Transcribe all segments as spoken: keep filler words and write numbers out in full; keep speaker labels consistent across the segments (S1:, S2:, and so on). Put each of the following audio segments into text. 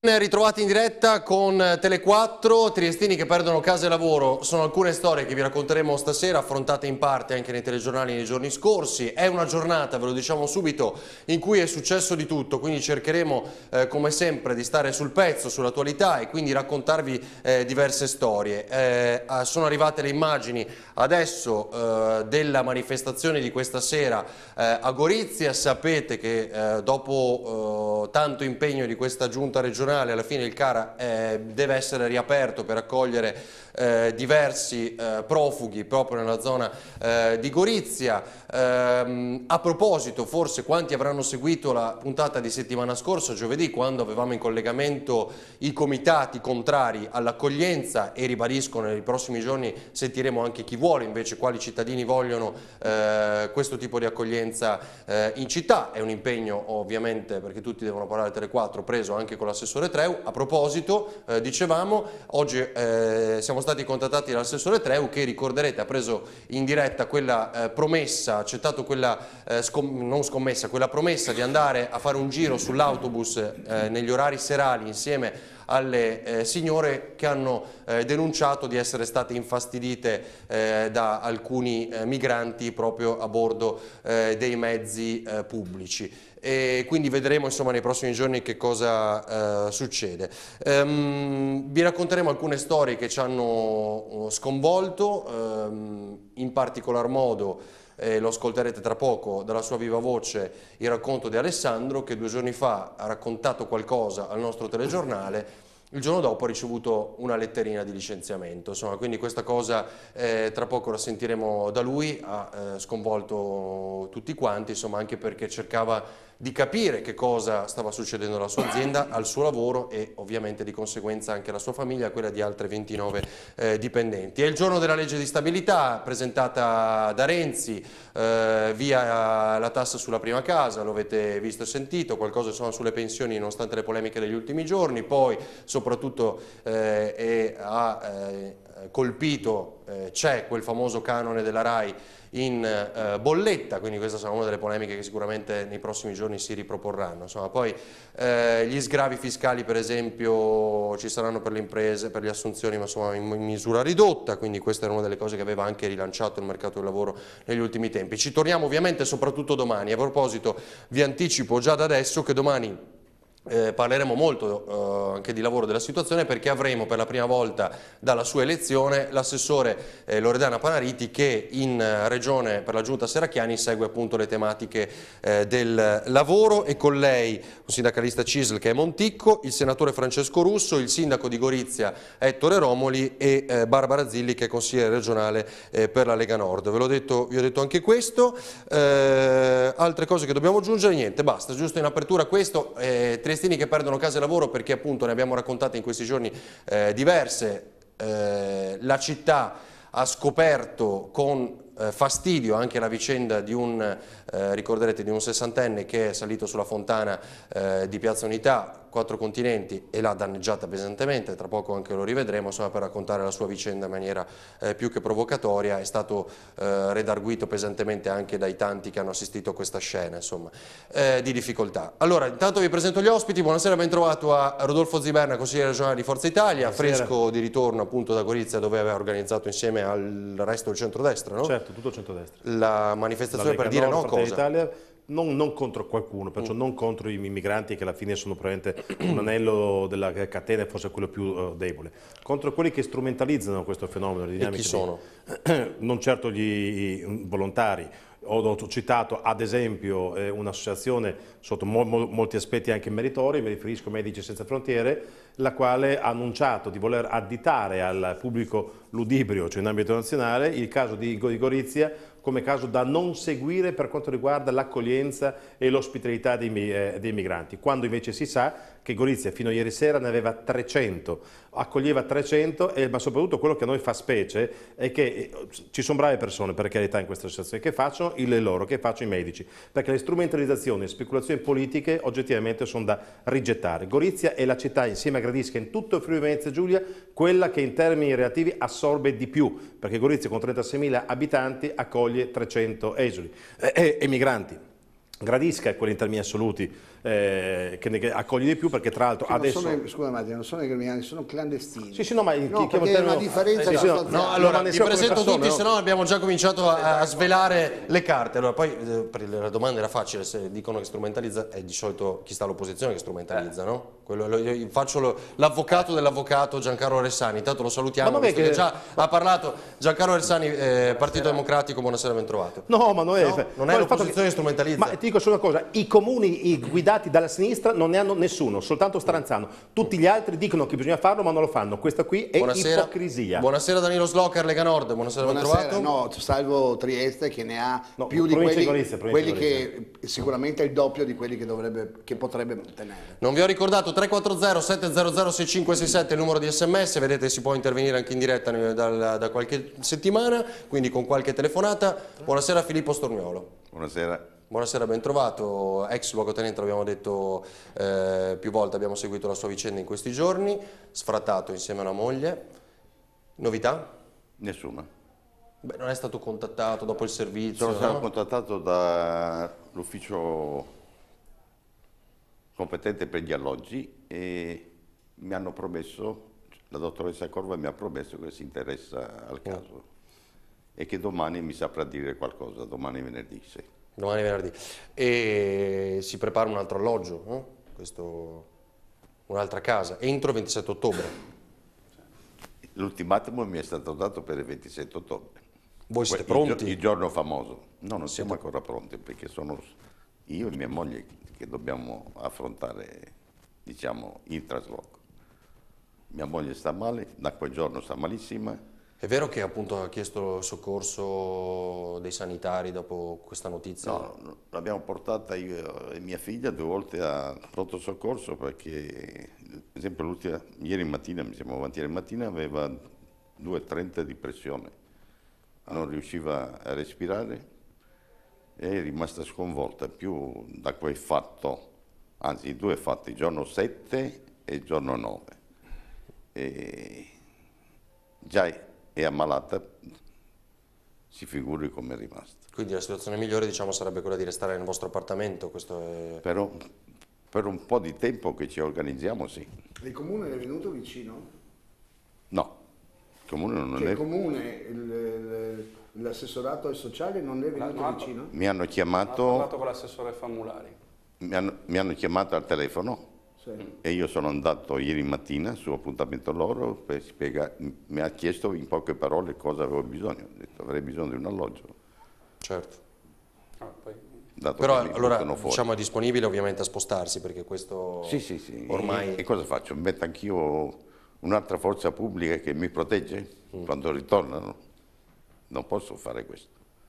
S1: Ritrovati in diretta con Tele quattro, triestini che perdono casa e lavoro. Sono alcune storie che vi racconteremo stasera, affrontate in parte anche nei telegiornali nei giorni scorsi. È una giornata, ve lo diciamo subito, in cui è successo di tutto, quindi cercheremo eh, come sempre di stare sul pezzo, sull'attualità e quindi raccontarvi eh, diverse storie. Eh, sono arrivate le immagini adesso eh, della manifestazione di questa sera eh, a Gorizia. Sapete che eh, dopo eh, tanto impegno di questa giunta regionale alla fine il CARA eh, deve essere riaperto per accogliere eh, diversi eh, profughi proprio nella zona eh, di Gorizia. Ehm, a proposito, forse quanti avranno seguito la puntata di settimana scorsa, giovedì, quando avevamo in collegamento i comitati contrari all'accoglienza, e ribadisco, nei prossimi giorni sentiremo anche chi vuole invece, quali cittadini vogliono eh, questo tipo di accoglienza eh, in città. È un impegno ovviamente, perché tutti devono parlare Tele quattro, preso anche con l'assessore Treu. A proposito, eh, dicevamo, oggi eh, siamo stati contattati dall'assessore Treu, che ricorderete ha preso in diretta quella eh, promessa, ha accettato quella, eh, scom non scommessa, quella promessa di andare a fare un giro sull'autobus eh, negli orari serali insieme alle eh, signore che hanno eh, denunciato di essere state infastidite eh, da alcuni eh, migranti proprio a bordo eh, dei mezzi eh, pubblici. E quindi vedremo insomma nei prossimi giorni che cosa eh, succede. Ehm, vi racconteremo alcune storie che ci hanno sconvolto, ehm, in particolar modo eh, lo ascolterete tra poco dalla sua viva voce, il racconto di Alessandro, che due giorni fa ha raccontato qualcosa al nostro telegiornale. Il giorno dopo ha ricevuto una letterina di licenziamento, insomma, quindi questa cosa eh, tra poco la sentiremo da lui. Ha eh, sconvolto tutti quanti, insomma, anche perché cercava di capire che cosa stava succedendo alla sua azienda, al suo lavoro e ovviamente di conseguenza anche alla sua famiglia, quella di altre ventinove eh, dipendenti. È il giorno della legge di stabilità presentata da Renzi, eh, via la tassa sulla prima casa, lo avete visto e sentito, qualcosa insomma sulle pensioni nonostante le polemiche degli ultimi giorni, poi soprattutto eh, è, ha eh, colpito, eh, c'è quel famoso canone della RAI in eh, bolletta, quindi questa sarà una delle polemiche che sicuramente nei prossimi giorni si riproporranno. Insomma, poi eh, gli sgravi fiscali per esempio ci saranno per le imprese, per le assunzioni, ma insomma in, in misura ridotta, quindi questa era una delle cose che aveva anche rilanciato il mercato del lavoro negli ultimi tempi. Ci torniamo ovviamente soprattutto domani. A proposito, vi anticipo già da adesso che domani Eh, parleremo molto eh, anche di lavoro della situazione, perché avremo per la prima volta dalla sua elezione l'assessore eh, Loredana Panariti, che in eh, regione per la giunta Serracchiani segue appunto le tematiche eh, del lavoro, e con lei un sindacalista C I S L che è Monticco, il senatore Francesco Russo, il sindaco di Gorizia Ettore Romoli e eh, Barbara Zilli, che è consigliere regionale eh, per la Lega Nord. Ve l'ho detto, vi ho detto anche questo. Eh, altre cose che dobbiamo aggiungere? Niente, basta, giusto in apertura questo. Eh, Triestini che perdono casa e lavoro perché appunto ne abbiamo raccontate in questi giorni eh, diverse. Eh, la città ha scoperto con eh, fastidio anche la vicenda di un, eh, ricorderete, di un sessantenne che è salito sulla fontana eh, di Piazza Unità, Quattro Continenti, e l'ha danneggiata pesantemente. Tra poco anche lo rivedremo, insomma, per raccontare la sua vicenda in maniera eh, più che provocatoria. È stato eh, redarguito pesantemente anche dai tanti che hanno assistito a questa scena, insomma, eh, di difficoltà. Allora, intanto vi presento gli ospiti. Buonasera, ben trovato a Rodolfo Ziberna, consigliere regionale di Forza Italia. Buonasera. Fresco di ritorno appunto da Gorizia, dove aveva organizzato insieme al resto del centrodestra, no?
S2: Certo, tutto il centrodestra.
S1: La manifestazione per dire no, cosa?
S2: Italia, non, non contro qualcuno, perciò mm. non contro i migranti, che alla fine sono probabilmente un anello della catena e forse quello più uh, debole, contro quelli che strumentalizzano questo fenomeno. Le
S1: dinamiche. E chi sono?
S2: Di, non certo gli volontari. Ho citato ad esempio eh, un'associazione sotto mo mo molti aspetti anche meritori, mi riferisco a Medici Senza Frontiere, la quale ha annunciato di voler additare al pubblico ludibrio, cioè in ambito nazionale, il caso di Gorizia come caso da non seguire per quanto riguarda l'accoglienza e l'ospitalità dei, eh, dei migranti, quando invece si sa che Gorizia fino a ieri sera ne aveva trecento, accoglieva trecento, e, ma soprattutto quello che a noi fa specie è che eh, ci sono brave persone, per carità, in questa associazione, che facciano il loro, che facciano i medici, perché le strumentalizzazioni e speculazioni politiche oggettivamente sono da rigettare. Gorizia è la città, insieme a Gradisca, in tutto il Friuli Venezia Giulia, quella che in termini relativi assorbe di più, perché Gorizia con trentaseimila abitanti accoglie trecento esuli e, e, e migranti. Gradisca è quella in termini assoluti eh, che ne accoglie di più, perché tra l'altro adesso...
S3: Sono, scusa Martina, non sono i gremiani, sono clandestini.
S2: Sì, sì, no, ma
S3: no, perché è una differenza
S2: eh, sì,
S3: no,
S1: no, allora vi presento
S2: persone,
S1: tutti,
S2: no?
S1: se no abbiamo già cominciato a, a svelare le carte. Allora, poi eh, la domanda era facile, se dicono che strumentalizza, è di solito chi sta all'opposizione che strumentalizza, no? Quello, lo, io faccio l'avvocato dell'avvocato Giancarlo Ressani, intanto lo salutiamo, visto che... che già ha parlato Giancarlo Ressani, eh, Partito Democratico, buonasera, ben trovato.
S2: No, ma non è,
S1: no, non è l'opposizione che strumentalizza.
S2: Ma ti dico solo una cosa, i comuni i guidati dalla sinistra non ne hanno nessuno, soltanto Stranzano. Tutti gli altri dicono che bisogna farlo ma non lo fanno. Questa qui è buonasera. Ipocrisia.
S1: Buonasera Danilo Sloccar, Lega Nord, buonasera,
S3: buonasera
S1: ben trovato.
S3: No, salvo Trieste che ne ha
S2: no,
S3: più di quelli,
S2: Gorizia,
S3: quelli che sicuramente è il doppio di quelli che, dovrebbe, che potrebbe tenere.
S1: Non vi ho ricordato tre quattro zero sette zero zero sei cinque sei sette il numero di sms, vedete si può intervenire anche in diretta da, da qualche settimana, quindi con qualche telefonata. Buonasera Filippo Stormiolo.
S4: Buonasera.
S1: Buonasera, ben trovato, ex luogotenente, l'abbiamo detto eh, più volte, abbiamo seguito la sua vicenda in questi giorni, sfrattato insieme a una moglie. Novità?
S4: Nessuna.
S1: Beh, non è stato contattato dopo il servizio?
S4: Sono stato
S1: no?
S4: contattato dall'ufficio competente per gli alloggi e mi hanno promesso, la dottoressa Corva mi ha promesso che si interessa al caso mm. e che domani mi saprà dire qualcosa, domani venerdì sei.
S1: Domani venerdì. E si prepara un altro alloggio, no? Questo, un'altra casa, entro il ventisette ottobre.
S4: L'ultimatum mi è stato dato per il ventisette ottobre.
S1: Voi siete
S4: il
S1: pronti?
S4: Il giorno famoso. No, non
S1: siete...
S4: siamo ancora pronti perché sono io e mia moglie che dobbiamo affrontare, diciamo, il trasloco. Mia moglie sta male, da quel giorno sta malissima.
S1: È vero che appunto ha chiesto il soccorso dei sanitari dopo questa notizia?
S4: No, l'abbiamo portata io e mia figlia due volte a pronto soccorso perché, ad esempio, l'ultima, ieri mattina, mi sembra avanti ieri mattina, aveva due virgola trenta di pressione, non riusciva a respirare e è rimasta sconvolta più da quel fatto, anzi i due fatti, il giorno sette e il giorno nove. E già è è ammalata, si figuri come è rimasta.
S1: Quindi la situazione migliore, diciamo, sarebbe quella di restare nel vostro appartamento? Questo è...
S4: Però per un po' di tempo che ci organizziamo, sì.
S3: Il comune è venuto vicino?
S4: No, il comune non
S3: cioè,
S4: è...
S3: il comune, l'assessorato ai sociali non è venuto
S5: no,
S3: vicino?
S4: Mi hanno chiamato...
S5: Ho parlato con l'assessore Famulari.
S4: Mi hanno, mi hanno chiamato al telefono. Sì. E io sono andato ieri mattina su appuntamento loro per spiegare, mi ha chiesto in poche parole cosa avevo bisogno, ho detto avrei bisogno di un alloggio.
S1: Certo.
S5: Ah, poi...
S1: Però allora diciamo è disponibile ovviamente a spostarsi perché questo
S4: sì, sì, sì.
S1: ormai...
S4: E, e cosa faccio? Metto anch'io un'altra forza pubblica che mi protegge mm. quando ritornano? Non posso fare questo.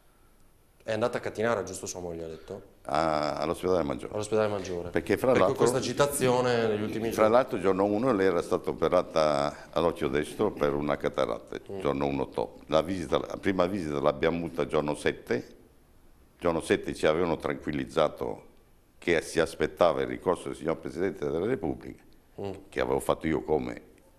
S1: È andata a Catinara, giusto sua moglie ha detto?
S4: All'ospedale Maggiore.
S1: All'ospedale Maggiore.
S4: Perché fra
S1: ecco questa agitazione negli ultimi
S4: fra
S1: giorni.
S4: Fra l'altro giorno uno lei era stata operata all'occhio destro per una cataratta, mm. giorno uno top. La, visita, la prima visita l'abbiamo avuta giorno sette, giorno sette ci avevano tranquillizzato che si aspettava il ricorso del signor Presidente della Repubblica, mm. che avevo fatto io come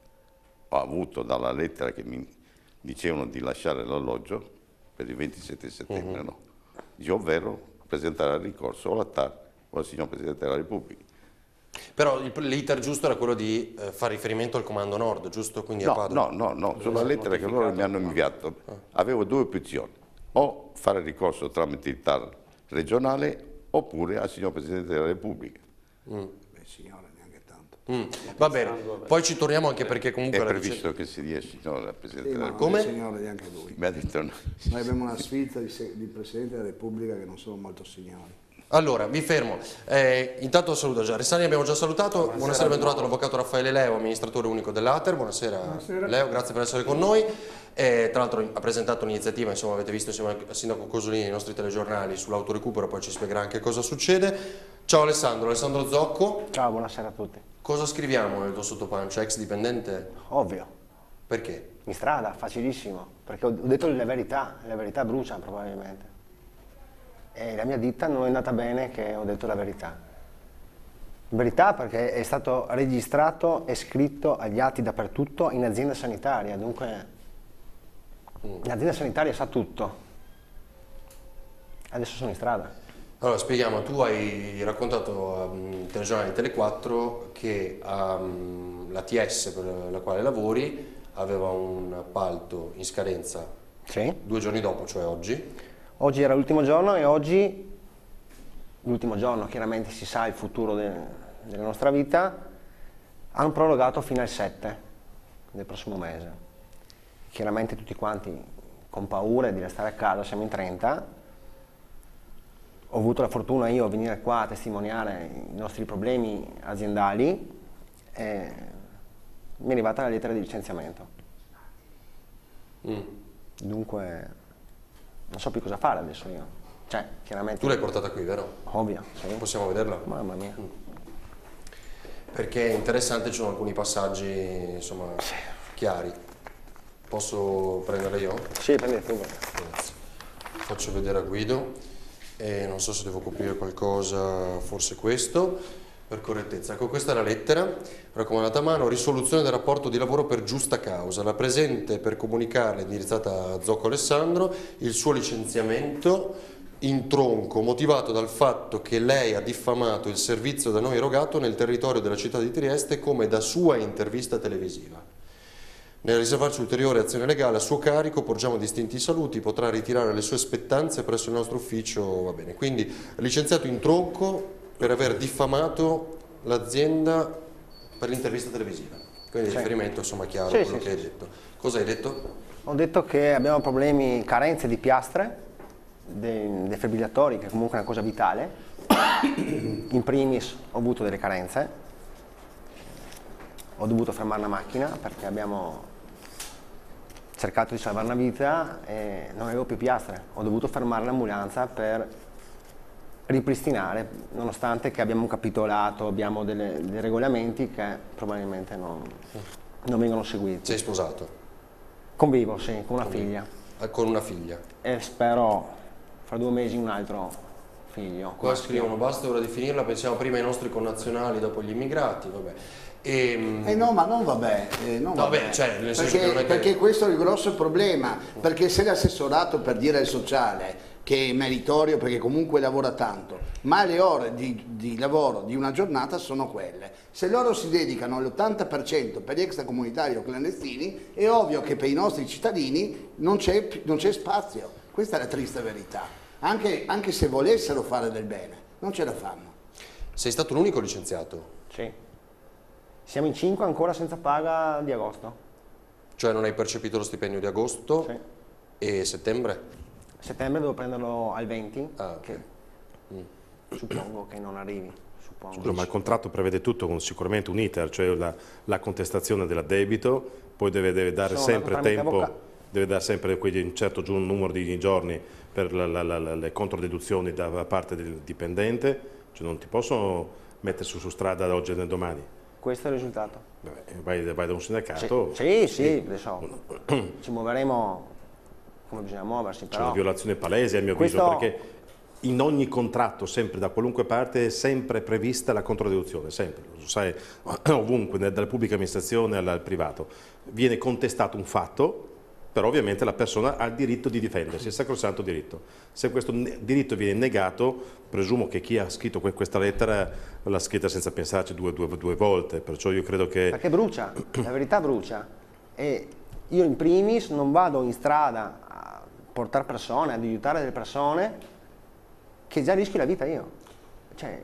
S4: ho avuto dalla lettera che mi dicevano di lasciare l'alloggio per il ventisette settembre, mm-hmm. no? Dice, ovvero presentare il ricorso o alla T A R o al signor Presidente della Repubblica.
S1: Però l'iter giusto era quello di eh, fare riferimento al Comando Nord, giusto? Quindi
S4: no,
S1: a Padova.
S4: no, no, no, sulla lettera che loro mi hanno inviato avevo due opzioni, o fare ricorso tramite il T A R regionale oppure al signor Presidente della Repubblica.
S3: Mm. Beh, signore, neanche tanto.
S1: Mm. Va bene, poi ci torniamo anche perché comunque...
S4: È previsto che si dia il signore Presidente
S3: sì,
S4: della Repubblica.
S3: Come? Signore neanche lui.
S4: Mi ha detto no.
S3: Noi abbiamo una sfilza di, di Presidente della Repubblica che non sono molto signori.
S1: Allora, vi fermo. Eh, intanto saluto già. Ressani abbiamo già salutato. Buonasera, Buonasera ben trovato l'avvocato Raffaele Leo, amministratore unico dell'A T E R. Buonasera, Buonasera Leo, grazie per essere con noi. Eh, tra l'altro ha presentato un'iniziativa, insomma avete visto insieme al sindaco Cosolini nei nostri telegiornali sull'autorecupero, poi ci spiegherà anche cosa succede. Ciao Alessandro, Alessandro Zocco.
S6: Ciao, buonasera a tutti.
S1: Cosa scriviamo nel tuo sottopancia, ex dipendente?
S6: Ovvio.
S1: Perché?
S6: In strada, facilissimo, perché ho detto le verità, le verità bruciano probabilmente. E la mia ditta non è andata bene che ho detto la verità. Verità perché è stato registrato e scritto agli atti dappertutto in azienda sanitaria, dunque l'azienda sanitaria sa tutto. Adesso sono in strada.
S1: Allora, spieghiamo, tu hai raccontato al telegiornale di Tele quattro che um, la T S per la quale lavori aveva un appalto in scadenza
S6: Sì.
S1: due giorni dopo, cioè oggi.
S6: Oggi era l'ultimo giorno e oggi, l'ultimo giorno, chiaramente si sa il futuro de, della nostra vita, hanno prorogato fino al sette del prossimo mese. Chiaramente tutti quanti con paura di restare a casa, siamo in trenta. Ho avuto la fortuna io a venire qua a testimoniare i nostri problemi aziendali e mi è arrivata la lettera di licenziamento.
S1: Mm.
S6: Dunque non so più cosa fare adesso io. Cioè, chiaramente...
S1: Tu l'hai portata qui, vero?
S6: Ovvio, sì.
S1: Possiamo vederla?
S6: Mamma mia.
S1: Perché è interessante, ci sono alcuni passaggi, insomma, chiari. Posso prendere io?
S6: Sì, prendi tu.
S1: Grazie. Faccio vedere a Guido e non so se devo coprire qualcosa, forse questo. Per correttezza, ecco, questa è la lettera, raccomandata a mano, risoluzione del rapporto di lavoro per giusta causa, la presente per comunicarle, indirizzata a Zocco Alessandro, il suo licenziamento in tronco, motivato dal fatto che lei ha diffamato il servizio da noi erogato nel territorio della città di Trieste come da sua intervista televisiva. Nel riservarci ulteriore azione legale a suo carico, porgiamo distinti saluti, potrà ritirare le sue spettanze presso il nostro ufficio, va bene. Quindi licenziato in tronco per aver diffamato l'azienda per l'intervista televisiva. Quindi
S6: Sì.
S1: riferimento insomma chiaro a
S6: Sì,
S1: quello
S6: sì,
S1: che hai
S6: sì.
S1: detto. Cosa hai detto?
S6: Ho detto che abbiamo problemi, carenze di piastre, dei defibrillatori, che comunque è una cosa vitale. In primis ho avuto delle carenze, ho dovuto fermare la macchina perché abbiamo cercato di salvare una vita e non avevo più piastre. Ho dovuto fermare l'ambulanza per ripristinare, nonostante che abbiamo un capitolato, abbiamo delle, dei regolamenti che probabilmente non, non vengono seguiti.
S1: Sei sposato?
S6: Convivo, sì, con una figlia
S1: Eh, Con una figlia.
S6: e spero fra due mesi un altro figlio.
S1: Qua
S6: maschio.
S1: scrivono, basta ora di finirla, pensiamo prima ai nostri connazionali, dopo agli immigrati, vabbè. E,
S3: Eh no, ma non vabbè. Eh, non
S1: No,
S3: vabbè.
S1: beh, cioè, nel senso
S3: perché,
S1: che non è che-
S3: perché questo è il grosso problema, perché se l'assessorato per dire al sociale che è meritorio perché comunque lavora tanto, ma le ore di, di lavoro di una giornata sono quelle. Se loro si dedicano all'ottanta per cento per gli extracomunitari o clandestini, è ovvio che per i nostri cittadini non c'è non c'è spazio. Questa è la triste verità. Anche, anche se volessero fare del bene, non ce la fanno.
S1: sei stato l'unico licenziato?
S6: Sì. Siamo in cinque ancora senza paga di agosto.
S1: Cioè non hai percepito lo stipendio di agosto
S6: Sì.
S1: e settembre?
S6: A settembre devo prenderlo al venti,
S1: Ah, ok.
S6: che suppongo che non arrivi. Suppongo.
S2: Scusa, ma il contratto prevede tutto con sicuramente un iter, cioè la, la contestazione dell'addebito, poi deve, deve dare
S6: Sono
S2: sempre
S6: andato tramite
S2: tempo,
S6: avvocato.
S2: deve dare sempre quegli- un certo giorno, numero di giorni per la- la- la- la- le controdeduzioni da parte del dipendente, cioè non ti possono mettere su, su strada da oggi e da domani.
S6: Questo è il risultato.
S2: Vabbè, vai, vai da un
S6: Sì,
S2: sindacato,
S6: sì, sì, adesso ci muoveremo come bisogna muoversi,
S2: c'è una
S6: però
S2: violazione palese a mio
S6: Questo-
S2: avviso, perché in ogni contratto, sempre da qualunque parte, è sempre prevista la controdeduzione, sempre, lo sai, ovunque, dalla pubblica amministrazione al, al privato. Viene contestato un fatto, però ovviamente la persona ha il diritto di difendersi, è sacrosanto diritto. Se questo ne- diritto viene negato, presumo che chi ha scritto que- questa lettera l'ha scritta senza pensarci due, due, due volte, perciò io credo che...
S6: perché brucia, la verità brucia. E io in primis non vado in strada a portare persone, ad aiutare delle persone che già rischio la vita io. Cioè,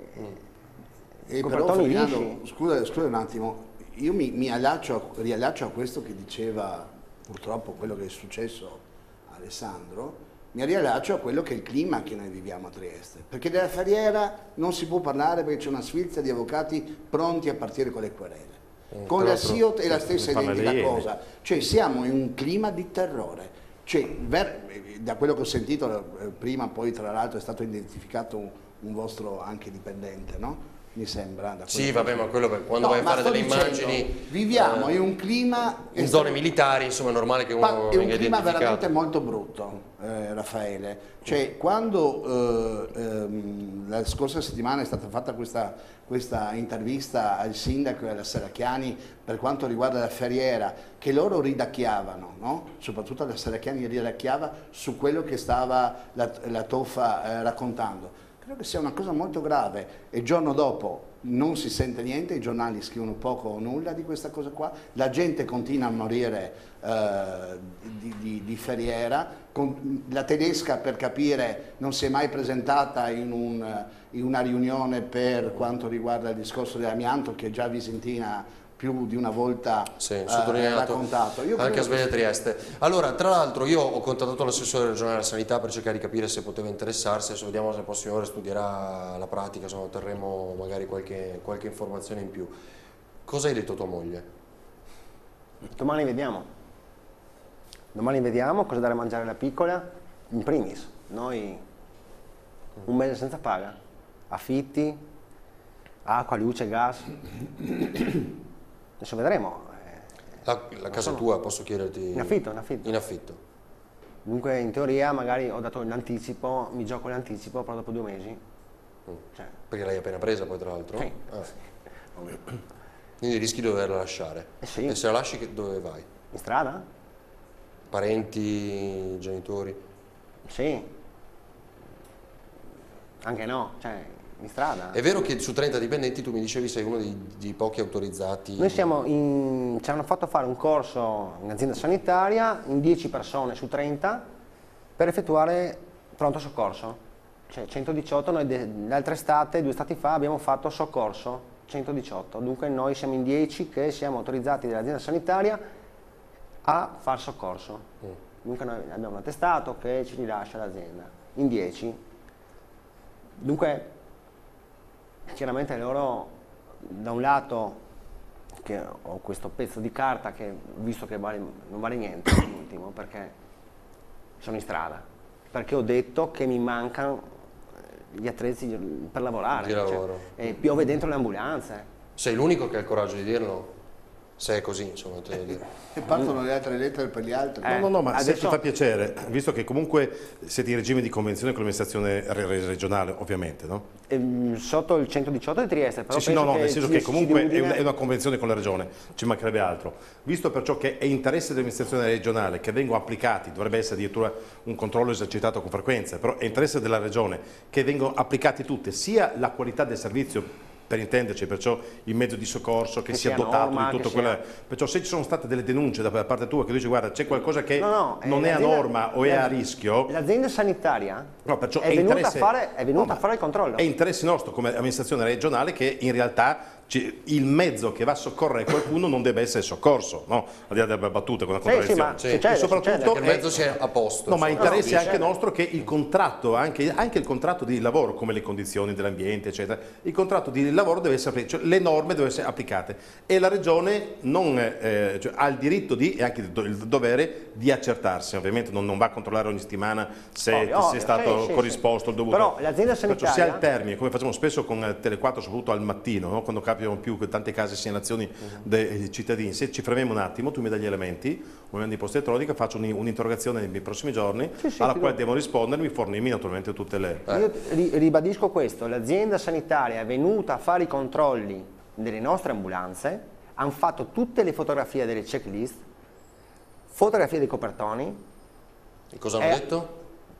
S3: E però,
S6: copertoni
S3: Ferdinando,
S6: lisci.
S3: scusa, scusa un attimo, io mi, mi allaccio, riallaccio a questo che diceva purtroppo quello che è successo a Alessandro, mi riallaccio a quello che è il clima che noi viviamo a Trieste, perché della Ferriera non si può parlare perché c'è una sfilza di avvocati pronti a partire con le querele. Con
S2: tra
S3: la
S2: l'altro,
S3: SIOT è la
S2: ne
S3: stessa
S2: parla
S3: identica
S2: lei,
S3: cosa, cioè siamo in un clima di terrore. Cioè, ver- da quello che ho sentito eh, prima, poi tra l'altro è stato identificato un, un vostro anche dipendente, no? Mi sembra. Da
S1: Sì,
S3: quello
S1: vabbè,
S3: che-
S1: ma quello per quando
S3: No,
S1: vai a
S3: ma
S1: fare
S3: sto
S1: delle
S3: dicendo,
S1: immagini
S3: viviamo
S1: eh,
S3: in un clima
S1: in
S3: estrem-
S1: zone militari, insomma è normale che uno
S3: ma è un
S1: venga
S3: clima
S1: identificato.
S3: veramente molto brutto, eh, Raffaele. Cioè, quando eh, ehm, la scorsa settimana è stata fatta questa, questa intervista al sindaco e alla Serracchiani per quanto riguarda la Ferriera, che loro ridacchiavano, no? Soprattutto la Serracchiani ridacchiava su quello che stava la, la Toffa eh, raccontando. Credo che sia una cosa molto grave e il giorno dopo non si sente niente, i giornali scrivono poco o nulla di questa cosa qua, la gente continua a morire eh, di, di, di feriera, con, la tedesca per capire non si è mai presentata in, un, in una riunione per quanto riguarda il discorso dell'amianto che già Visintina più di una volta
S1: sì,
S3: eh,
S1: sottolineato
S3: raccontato. Io
S1: anche a
S3: credo
S1: Sveglia
S3: che...
S1: Trieste. Allora, tra l'altro io ho contattato l'assessore regionale della sanità per cercare di capire se poteva interessarsi, adesso vediamo se la prossima ora studierà la pratica, insomma otterremo magari qualche, qualche informazione in più. Cosa hai detto a tua moglie?
S6: Domani vediamo. Domani vediamo cosa dare a mangiare alla piccola. In primis, noi un mese senza paga, affitti, acqua, luce, gas. Adesso vedremo.
S1: La, la casa
S6: sono...
S1: tua, posso chiederti?
S6: In affitto, in affitto.
S1: In affitto.
S6: Dunque in teoria magari ho dato l'anticipo, mi gioco l'anticipo, però dopo due mesi.
S1: Mm.
S6: Cioè,
S1: Perché l'hai appena presa poi tra l'altro?
S6: sì.
S1: Ah. Quindi rischi di doverla lasciare.
S6: Eh sì.
S1: E se la lasci che- dove vai?
S6: In strada?
S1: Parenti, genitori?
S6: Sì. Anche no, cioè in strada.
S1: È vero che su trenta dipendenti tu mi dicevi sei uno dei, di pochi autorizzati?
S6: Noi siamo in, ci hanno fatto fare un corso in azienda sanitaria in dieci persone su trenta per effettuare pronto soccorso. Cioè centodiciotto, noi l'altra estate, due stati fa, abbiamo fatto soccorso, centodiciotto. Dunque noi siamo in dieci che siamo autorizzati dall'azienda sanitaria a far soccorso.
S1: Mm.
S6: Dunque noi abbiamo un attestato che ci rilascia l'azienda, in dieci. Dunque chiaramente loro, da un lato, che ho questo pezzo di carta che, visto che vale, non vale niente, l'ultimo, perché sono in strada, perché ho detto che mi mancano gli attrezzi per lavorare,
S1: Di lavoro.
S6: Cioè, e piove dentro le ambulanze.
S1: Sei l'unico che ha il coraggio di dirlo? Se è così, insomma, te lo dire.
S3: E partono le altre lettere per gli altri.
S6: Eh.
S2: No, no, no, ma se
S6: adesso-
S2: ti fa piacere, visto che comunque siete in regime di convenzione con l'amministrazione re- re- regionale, ovviamente, no?
S6: Ehm, sotto il centodiciotto di Trieste, però
S2: Sì, sì, no,
S6: penso
S2: no, nel senso che
S6: ci-
S2: comunque
S6: ci
S2: è
S6: devo
S2: una,
S6: dire-
S2: è una convenzione con la regione, ci mancherebbe altro. Visto perciò che è interesse dell'amministrazione regionale che vengono applicati, dovrebbe essere addirittura un controllo esercitato con frequenza, però è interesse della regione che vengono applicati tutte, sia la qualità del servizio, per intenderci, perciò il mezzo di soccorso che,
S6: Che
S2: sia
S6: sia
S2: dotato
S6: norma,
S2: di tutto
S6: che
S2: quello.
S6: sia-
S2: Perciò se ci sono state delle denunce da parte tua che dici guarda c'è qualcosa che
S6: No, no,
S2: non
S6: eh,
S2: è a
S6: l'azienda-
S2: norma o è a
S6: la-
S2: rischio,
S6: L'azienda sanitaria
S2: no, perciò
S6: è, venuta,
S2: interesse-
S6: a fare, è venuta
S2: no,
S6: a fare il controllo.
S2: È interesse nostro come amministrazione regionale che in realtà ci- il mezzo che va a soccorrere qualcuno non deve essere soccorso, no? Al di là delle battute con la
S6: Sì, sì,
S2: contraddizione.
S6: ma
S1: Sì.
S6: succede,
S2: E soprattutto
S6: succede.
S1: Che il mezzo sia a posto.
S2: No, ma
S1: insomma.
S2: interesse
S6: no,
S2: anche
S6: succede.
S2: nostro che il contratto, anche, anche il contratto di lavoro, come le condizioni dell'ambiente, eccetera, il contratto di lavoro deve essere, cioè le norme devono essere applicate e la Regione non, eh, cioè, ha il diritto di, e anche il do- il dovere di accertarsi, ovviamente non, non va a controllare ogni settimana se,
S6: Ovvio,
S2: se
S6: ovvio,
S2: è stato
S6: sì, sì,
S2: corrisposto il dovuto.
S6: Però l'azienda
S2: Perciò
S6: sanitaria-
S2: sia al termine, come facciamo spesso con eh, Tele quattro, soprattutto al mattino, no? Quando capitano più che tante case segnalazioni dei cittadini, se ci fermiamo un attimo, tu mi dai gli elementi, mi mandi in posta elettronica, faccio un- un'interrogazione nei prossimi giorni,
S6: Sì, sì,
S2: alla
S6: ti
S2: quale
S6: do-
S2: devono rispondermi, fornirmi naturalmente tutte le...
S6: Io ri- ribadisco questo, l'azienda sanitaria è venuta a fare i controlli delle nostre ambulanze, hanno fatto tutte le fotografie delle checklist, fotografie dei copertoni,
S1: E cosa hanno
S6: Eh,
S1: detto?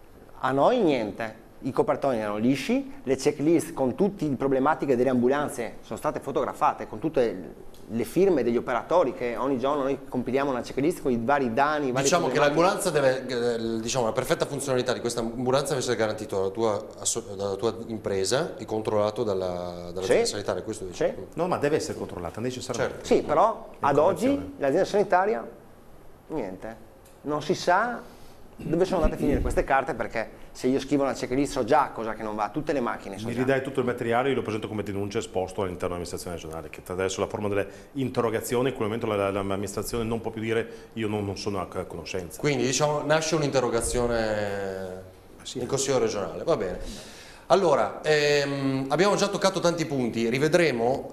S6: a noi niente, i copertoni erano lisci, le checklist con tutte le problematiche delle ambulanze sono state fotografate, con tutte le firme degli operatori che ogni giorno noi compiliamo una checklist con i vari danni, i vari
S1: Diciamo che
S6: problematiche.
S1: l'ambulanza deve, eh, diciamo, la perfetta funzionalità di questa ambulanza deve essere garantita dalla tua, asso- dalla tua impresa e controllato dalla, dall'azienda
S6: Sì.
S1: sanitaria, questo dici?
S6: Sì.
S2: No, ma deve essere controllata necessariamente.
S6: Sì, però ad
S2: convenzione.
S6: oggi l'azienda sanitaria, niente, non si sa dove sono andate a finire queste carte, perché se io scrivo una checklist so già cosa che non va, tutte le macchine so
S2: Mi
S6: già.
S2: ridai tutto il materiale, io lo presento come denuncia esposto all'interno dell'amministrazione regionale, che adesso la forma delle interrogazioni, in quel momento la- la- l'amministrazione non può più dire io non, non sono a a conoscenza.
S1: Quindi diciamo nasce un'interrogazione in Consiglio regionale, va bene. Allora, ehm, abbiamo già toccato tanti punti, rivedremo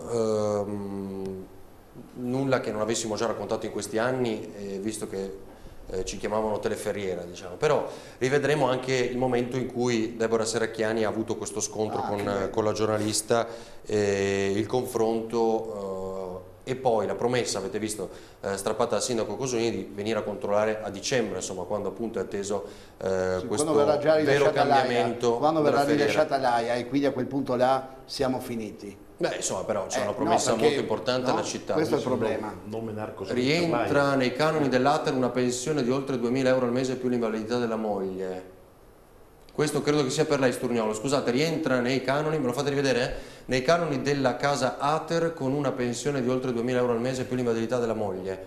S1: ehm, nulla che non avessimo già raccontato in questi anni, eh, visto che eh, ci chiamavano teleferriera, diciamo. Però rivedremo anche il momento in cui Deborah Serracchiani ha avuto questo scontro
S3: Ah,
S1: con,
S3: che bello.
S1: con la giornalista, eh, il confronto eh, e poi la promessa, avete visto, eh, strappata dal sindaco Cosolini di venire a controllare a dicembre, insomma, quando appunto è atteso eh,
S3: Sì,
S1: questo
S3: quando verrà già
S1: vero
S3: rilasciata l'A I A,
S1: cambiamento
S3: quando
S1: della
S3: verrà
S1: filiera.
S3: rilasciata l'A I A, e quindi a quel punto là siamo finiti.
S1: Beh, insomma, però c'è
S3: Eh,
S1: una
S3: no,
S1: promessa
S3: perché-
S1: molto importante
S3: no,
S1: alla città.
S3: questo è il problema.
S2: Non menare così.
S1: Rientra nei canoni dell'Ater una pensione di oltre duemila euro al mese più l'invalidità della moglie. Questo credo che sia per lei, Sturniolo. Scusate, rientra nei canoni, me lo fate rivedere? Eh? Nei canoni della casa Ater con una pensione di oltre duemila euro al mese più l'invalidità della moglie.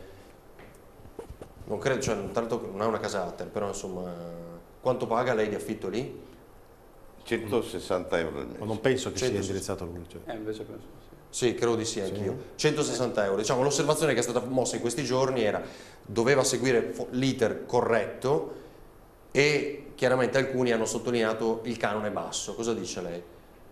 S1: Non credo, cioè, tanto non è una casa Ater, però insomma, quanto paga lei di affitto lì?
S4: centosessanta euro al mese.
S2: Ma non penso che sia
S1: cento
S2: indirizzato a lui. Cioè.
S5: Eh, invece penso sì.
S1: Sì, credo di sì anch'io. centosessanta euro. Diciamo, l'osservazione che è stata mossa in questi giorni era doveva seguire l'iter corretto e chiaramente alcuni hanno sottolineato il canone basso. Cosa dice lei?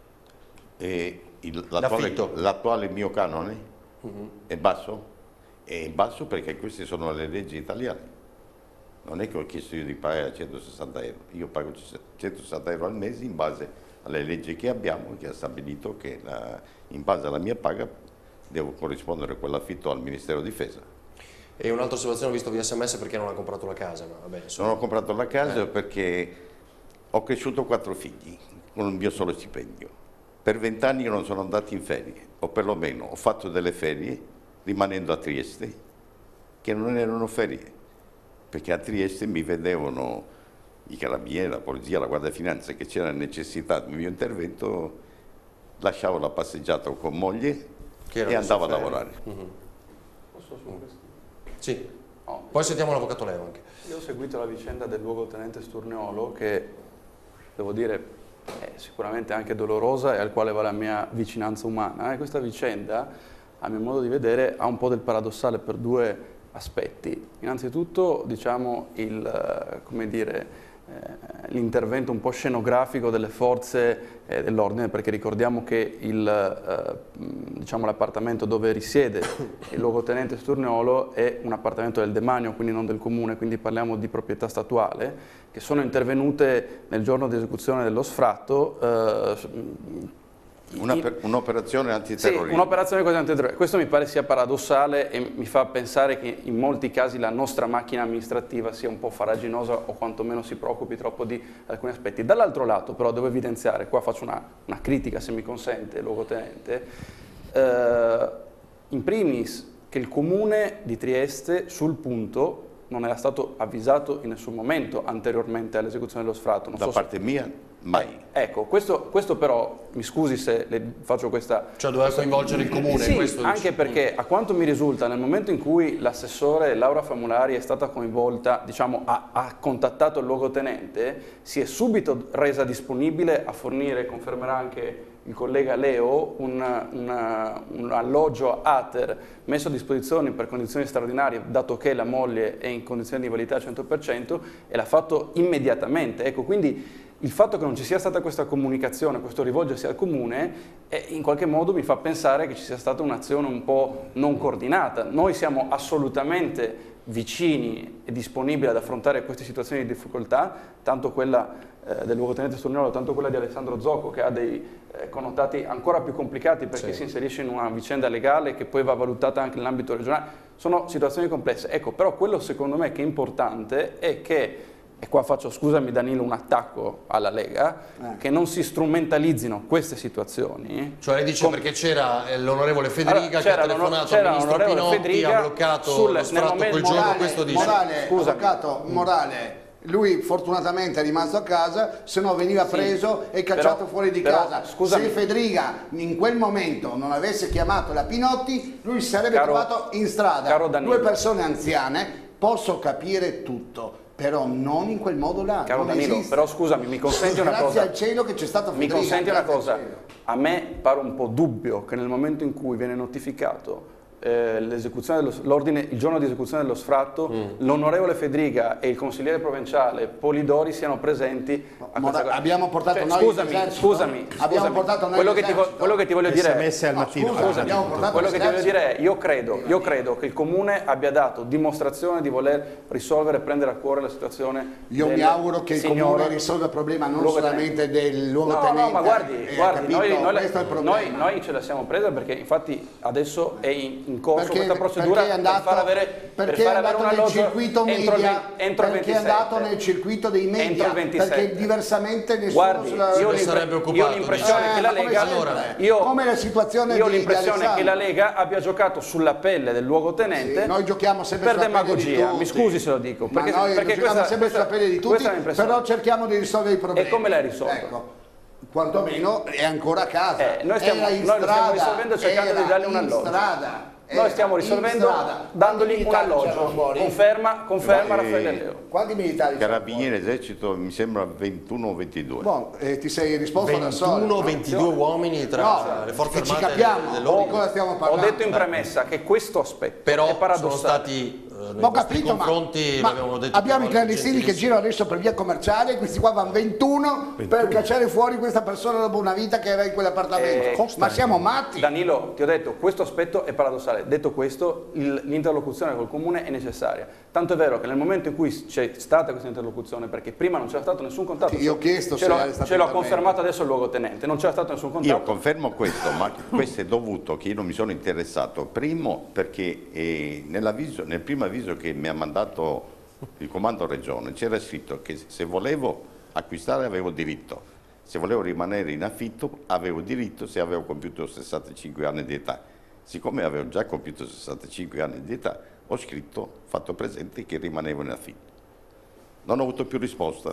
S4: E il- l'attuale,
S1: L'affitto.
S4: l'attuale mio canone
S1: Mhm.
S4: è basso? È basso perché queste sono le leggi italiane. Non è che ho chiesto io di pagare centosessanta euro, io pago centosessanta euro al mese in base alle leggi che abbiamo, che ha stabilito che la, in base alla mia paga devo corrispondere quell'affitto al Ministero di Difesa.
S1: E un'altra osservazione, ho visto via sms perché non ha comprato la casa, ma vabbè, insomma.
S4: Non ho comprato la casa
S1: Eh.
S4: perché ho cresciuto quattro figli con il mio solo stipendio. Per vent'anni io non sono andato in ferie, o perlomeno ho fatto delle ferie rimanendo a Trieste, che non erano ferie, perché a Trieste mi vedevano i carabinieri, la polizia, la guardia finanza, che c'era necessità del mio intervento, lasciavo la passeggiata con moglie
S1: Che era
S4: e
S1: le sue
S4: andavo a
S1: ferie.
S4: lavorare.
S1: Mhm.
S5: Posso su questo?
S1: Sì.
S5: Oh,
S1: Poi sentiamo l'avvocato Leo anche.
S5: Io ho seguito la vicenda del luogotenente Sturniolo, che devo dire è sicuramente anche dolorosa e al quale va la mia vicinanza umana. E questa vicenda, a mio modo di vedere, ha un po' del paradossale per due aspetti. Innanzitutto, diciamo, il, eh, come dire, eh, l'intervento un po' scenografico delle forze eh, dell'ordine, perché ricordiamo che il, eh, diciamo, l'appartamento dove risiede il luogotenente Sturniolo è un appartamento del demanio, quindi non del comune, quindi parliamo di proprietà statuale, che sono intervenute nel giorno di esecuzione dello sfratto. Eh,
S4: Un'operazione antiterrorismo.
S5: Sì, un'operazione così antiterrorismo. Questo mi pare sia paradossale e mi fa pensare che in molti casi la nostra macchina amministrativa sia un po' farraginosa o quantomeno si preoccupi troppo di alcuni aspetti. Dall'altro lato però devo evidenziare, qua faccio una, una critica se mi consente, luogotenente, eh, in primis che il comune di Trieste sul punto non era stato avvisato in nessun momento anteriormente all'esecuzione dello sfratto. Non
S4: Da
S5: so se-
S4: parte mia, mai.
S5: Ecco, questo, questo però, mi scusi se le faccio questa...
S1: Cioè doveva coinvolgere il comune,
S5: Sì,
S1: questo
S5: anche
S1: dice.
S5: perché a quanto mi risulta nel momento in cui l'assessore Laura Famulari è stata coinvolta, diciamo, ha, ha contattato il luogotenente, si è subito resa disponibile a fornire, confermerà anche il collega Leo, un, una, un alloggio Ater messo a disposizione per condizioni straordinarie, dato che la moglie è in condizioni di validità al cento per cento, e l'ha fatto immediatamente. Ecco, quindi il fatto che non ci sia stata questa comunicazione, questo rivolgersi al comune, eh, in qualche modo mi fa pensare che ci sia stata un'azione un po' non coordinata. Noi siamo assolutamente vicini e disponibili ad affrontare queste situazioni di difficoltà, tanto quella eh, del luogotenente Sturniolo, tanto quella di Alessandro Zocco, che ha dei eh, connotati ancora più complicati perché
S1: Sì.
S5: si inserisce in una vicenda legale che poi va valutata anche nell'ambito regionale. Sono situazioni complesse. Ecco, però quello secondo me che è importante è che, e qua faccio, scusami Danilo, un attacco alla Lega,
S3: Eh.
S5: che non si strumentalizzino queste situazioni.
S1: Cioè lei dice
S5: Com-
S1: perché c'era eh, l'onorevole Federica
S5: Allora,
S1: che ha
S5: c'era
S1: telefonato
S5: l'ono-
S1: al
S5: c'era
S1: ministro
S5: l'onorevole
S1: Pinotti,
S5: Federica
S1: ha bloccato
S5: sul-
S1: lo
S5: nel
S1: sfratto
S5: momento-
S1: quel giorno,
S3: Morale,
S1: questo dice.
S3: morale,
S5: Scusami.
S3: avvocato, morale, lui fortunatamente è rimasto a casa, se no veniva
S5: Sì,
S3: preso e cacciato
S5: però-
S3: fuori di
S5: però,
S3: casa.
S5: scusami.
S3: Se Federica in quel momento non avesse chiamato la Pinotti, lui si sarebbe
S5: Caro-
S3: trovato in strada.
S5: caro Danilo.
S3: Due persone anziane, posso capire tutto, però non in quel modo là.
S5: Caro
S3: non
S5: Danilo,
S3: esiste.
S5: però scusami, mi consenti una
S3: Grazie
S5: cosa.
S3: al cielo che c'è stata
S5: Mi
S3: Federica.
S5: consenti una
S3: grazie al
S5: cosa,
S3: cielo.
S5: a me pare un po' dubbio che nel momento in cui viene notificato eh, l'esecuzione dello- l'ordine, il giorno di esecuzione dello sfratto, l'onorevole Federica e il consigliere provinciale Polidori siano presenti a
S3: Mora-
S5: questa cosa.
S3: abbiamo portato
S5: Cioè,
S3: noi
S5: scusami,
S3: l'esercito?
S5: scusami,
S3: Abbiamo
S5: scusami.
S3: portato noi
S5: quello che, ti vo-
S3: l'esercito?
S5: quello che ti voglio dire è,
S2: S M S al
S3: No,
S2: mattino.
S3: scusa,
S2: Scusami.
S3: abbiamo portato
S5: quello che ti voglio
S3: l'esercito.
S5: dire è, io credo, io credo che il comune abbia dato dimostrazione di voler risolvere e prendere a cuore la situazione.
S3: Io
S5: del
S3: mi auguro che il
S5: signor
S3: comune risolva il problema non
S5: luogotenente.
S3: solamente del
S5: No,
S3: luogotenente.
S5: no, ma guardi,
S3: eh,
S5: guardi
S3: capito?
S5: noi, noi,
S3: Questo è il problema.
S5: noi- noi ce la siamo presa perché infatti adesso è in, in corso
S3: Perché-
S5: questa procedura
S3: perché è andato-
S5: per far avere, per
S3: perché
S5: far
S3: è
S5: avere
S3: andato
S5: un
S3: nel
S5: alloggio
S3: circuito
S5: entro il,
S3: media,
S5: ve- entro il
S3: perché è
S5: ventisette.
S3: andato nel circuito dei media,
S5: Entro il ventisette.
S3: perché diversamente nessuno
S5: Guardi,
S3: sulla-
S5: io ho
S1: ne sarebbe
S5: l'impre-
S1: occupato,
S5: io ho l'impressione
S3: dice.
S5: che la
S3: Eh, ma come
S5: Lega,
S3: sempre.
S5: io,
S3: Come la situazione
S5: io ho
S3: di- di
S5: l'impressione che la
S3: Alessandro.
S5: Lega abbia giocato sulla pelle del luogotenente
S3: Sì, noi giochiamo sempre
S5: per
S3: sulla pelle di
S5: demagogia. Mi
S3: tutti.
S5: scusi se lo dico,
S3: Ma
S5: perché,
S3: noi
S5: perché
S3: giochiamo
S5: questa,
S3: sempre sulla
S5: questa-
S3: pelle di tutti,
S5: questa è l'impressione.
S3: però cerchiamo di risolvere i problemi.
S5: E come l'hai risolto?
S3: Ecco, quantomeno è ancora a casa.
S5: Eh, noi stiamo-
S3: Era in
S5: noi lo stiamo
S3: strada,
S5: risolvendo cercando
S3: era
S5: di dargli un
S3: in
S5: alloggio.
S3: strada,
S5: Noi
S3: era
S5: stiamo
S3: in
S5: risolvendo
S3: strada.
S5: dandogli
S3: Quanti
S5: un
S3: militari c'erano
S5: alloggio.
S3: fuori?
S5: Conferma, conferma
S4: Eh,
S5: Raffaele Leo.
S3: Quanti militari c'erano
S4: Carabinieri, esercito, mi sembra ventuno o ventidue.
S3: fuori? Boh, eh, ti sei risposto da solo.
S1: ventuno ventidue uomini tra
S3: No,
S1: le forze
S3: che ci
S1: armate
S3: capiamo.
S1: dell'ordine.
S3: Di cosa stiamo
S5: Ho
S3: parlando?
S5: detto in premessa che questo aspetto è
S1: Però sono
S5: paradossale.
S1: stati eh, noi
S3: Ma ho
S1: in questi
S3: capito, ma,
S1: confronti,
S3: ma
S1: l'avevamo detto
S3: abbiamo i
S1: più volte,
S3: clandestini che
S1: gentilissimi.
S3: girano adesso per via commerciale, questi qua vanno ventuno, per cacciare fuori questa persona dopo una vita che era in quell'appartamento.
S5: Eh,
S3: ma siamo matti?
S5: Danilo, ti ho detto, questo aspetto è paradossale. Detto questo, il- l'interlocuzione col comune è necessaria. Tanto è vero che nel momento in cui c'è stata questa interlocuzione, perché prima non c'era stato nessun contatto,
S3: Io ho chiesto
S5: ce
S3: se
S5: l'ho,
S3: era stato
S5: ce l'ho
S3: intervento.
S5: confermato adesso il luogotenente, non c'era stato nessun contatto.
S4: Io confermo questo, ma questo è dovuto che io non mi sono interessato. Primo perché eh, nell'avviso- nel primo avviso che mi ha mandato il comando regione c'era scritto che se volevo acquistare avevo diritto, se volevo rimanere in affitto avevo diritto se avevo compiuto sessantacinque anni di età. Siccome avevo già compiuto sessantacinque anni di età, ho scritto, fatto presente che rimanevo in affitto. Non ho avuto più risposta.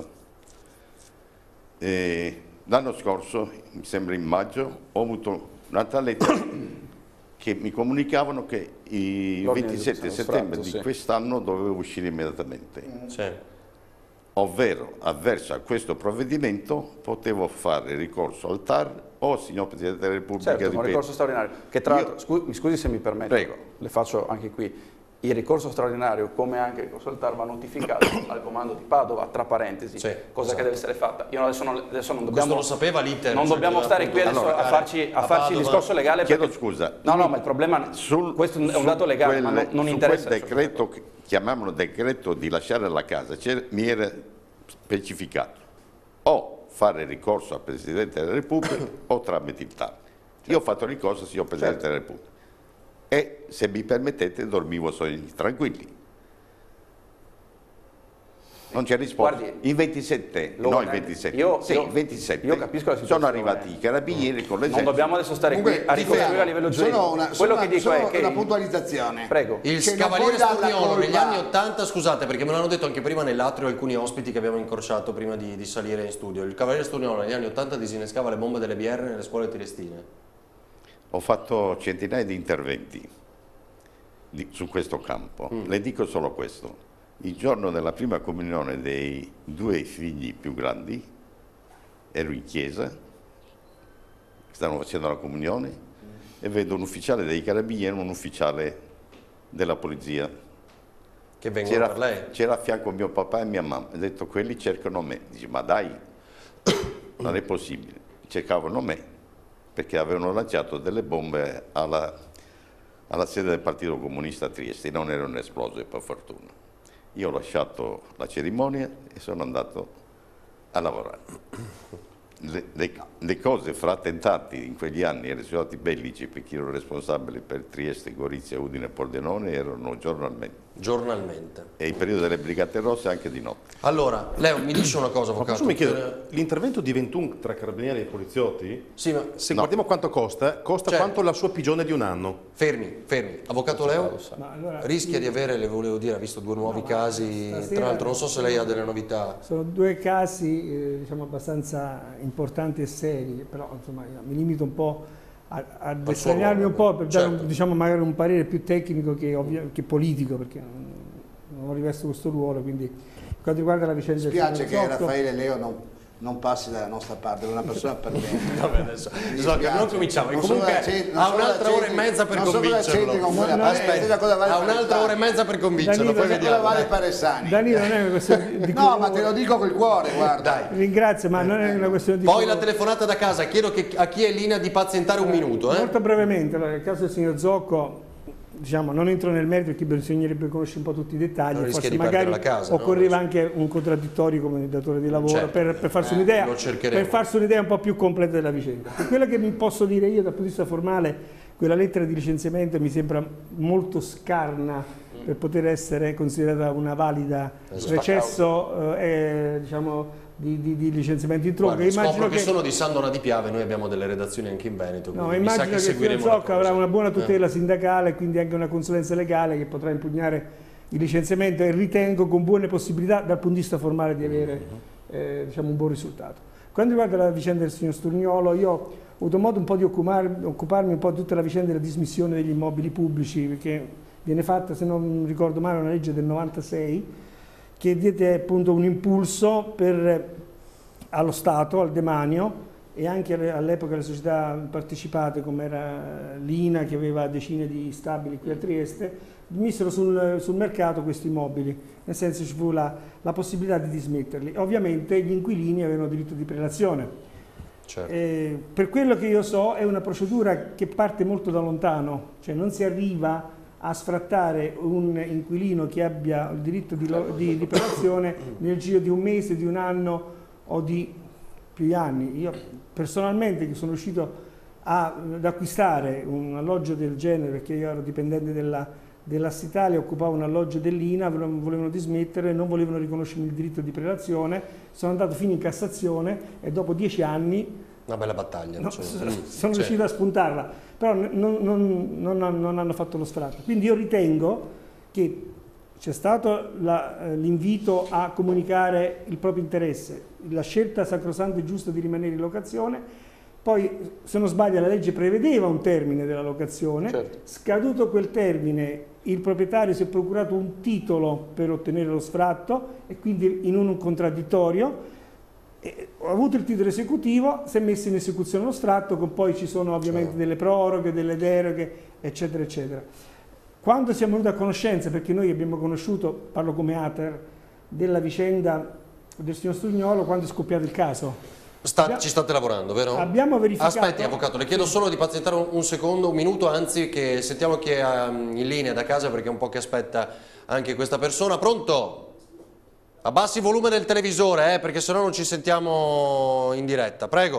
S4: E l'anno scorso, mi sembra in maggio, ho avuto un'altra lettera che mi comunicavano che il
S5: L'ordine
S4: ventisette
S5: di
S4: settembre
S5: sfratto,
S4: di
S5: sì.
S4: quest'anno dovevo uscire immediatamente.
S1: Sì.
S4: Ovvero, avverso a questo provvedimento, potevo fare ricorso al T A R o, signor Presidente della Repubblica,
S5: Certo, un
S4: ripeto,
S5: ricorso straordinario. Che tra
S4: Io-
S5: l'altro, scu- mi scusi se mi permette,
S4: Prego.
S5: le faccio anche qui. Il ricorso straordinario, come anche il ricorso al T A R, va notificato al comando di Padova, tra parentesi,
S1: Sì,
S5: cosa
S1: esatto.
S5: che deve essere fatta. Io adesso non, adesso non
S1: Questo
S5: dobbiamo,
S1: lo sapeva l'Inter.
S5: non
S1: cioè,
S5: dobbiamo
S1: doveva
S5: stare qui
S1: appunto
S5: adesso a
S1: allora,
S5: farci, a
S1: a
S5: farci il
S1: Padova.
S5: discorso legale.
S4: Chiedo
S5: perché-
S4: scusa.
S5: No, no, ma il problema,
S4: sul-
S5: questo è un
S4: su
S5: dato legale, ma non,
S4: quel-
S5: non
S4: su
S5: interessa.
S4: quel decreto, che chiamiamolo decreto di lasciare la casa, c'era- mi era specificato o fare ricorso al Presidente della Repubblica o tramite il T A R. Io ho fatto ricorso al signor Presidente
S5: Certo.
S4: della Repubblica e, se mi permettete, dormivo sogni tranquilli. Non c'è risposta.
S5: Guardi,
S4: il ventisette,
S5: lo-
S4: no il ventisette,
S5: io-
S4: sì,
S5: io-
S4: il ventisette,
S5: io capisco la situazione.
S4: sono arrivati i carabinieri con
S5: Non
S4: l'esercito.
S5: dobbiamo adesso stare
S3: Comunque,
S5: qui a ricostruire a livello giuridico.
S3: Solo una,
S5: Quello
S3: solo
S5: che dico
S3: solo
S5: è che...
S3: una puntualizzazione.
S5: Prego.
S1: Il
S3: Che non
S1: Cavaliere
S3: puoi darla
S1: Sturniolo negli
S3: colpa-
S1: anni ottanta, scusate perché me l'hanno detto anche prima nell'atrio alcuni ospiti che abbiamo incrociato prima di, di salire in studio, il Cavaliere Sturniolo negli anni ottanta disinnescava le bombe delle B R nelle scuole triestine.
S4: Ho fatto centinaia di interventi di- su questo campo.
S5: Mm.
S4: Le dico solo questo. Il giorno della prima comunione dei due figli più grandi, ero in chiesa, stavano facendo la comunione, e vedo un ufficiale dei carabinieri e un ufficiale della polizia.
S1: Che vengono per lei.
S4: C'era, c'era a fianco mio papà e mia mamma. Ho detto, quelli cercano me. Dice, ma dai, non è possibile. Cercavano me, perché avevano lanciato delle bombe alla, alla sede del Partito Comunista a Trieste, non erano esplose per fortuna. Io ho lasciato la cerimonia e sono andato a lavorare. Le, le- le cose fra attentati in quegli anni e risultati bellici per chi ero responsabile per Trieste, Gorizia, Udine e Pordenone erano giornalmente.
S1: Giornalmente.
S4: E il periodo delle Brigate Rosse anche di notte.
S1: Allora, Leo, mi dice una cosa,
S2: Ma
S1: avvocato.
S2: posso mi chiedo,
S1: Per-
S2: l'intervento di ventuno tra carabinieri e poliziotti,
S1: Sì, ma
S2: se
S4: No.
S2: guardiamo quanto costa, costa
S1: Certo.
S2: quanto la sua pigione di un anno.
S1: fermi, fermi. Avvocato Leo
S7: Ma allora,
S1: rischia di avere, le volevo dire, ha visto due nuovi casi,
S7: stasera-
S1: tra l'altro non so se lei ha delle novità.
S7: sono due casi eh, diciamo abbastanza importanti e seri, però insomma io mi limito un po' a, a
S1: suo
S7: estraniarmi
S1: ruolo,
S7: un po' per dare un-
S1: certo.
S7: diciamo magari un parere più tecnico che, ovvia- che politico, perché non, non ho rivesto questo ruolo, quindi per quanto riguarda la vicenda
S3: Mi spiace
S7: del
S3: che
S7: signor Zocco,
S3: Raffaele Leo non, non passi dalla nostra parte, è una persona per bene.
S1: Vabbè, adesso,
S3: Mi
S1: adesso
S3: dispiace.
S1: non cominciamo,
S3: Non
S1: comunque
S3: sono d'accordo- non
S1: ha
S3: sono
S1: un'altra ora e
S3: d'accordo-
S1: mezza per
S3: non sono d'accordo
S1: convincerlo.
S3: con quella
S7: No, no,
S3: parte,
S1: Aspetta,
S3: cosa vale
S1: ha
S3: fare
S1: un'altra
S3: il
S1: ora e mezza per convincerlo,
S7: Danilo,
S1: poi
S7: cosa
S3: Cosa
S1: vediamo.
S3: vale fare Sani?
S7: Danilo non è una questione di
S3: No, ma te lo dico col cuore, guarda.
S7: ringrazio, ma non è una questione di
S1: Poi
S7: colore.
S1: la telefonata da casa, chiedo che, a chi è in linea di pazientare un minuto. Eh?
S7: Molto brevemente, allora, nel caso del signor Zocco, diciamo, non entro nel merito perché bisognerebbe conoscere un po' tutti i dettagli,
S1: Non rischia
S7: forse
S1: di
S7: magari
S1: perdere la casa, no?
S7: occorreva anche un contraddittorio come datore di lavoro
S1: Certo.
S7: per, per farsi
S1: Eh,
S7: un'idea,
S1: lo cercheremo.
S7: per farsi un'idea un po' più completa della vicenda. Per quello che mi posso dire io dal punto di vista formale, quella lettera di licenziamento mi sembra molto scarna per poter essere considerata una valida recesso eh, diciamo, di, di, di licenziamento in tronco.
S1: Guarda,
S7: immagino
S1: scopro che,
S7: che
S1: sono di Sandona di Piave, noi abbiamo delle redazioni anche in Veneto.
S7: No,
S1: mi sa
S7: immagino
S1: che,
S7: che
S1: seguiremo
S7: Fiore Zocca
S1: la cosa.
S7: avrà una buona tutela eh. sindacale, quindi anche una consulenza legale che potrà impugnare il licenziamento e ritengo con buone possibilità dal punto di vista formale di avere eh, diciamo, un buon risultato. Quando riguarda la vicenda del signor Sturniolo, io ho avuto modo un po' di occuparmi, occuparmi un po' di tutta la vicenda della dismissione degli immobili pubblici, perché viene fatta, se non ricordo male, una legge del novantasei che diede appunto un impulso per, allo Stato, al demanio e anche all'epoca alle società partecipate come era l'I N A che aveva decine di stabili qui a Trieste, misero sul, sul mercato questi immobili, nel senso ci fu la, la possibilità di dismetterli. Ovviamente gli inquilini avevano diritto di prelazione.
S1: Certo.
S7: Eh, per quello che io so è una procedura che parte molto da lontano, cioè non si arriva a sfrattare un inquilino che abbia il diritto di, di, di prelazione nel giro di un mese, di un anno o di più anni. Io personalmente che sono riuscito a, ad acquistare un alloggio del genere, perché io ero dipendente della dell'Assitalia, occupavo un alloggio dell'I N A, volevano dismettere, non volevano riconoscermi il diritto di prelazione, sono andato fino in Cassazione e dopo dieci anni
S1: una bella battaglia.
S7: no,
S1: cioè,
S7: sono
S1: cioè.
S7: riuscito a spuntarla, però non, non, non, non hanno fatto lo sfratto. Quindi io ritengo che c'è stato l'invito a comunicare il proprio interesse, la scelta sacrosanta e giusta di rimanere in locazione. Poi, se non sbaglio, la legge prevedeva un termine della locazione, certo. Scaduto quel termine il proprietario si è procurato un titolo per ottenere lo sfratto e quindi in un contraddittorio, e ho avuto il titolo esecutivo, si è messo in esecuzione lo sfratto, con poi ci sono ovviamente certo. delle proroghe, delle deroghe, eccetera, eccetera. Quando siamo venuti a conoscenza, perché noi abbiamo conosciuto, parlo come Ater, della vicenda del signor Sturniolo quando è scoppiato il caso.
S1: Sta, ci state lavorando, vero?
S7: Abbiamo verificato...
S1: Aspetti, avvocato, le chiedo solo di pazientare un, un secondo, un minuto, anzi che sentiamo chi è um, in linea da casa perché è un po' che aspetta anche questa persona. Pronto? Abbassi il volume del televisore, eh, perché sennò non ci sentiamo in diretta. Prego.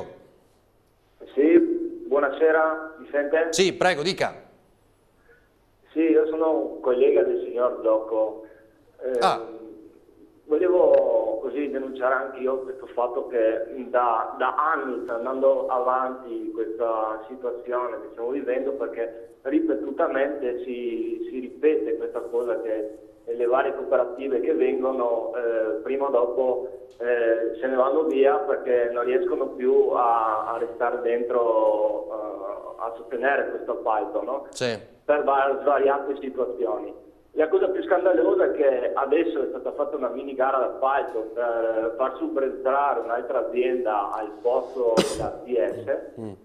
S8: Sì, buonasera, mi sente?
S1: Sì, prego, dica.
S8: Sì, io sono un collega del signor Zocco. Eh,
S1: ah.
S8: Volevo così denunciare anche io questo fatto che da, da anni sta andando avanti questa situazione che stiamo vivendo, perché ripetutamente si, si ripete questa cosa che le varie cooperative che vengono eh, prima o dopo eh, se ne vanno via perché non riescono più a, a restare dentro uh, a sostenere questo appalto, no?
S1: Sì.
S8: Per svariate situazioni. La cosa più scandalosa è che adesso è stata fatta una mini gara d'appalto per far subentrare un'altra azienda al posto della T S mm.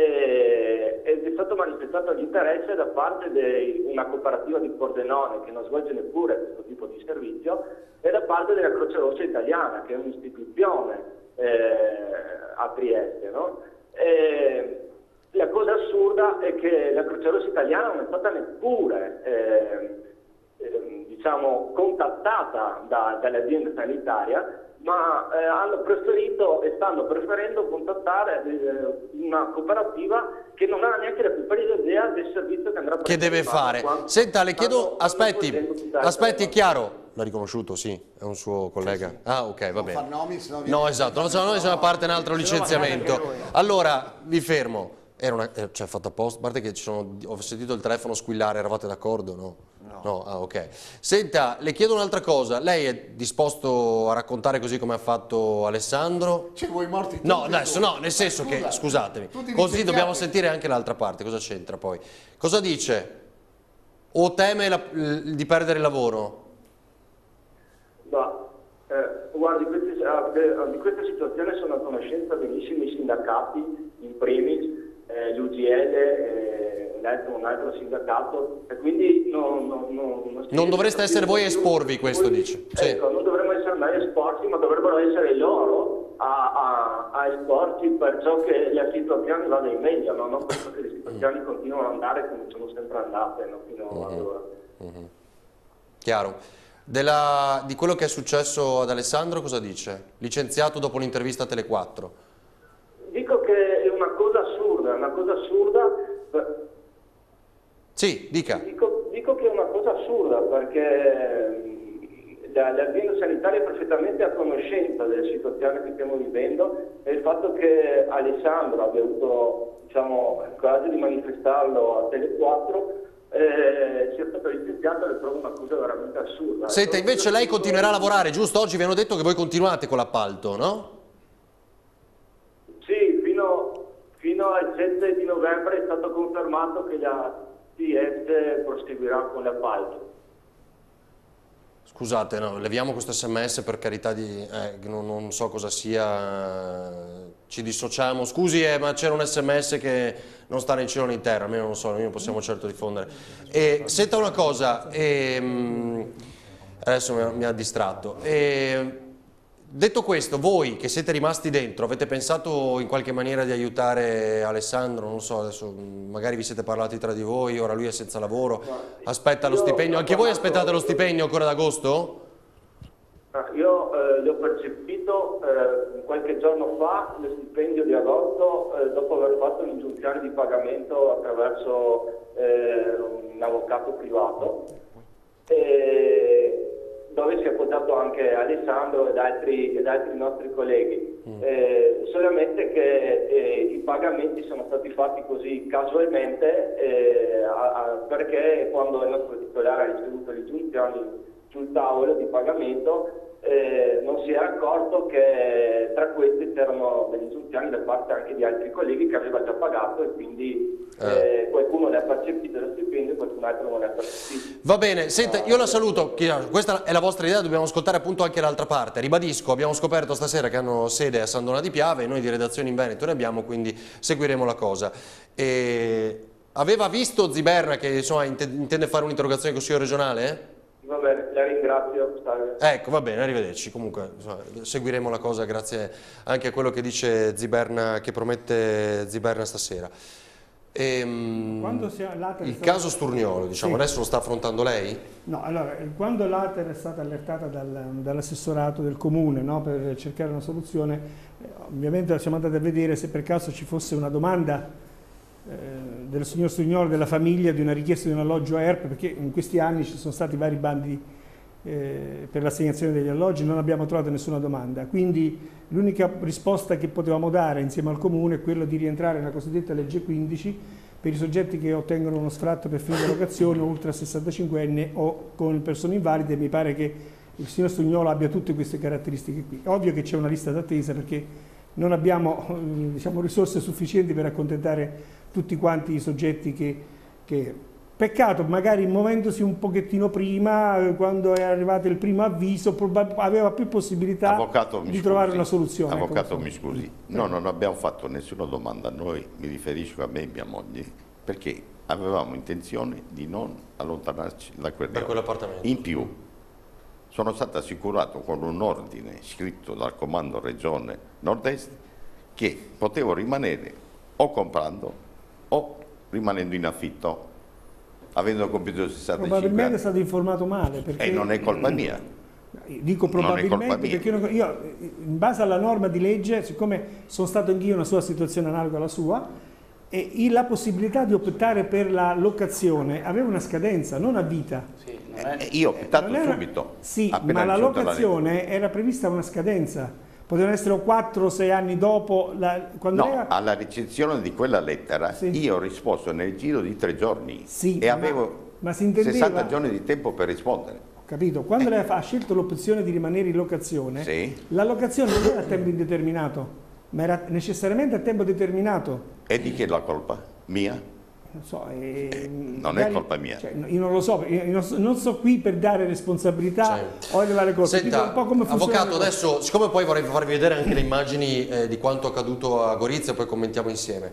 S8: e, ed è stato manifestato l'interesse da parte di una cooperativa di Pordenone che non svolge neppure questo tipo di servizio e da parte della Croce Rossa Italiana, che è un'istituzione eh, a Trieste, no? E la cosa assurda è che la Croce Rossa Italiana non è stata neppure eh, Eh, diciamo contattata da, dall'azienda sanitaria, ma eh, hanno preferito e stanno preferendo contattare eh, una cooperativa che non ha neanche la più precisa idea del servizio che andrà a
S1: che deve fare. Quando, Senta, le chiedo, aspetti, aspetti, è chiaro, l'ha riconosciuto, sì, è un suo collega. Sì, sì. Ah, ok, va bene.
S3: Nomi,
S1: no, esatto, non facciamo nomi, se no parte un altro licenziamento. Allora, vi fermo. Era una, cioè, fatto apposta, a parte che ci sono, ho sentito il telefono squillare, eravate d'accordo? No? No. No? Ah, ok. Senta, le chiedo un'altra cosa, lei è disposto a raccontare così come ha fatto Alessandro?
S3: Ci vuoi morti tutti?
S1: No, adesso no, nel senso Scusa, che, scusatemi, così dobbiamo sentire anche l'altra parte, cosa c'entra poi? Cosa dice? O teme la, di perdere il lavoro?
S8: No, eh, guardi, queste, di questa situazione sono a conoscenza benissimo i sindacati, in primis, Eh, l'U G L, eh, un, altro, un altro sindacato, e quindi non, non, non, non,
S1: non dovreste essere voi a esporvi, questo voi, dice.
S8: Ecco, sì. Non dovremmo essere noi a esporsi, ma dovrebbero essere loro a, a, a esporsi per ciò che la situazione vada in meglio, no? Non per che le situazioni mm. continuano ad andare come sono sempre andate, no? Fino mm-hmm. ad ora.
S1: Mm-hmm. Chiaro. Della, di quello che è successo ad Alessandro cosa dice? Licenziato dopo un'intervista a Tele quattro.
S8: Dico che è una cosa assurda, è una cosa assurda
S1: Sì, dica.
S8: Dico, dico che è una cosa assurda, perché l'azienda sanitaria è perfettamente a conoscenza della situazione che stiamo vivendo, e il fatto che Alessandro abbia avuto, diciamo, il coraggio di manifestarlo a Tele quattro eh, sia stato licenziato, le trovo una cosa veramente assurda.
S1: Senta, invece lei continuerà a lavorare, giusto? Oggi vi hanno detto che voi continuate con l'appalto, no?
S8: Sì, fino, fino al sette di novembre è stato confermato che la T S proseguirà con l'appalto.
S1: Scusate, no, leviamo questo sms per carità di... Eh, non, non so cosa sia, ci dissociamo. Scusi, eh, ma c'era un sms che non sta né in cielo né in terra, almeno non so, noi non possiamo certo diffondere. E, senta una cosa, e, adesso mi ha, mi ha distratto. E, detto questo, voi che siete rimasti dentro, avete pensato in qualche maniera di aiutare Alessandro? Non so, adesso magari vi siete parlati tra di voi, ora lui è senza lavoro, aspetta lo stipendio. Anche voi aspettate lo stipendio ancora ad agosto?
S8: Io eh, l'ho percepito eh, qualche giorno fa, lo stipendio di agosto, eh, dopo aver fatto l'ingiunzione di pagamento attraverso eh, un avvocato privato, e dove si è appoggiato anche Alessandro ed altri, ed altri nostri colleghi. Mm. Eh, solamente che eh, i pagamenti sono stati fatti così casualmente, eh, a, a, perché quando il nostro titolare ha ricevuto le giunzioni sul tavolo di pagamento eh, non si era accorto che tra queste c'erano delle giunzioni da parte anche di altri colleghi che aveva già pagato, e quindi eh, qualcuno ne ha percepito lo stipendio e qualcun altro non ne ha percepito.
S1: Va bene, senta, io la saluto, questa è la vostra idea, dobbiamo ascoltare appunto anche l'altra parte. Ribadisco, abbiamo scoperto stasera che hanno sede a San Donà di Piave, noi di redazione in Veneto ne abbiamo, quindi seguiremo la cosa. E... aveva visto Ziberna che insomma intende fare un'interrogazione con il Consiglio regionale?
S8: Va bene, la ringrazio.
S1: Ecco, va bene, arrivederci. Comunque insomma, seguiremo la cosa grazie anche a quello che dice Ziberna, che promette Ziberna stasera. Ehm,
S7: quando si è,
S1: il caso Sturniolo, diciamo, sì. Adesso lo sta affrontando lei?
S7: No, allora, quando l'Ater è stata allertata dal, dall'assessorato del comune, no, per cercare una soluzione, eh, ovviamente siamo andati a vedere se per caso ci fosse una domanda del signor Sturniolo, della famiglia, di una richiesta di un alloggio a E R P, perché in questi anni ci sono stati vari bandi eh, per l'assegnazione degli alloggi, non abbiamo trovato nessuna domanda, quindi l'unica risposta che potevamo dare insieme al comune è quella di rientrare nella cosiddetta legge quindici per i soggetti che ottengono uno sfratto per fine di locazione ultra sessantacinque anni o con persone invalide. Mi pare che il signor Sturniolo abbia tutte queste caratteristiche qui. Ovvio che c'è una lista d'attesa perché non abbiamo diciamo, risorse sufficienti per accontentare tutti quanti i soggetti che, che... Peccato, magari muovendosi un pochettino prima, quando è arrivato il primo avviso, aveva più possibilità
S4: Avvocato,
S7: di trovare una soluzione.
S4: Avvocato, mi scusi, no, non abbiamo fatto nessuna domanda, noi, mi riferisco a me e mia moglie, perché avevamo intenzione di non allontanarci da quell'appartamento. In più, sono stato assicurato con un ordine scritto dal comando regione nord-est che potevo rimanere o comprando o rimanendo in affitto, avendo compiuto sessantacinque
S7: probabilmente
S4: anni.
S7: È stato informato male. Perché...
S4: E non è colpa mia.
S7: Dico probabilmente perché io, in base alla norma di legge, siccome sono stato anch'io in una sua situazione analoga alla sua, e la possibilità di optare per la locazione aveva una scadenza, non a vita.
S4: Sì, non è... eh, io ho optato
S7: era...
S4: subito.
S7: Sì, ma la locazione era prevista una scadenza. Potevano essere quattro o sei anni dopo. La... Quando
S4: no,
S7: era...
S4: alla ricezione di quella lettera sì. Io ho risposto nel giro di tre giorni
S7: sì,
S4: e
S7: ma,
S4: avevo
S7: ma si intendeva...
S4: sessanta giorni di tempo per rispondere.
S7: Capito? Quando
S4: eh.
S7: lei ha scelto l'opzione di rimanere in locazione,
S4: sì.
S7: La locazione non era a tempo indeterminato, ma era necessariamente a tempo determinato.
S4: E di chi è la colpa? Mia?
S7: Non so, eh,
S4: eh, non
S7: magari,
S4: è colpa mia.
S7: Cioè, io non lo so, io non, so, non so qui per dare responsabilità sì. O elevare colpe.
S1: Senta,
S7: un po' come
S1: avvocato, adesso, siccome poi vorrei farvi vedere anche le immagini eh, di quanto accaduto a Gorizia, poi commentiamo insieme.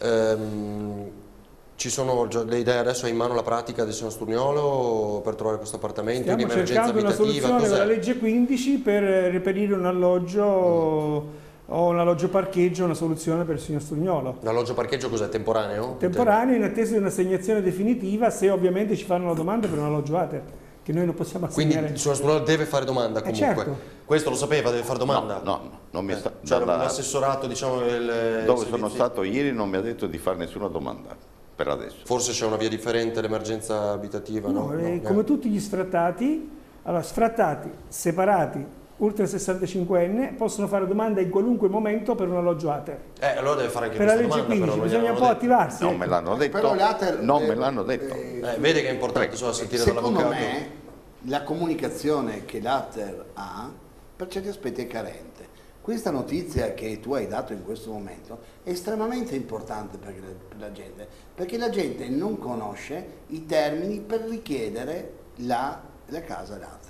S1: Ehm, Ci sono già le idee, adesso è in mano la pratica del signor Sturniolo per trovare questo appartamento?
S7: Stiamo
S1: di emergenza
S7: cercando una
S1: abitativa?
S7: soluzione con la legge quindici per reperire un alloggio mm. o un alloggio parcheggio, una soluzione per il signor Sturniolo.
S1: L'alloggio parcheggio cos'è? Temporaneo?
S7: Temporaneo, in attesa di un'assegnazione definitiva, se ovviamente ci fanno la domanda per un alloggio A T E R, che noi non possiamo assegnare.
S1: Quindi il signor Sturniolo deve fare domanda comunque?
S7: Eh certo.
S1: Questo lo sapeva, deve fare domanda?
S4: No, no, non mi
S1: eh,
S4: sta...
S1: C'era
S4: dalla...
S1: un assessorato, diciamo, il,
S4: dove sono stato ieri non mi ha detto di fare nessuna domanda. per adesso.
S1: Forse c'è una via differente, l'emergenza abitativa?
S7: No,
S1: No,
S7: eh,
S1: no,
S7: come
S1: eh.
S7: tutti gli sfrattati, allora sfrattati, separati, ultra sessantacinquenne possono fare domanda in qualunque momento per un alloggio ATER.
S1: Eh, allora deve fare anche
S7: Per la
S1: questa
S7: legge
S1: domanda,
S7: quindici
S1: però, non
S7: bisogna un
S1: gliel'hanno
S7: po'
S1: detto.
S7: attivarsi.
S4: Non me l'hanno detto,
S3: Però l'Ater,
S4: non
S3: eh,
S4: me l'hanno detto.
S3: eh,
S1: Eh, vede che è importante solo sentire
S3: Secondo
S1: dall'avvocato.
S3: me la comunicazione che l'Ater ha per certi aspetti è carente. Questa notizia che tu hai dato in questo momento è estremamente importante per la, per la gente, perché la gente non conosce i termini per richiedere la, la casa l'Ater.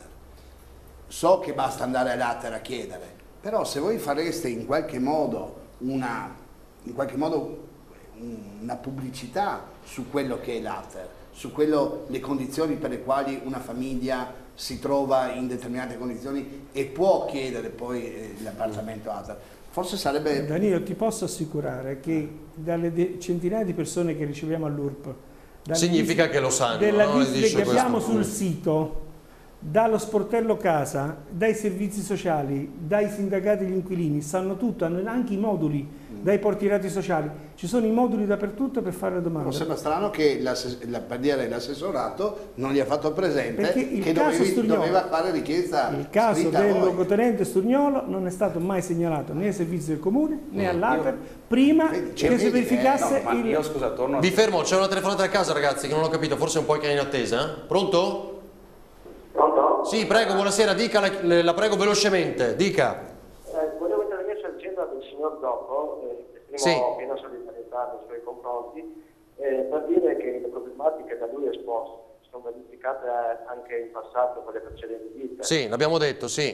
S3: So che basta andare all'Ater a chiedere, però se voi fareste in qualche modo una, in qualche modo una pubblicità su quello che è l'Ater, su quello, le condizioni per le quali una famiglia si trova in determinate condizioni e può chiedere poi eh, l'appartamento ATER, forse sarebbe...
S7: Danilo, ti posso assicurare che dalle de- centinaia di persone che riceviamo all'U R P, dalle
S1: Significa
S7: visite-
S1: che lo sanno,
S7: della
S1: no?
S7: visite
S1: Dice
S7: che
S1: questo.
S7: abbiamo sul sito, dallo sportello casa, dai servizi sociali, dai sindacati degli inquilini, sanno tutto, hanno anche i moduli, dai portirati sociali, ci sono i moduli dappertutto per fare le domande.
S3: Mi sembra strano che la, la, per dire, l'assessorato non gli ha fatto presente
S7: Perché il
S3: che
S7: caso
S3: dovevi,
S7: Sturgnolo-
S3: doveva fare richiesta
S7: Il caso
S3: scritta a
S7: del
S3: voi.
S7: logotenente Sturgnolo non è stato mai segnalato né ai servizi del comune né
S1: Mm.
S7: all'Ater prima
S3: Vedi,
S7: che
S3: vedi,
S7: si
S3: eh,
S7: verificasse
S5: No, ma
S7: il...
S5: io scusa, torno a...
S1: Vi fermo, c'è una telefonata a casa ragazzi che non ho capito, forse è un po' che è in attesa. Eh? Pronto?
S8: Pronto?
S1: Sì, prego, buonasera, dica, la, la prego velocemente, dica.
S8: Eh, volevo intervenire sulla vicenda del signor Zoppo, eh, esprimo
S1: Sì.
S8: piena solidarietà nei suoi confronti, eh, per dire che le problematiche da lui esposte sono verificate anche in passato con le precedenti vite.
S1: Sì, l'abbiamo detto, sì.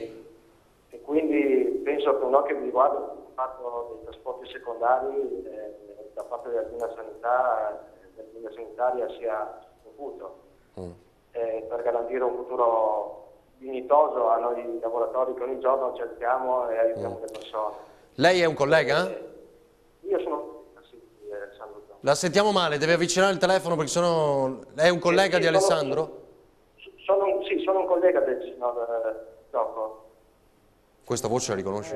S8: E quindi penso che un occhio di riguardo sul fatto dei trasporti secondari eh, da parte dell'azienda sanità, dell'azienda sanitaria sia dovuto
S1: Mm.
S8: eh, per garantire un futuro dignitoso a noi lavoratori che ogni giorno cerchiamo e aiutiamo
S1: Mm.
S8: le persone.
S1: Lei è un collega?
S8: Eh, io sono sì, di Alessandro Zoppo.
S1: La sentiamo male, deve avvicinare il telefono perché sennò... È un collega
S8: Sì,
S1: di
S8: sì, sono-
S1: Alessandro?
S8: Sono, un- sì, sono un collega del signor eh, Zoppo.
S1: Questa voce la riconosci?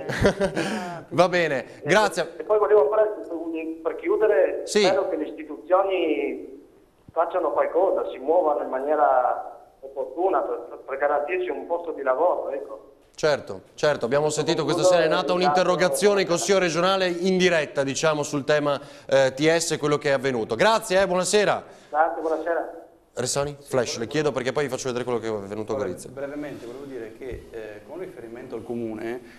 S1: Va bene, grazie.
S8: E poi volevo fare, per chiudere,
S1: Sì.
S8: spero che le istituzioni facciano qualcosa, si muovano in maniera opportuna per, per garantirci un posto di lavoro, ecco.
S1: Certo, certo, abbiamo sentito questa sera è nata un'interrogazione in Consiglio regionale in diretta, diciamo, sul tema eh, T S e quello che è avvenuto. Grazie, eh, buonasera.
S8: Grazie, buonasera.
S1: Ressani, flash, le chiedo perché poi vi faccio vedere quello che è venuto a Gorizia.
S5: Brevemente volevo dire che eh, con riferimento al comune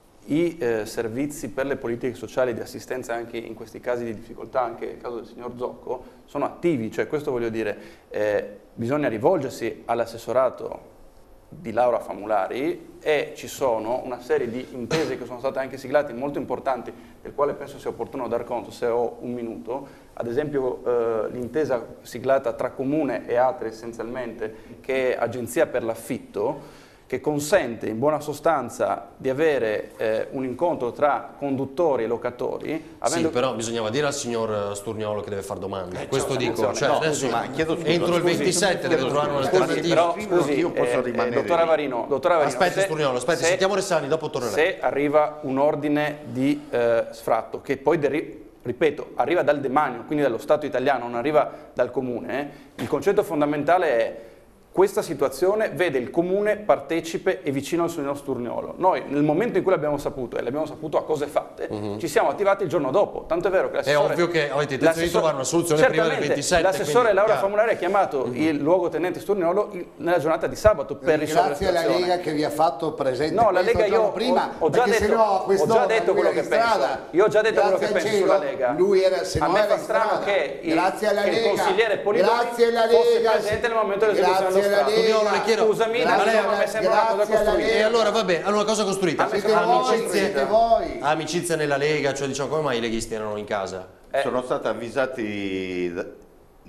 S5: i eh, servizi per le politiche sociali di assistenza anche in questi casi di difficoltà, anche nel caso del signor Zocco, sono attivi, cioè questo voglio dire, eh, bisogna rivolgersi all'assessorato di Laura Famulari e ci sono una serie di intese che sono state anche siglate molto importanti, del quale penso sia opportuno dar conto se ho un minuto, ad esempio eh, l'intesa siglata tra Comune e Atri essenzialmente, che è Agenzia per l'affitto, che consente in buona sostanza di avere eh, un incontro tra conduttori e locatori.
S1: Sì, però bisognava dire al signor Sturgnolo che deve fare domande.
S5: Eh,
S1: Questo
S5: certo,
S1: dico, cioè
S5: no,
S1: adesso
S4: ma chiedo scusa,
S1: entro il
S4: scusi,
S1: ventisette deve trovare
S5: Scusi,
S1: un'alternativa.
S5: però
S4: Scrivono
S5: scusi,
S4: che io posso
S5: eh,
S4: rimanere
S5: eh, dottore
S4: lì.
S5: Avarino, dottore Avarino,
S1: Aspetti
S5: se-
S1: Sturgnolo, aspetti,
S5: se-
S1: sentiamo Ressani, dopo torna lei.
S5: Se arriva un ordine di eh, sfratto che poi deri- ripeto, arriva dal demanio, quindi dallo Stato italiano, non arriva dal Comune, il concetto fondamentale è: questa situazione vede il Comune partecipe e vicino al signor Sturgnolo. Noi nel momento in cui l'abbiamo saputo, e l'abbiamo saputo a cose fatte, uh-huh. ci siamo attivati il giorno dopo, tanto è vero che l'assessore...
S1: È ovvio che avete intenzione di trovare una soluzione prima del ventisette.
S5: L'assessore
S1: quindi,
S5: Laura
S1: chiaro.
S5: Famulari ha chiamato uh-huh. il luogotenente Sturgnolo il- nella giornata di sabato per risolvere la
S3: Grazie alla
S5: situazione.
S3: Lega che vi ha fatto presente
S5: No, la
S3: questo
S5: Lega
S3: il giorno
S5: io
S3: prima,
S5: ho, ho già
S3: perché
S5: detto,
S3: sennò a
S5: ho
S3: quest'ora
S5: già detto
S3: lui
S5: quello
S3: era
S5: che
S3: in
S5: penso.
S3: strada.
S5: Io ho già detto quello
S3: Grazie
S5: che
S3: al
S5: penso
S3: cielo,
S5: sulla Lega.
S3: lui era, se
S5: a
S3: no
S5: me
S3: era
S5: fa
S3: in
S5: strano
S3: strada.
S5: che il,
S3: Grazie alla
S5: che il
S3: Lega.
S5: consigliere Polidori
S3: Grazie alla
S5: fosse
S3: Lega.
S5: presente nel momento dell'esecuzione dello
S3: Grazie alla
S5: Stato.
S3: Lega.
S1: Sturgnolo, le chiedo,
S5: Scusami,
S3: Grazie
S5: ma
S3: alla-
S5: a me sembra una cosa
S3: grazie alla
S5: costruita.
S1: E
S3: Lega.
S1: allora va bene, allora una cosa costruita.
S3: Siete voi, siete voi.
S1: Amicizia nella Lega, cioè diciamo come mai i leghisti erano in casa?
S5: Eh.
S4: Sono stati avvisati da,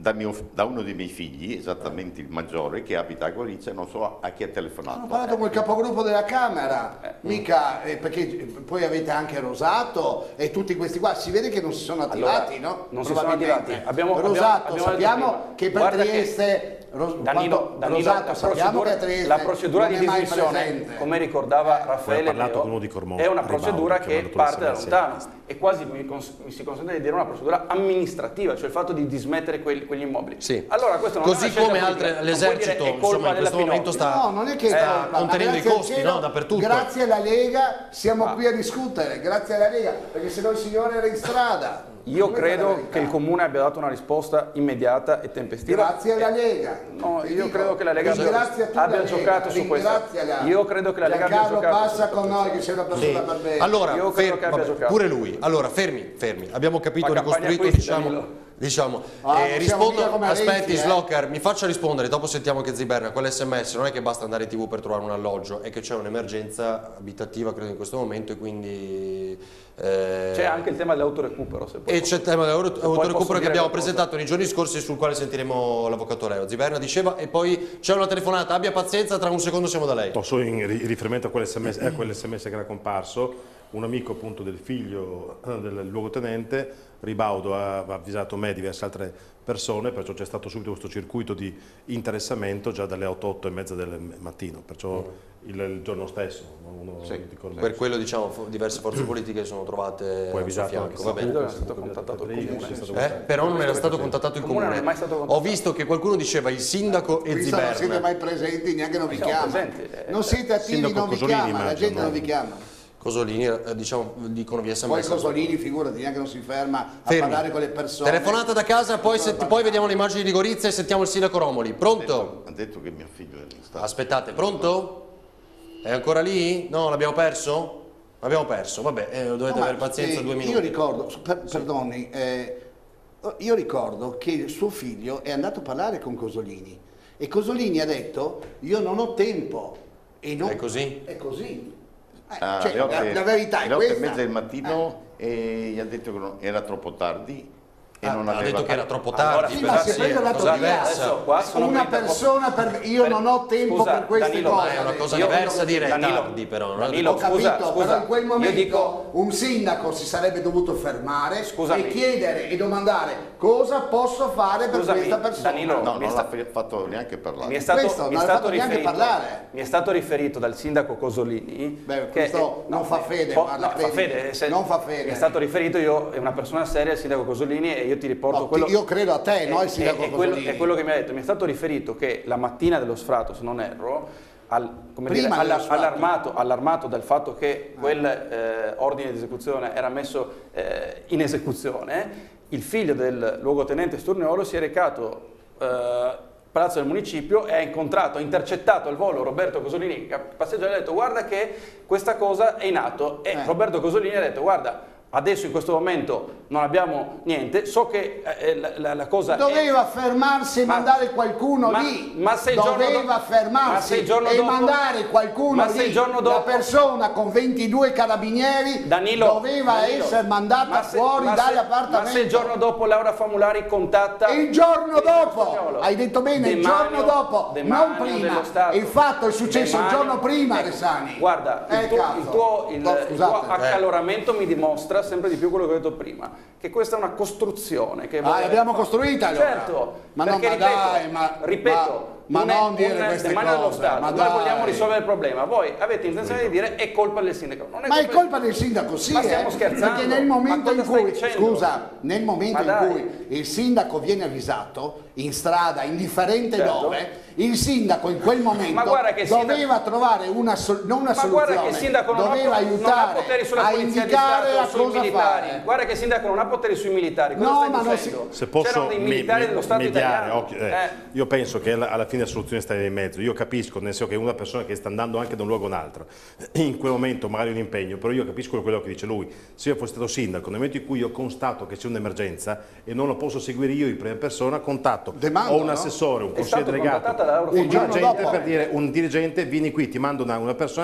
S4: da, mio, da uno dei miei figli, esattamente il maggiore, che abita a Gorizia, non so a chi ha telefonato.
S3: Hanno parlato col capogruppo della Camera, eh. mica, eh, perché poi avete anche Rosato e tutti questi qua, si vede che non si sono attivati,
S5: allora,
S3: no?
S5: Non si sono attivati. Abbiamo,
S3: Rosato,
S5: abbiamo,
S3: sappiamo
S5: abbiamo
S3: che per
S5: Guarda
S3: Trieste...
S5: Che... Danilo, Danilo,
S3: Rosato,
S5: la
S3: sappiamo
S5: procedura,
S3: che Trieste
S5: la procedura
S3: non
S5: di
S3: è mai
S5: dismissione,
S3: presente.
S5: come ricordava Raffaele Leo,
S2: di Cormonte,
S5: è una procedura
S2: Ribaldo,
S5: che
S2: che
S5: parte da
S2: l'S M S.
S5: lontano e quasi mi, cons mi si consente di dire una procedura amministrativa, cioè il fatto di dismettere quegli, quegli immobili.
S1: Sì.
S5: Allora, questo non
S1: Così
S5: è una
S1: come
S5: politica,
S1: altre, l'esercito insomma in questo momento sta,
S3: no, non è che
S1: sta
S3: colpa,
S1: contenendo i costi,
S3: cielo,
S1: no, dappertutto.
S3: Grazie alla Lega siamo
S5: Ah.
S3: qui a discutere, grazie alla Lega, perché se no il signore era in strada.
S5: Io
S3: Questa è la
S5: credo
S3: verità.
S5: che il Comune abbia dato una risposta immediata e tempestiva.
S3: Grazie alla Lega.
S5: No,
S3: Ti
S5: io
S3: dico,
S5: credo che la Lega abbia,
S3: ringrazia tu la
S5: abbia
S3: Lega,
S5: giocato su questo.
S3: ringraziala.
S5: Io credo che la Lega abbia
S3: Giancarlo
S5: giocato
S3: passa
S5: su
S3: con
S5: questo.
S3: noi che sei una persona
S1: Sì.
S3: per bene.
S1: Allora,
S5: Io credo
S1: fermi,
S5: che abbia
S1: vabbè,
S5: giocato.
S1: pure lui. Allora, fermi, fermi. Abbiamo capito,
S5: Fa campagna
S1: ricostruito,
S5: acquisti,
S1: diciamo,
S5: Danilo.
S1: diciamo.
S3: Ah,
S1: eh,
S3: non siamo mica
S1: rispondo,
S3: come
S1: aspetti,
S3: Renzi, eh.
S1: Slocker, mi faccia rispondere, dopo sentiamo che Ziberna, quell'esse emme esse non è che basta andare in tv per trovare un alloggio, è che c'è un'emergenza abitativa, credo, in questo momento, e quindi... Eh,
S5: C'è anche il tema dell'autorecupero. Se puoi
S1: e c'è il tema dell'autorecupero che
S5: dire
S1: abbiamo
S5: qualcosa.
S1: presentato nei giorni scorsi, sul quale sentiremo l'avvocato Leo. Ziberna diceva, e poi c'è una telefonata, abbia pazienza, tra un secondo siamo da lei.
S2: No, solo in ri- riferimento a quell'esse emme esse, a quell'esse emme esse che era comparso, un amico appunto del figlio eh, del luogotenente, Ribaudo, ha, ha avvisato me e diverse altre persone, perciò c'è stato subito questo circuito di interessamento già dalle otto, otto e mezza del mattino, perciò il, il giorno stesso. Uno
S1: Sì,
S2: di Cormello.
S1: per quello diciamo fo- diverse forze politiche sono trovate
S2: Poi
S1: al suo
S2: avvisato
S1: fianco,
S2: anche
S1: va bene.
S5: Credo che sia stato contattato il Comune.
S1: Eh? Però non era stato contattato il
S5: Il Comune
S1: comune.
S5: non è mai stato
S1: Ho
S5: contattato.
S1: visto che qualcuno diceva il sindaco e
S3: Visto non siete
S1: Ziberna.
S3: mai presenti, neanche non vi
S5: Siamo
S3: chiama.
S5: presenti, eh.
S3: Non siete attivi,
S2: Sindaco
S3: non vi
S2: Cosolini,
S3: chiama, la
S2: immagino,
S3: gente non
S2: no?
S3: vi chiama.
S1: Cosolini, eh, diciamo, dicono via esse emme
S3: Poi
S1: esse.
S3: Cosolini, figurati, neanche non si ferma a
S1: Fermi.
S3: parlare con le persone.
S1: Telefonata da casa, poi, senti- poi vediamo le immagini di Gorizia e sentiamo il sindaco Romoli. Pronto?
S4: Ha detto che mio figlio è in stato.
S1: Aspettate, pronto? È ancora lì? No, l'abbiamo perso? L'abbiamo perso, vabbè, eh, dovete
S3: No, ma,
S1: avere pazienza,
S3: eh,
S1: due minuti.
S3: Io ricordo, per- perdoni, eh, io ricordo che suo figlio è andato a parlare con Cosolini e Cosolini ha detto io non ho tempo. E non,
S1: È così?
S3: È così. Eh,
S4: Ah,
S3: cioè,
S4: alle otto-
S3: la, la verità è
S4: alle otto
S3: questa.
S4: e mezza del mattino e gli ha detto che non- era troppo tardi e
S1: Ah,
S4: non
S1: ha
S4: aveva
S1: detto che era troppo
S5: Allora,
S1: tardi.
S3: Sì,
S1: però
S3: ma si è
S1: sì,
S3: preso
S1: è una
S3: la
S1: cosa
S3: tua via.
S1: diversa.
S5: Adesso qua sono
S3: Una
S5: qui per-
S3: persona per io
S5: per-
S3: non ho tempo
S5: scusa,
S3: per queste
S5: Danilo,
S3: cose.
S1: Ma è una cosa
S5: Io-
S1: diversa dire
S5: Danilo,
S1: tardi, però. non è-
S5: Danilo,
S3: Ho capito,
S5: scusa,
S3: però
S5: scusa,
S3: in quel
S5: io
S3: momento
S5: dico-
S3: un sindaco si sarebbe dovuto fermare
S5: Scusami.
S3: e chiedere e domandare cosa posso fare per
S5: Scusami,
S3: questa persona.
S5: Danilo,
S4: No,
S5: mi
S4: non
S5: è
S4: l'ha
S5: sta-
S4: fe- fatto neanche parlare.
S5: Mi è stato,
S3: Questo,
S5: mi è
S3: non ha
S5: stato
S3: fatto neanche
S5: riferito,
S3: parlare.
S5: mi è stato riferito dal sindaco Cosolini
S3: Beh,
S5: che
S3: questo non fa fede,
S5: po-
S3: guarda,
S5: no, fa
S3: credimi.
S5: fede, se-
S3: Non fa fede.
S5: Mi è stato riferito, io è una persona seria, il sindaco Cosolini, e io ti riporto
S3: No,
S5: quello.
S3: ti- io credo a te, no al
S5: e-
S3: sindaco
S5: e- e quello,
S3: Cosolini.
S5: è quello che mi ha detto. Mi è stato riferito che la mattina dello sfratto, se non erro, al- come
S3: Prima
S5: dire,
S3: dello
S5: alla-
S3: sfratto.
S5: allarmato, allarmato dal fatto che quel eh, ordine di esecuzione era messo eh, in esecuzione, il figlio del luogotenente Sturniolo si è recato eh, Palazzo del Municipio e ha incontrato, ha intercettato al volo Roberto Cosolini che passeggiava e ha detto guarda che questa cosa è in atto, e
S3: Eh.
S5: Roberto Cosolini ha detto guarda adesso in questo momento non abbiamo niente, so che eh, la, la- la cosa
S3: Doveva
S5: è...
S3: fermarsi e
S5: Ma-
S3: mandare qualcuno
S5: ma-
S3: lì.
S5: ma se il giorno
S3: Doveva
S5: dopo- ma se
S3: fermarsi
S5: il giorno
S3: e
S5: dopo-
S3: mandare qualcuno
S5: ma se
S3: lì.
S5: il giorno
S3: La
S5: dopo-
S3: persona con ventidue carabinieri
S5: Danilo,
S3: doveva
S5: Danilo,
S3: essere mandata
S5: ma se-
S3: fuori
S5: ma se-
S3: dall'appartamento.
S5: Ma se il giorno dopo Laura Famulari contatta
S3: Il giorno
S5: il
S3: dopo,
S5: Spagnolo,
S3: hai detto bene, il
S5: demanio-
S3: giorno dopo, non
S5: demanio
S3: prima.
S5: dello Stato.
S3: Il fatto è successo il
S5: Demanio-
S3: giorno prima,
S5: Ecco,
S3: Resani.
S5: Guarda,
S3: Eh,
S5: il tuo,
S3: cazzo.
S5: il tuo- il-
S3: No,
S5: il tuo
S3: scusate.
S5: accaloramento mi dimostra sempre di più quello che ho detto prima, che questa è una costruzione che
S3: Ah, l'abbiamo costruita allora.
S5: Certo,
S3: Ma no,
S5: perché
S3: ma
S5: ripeto,
S3: dai, ma-
S5: ripeto,
S3: ma- ma
S5: un-
S3: non dire
S5: un
S3: queste
S5: demanio dello
S3: cose,
S5: Stato,
S3: ma
S5: noi
S3: dai.
S5: vogliamo risolvere il problema, voi avete intenzione di dire è colpa del sindaco. Non è
S3: Ma è
S5: colpa
S3: colpa del sindaco, sì,
S5: Ma stiamo
S3: eh,
S5: scherzando?
S3: perché nel momento
S5: Ma cosa
S3: in
S5: stai
S3: cui,
S5: dicendo?
S3: scusa, nel momento
S5: Ma
S3: in
S5: dai.
S3: cui il sindaco viene avvisato, in strada, indifferente
S5: Certo.
S3: dove, il sindaco in quel momento
S5: Ma guarda che il
S3: doveva
S5: sindaco-
S3: trovare una, sol- non una
S5: Ma guarda
S3: soluzione,
S5: che il sindaco non ha,
S3: doveva
S5: non ha
S3: aiutare
S5: poteri sulla
S3: a
S5: polizia di
S3: indicare
S5: Stato
S3: a
S5: o sui
S3: cosa
S5: militari.
S3: fare.
S5: Guarda che il sindaco non ha poteri sui militari. Cosa
S3: No,
S5: stai
S3: ma non
S5: dicendo?
S2: Se posso
S5: C'erano dei
S2: mi-
S5: militari
S2: mi-
S5: dello Stato
S2: mediare,
S5: italiano.
S2: occhio, eh,
S5: Eh.
S2: io penso che alla, alla fine la soluzione sta nel mezzo. Io capisco, nel senso che una persona che sta andando anche da un luogo a un altro, in quel momento magari un impegno, però io capisco quello che dice lui. Se io fossi stato sindaco, nel momento in cui io constato che c'è un'emergenza e non lo posso seguire io in prima persona, contatto
S3: Demando,
S2: o un
S3: no?
S2: assessore, un
S5: È
S2: consigliere
S5: stato
S2: delegato,
S5: contattata da Laura
S2: un
S3: Il giorno
S2: dirigente
S3: dopo.
S2: per dire un dirigente vieni qui, ti mando una, una persona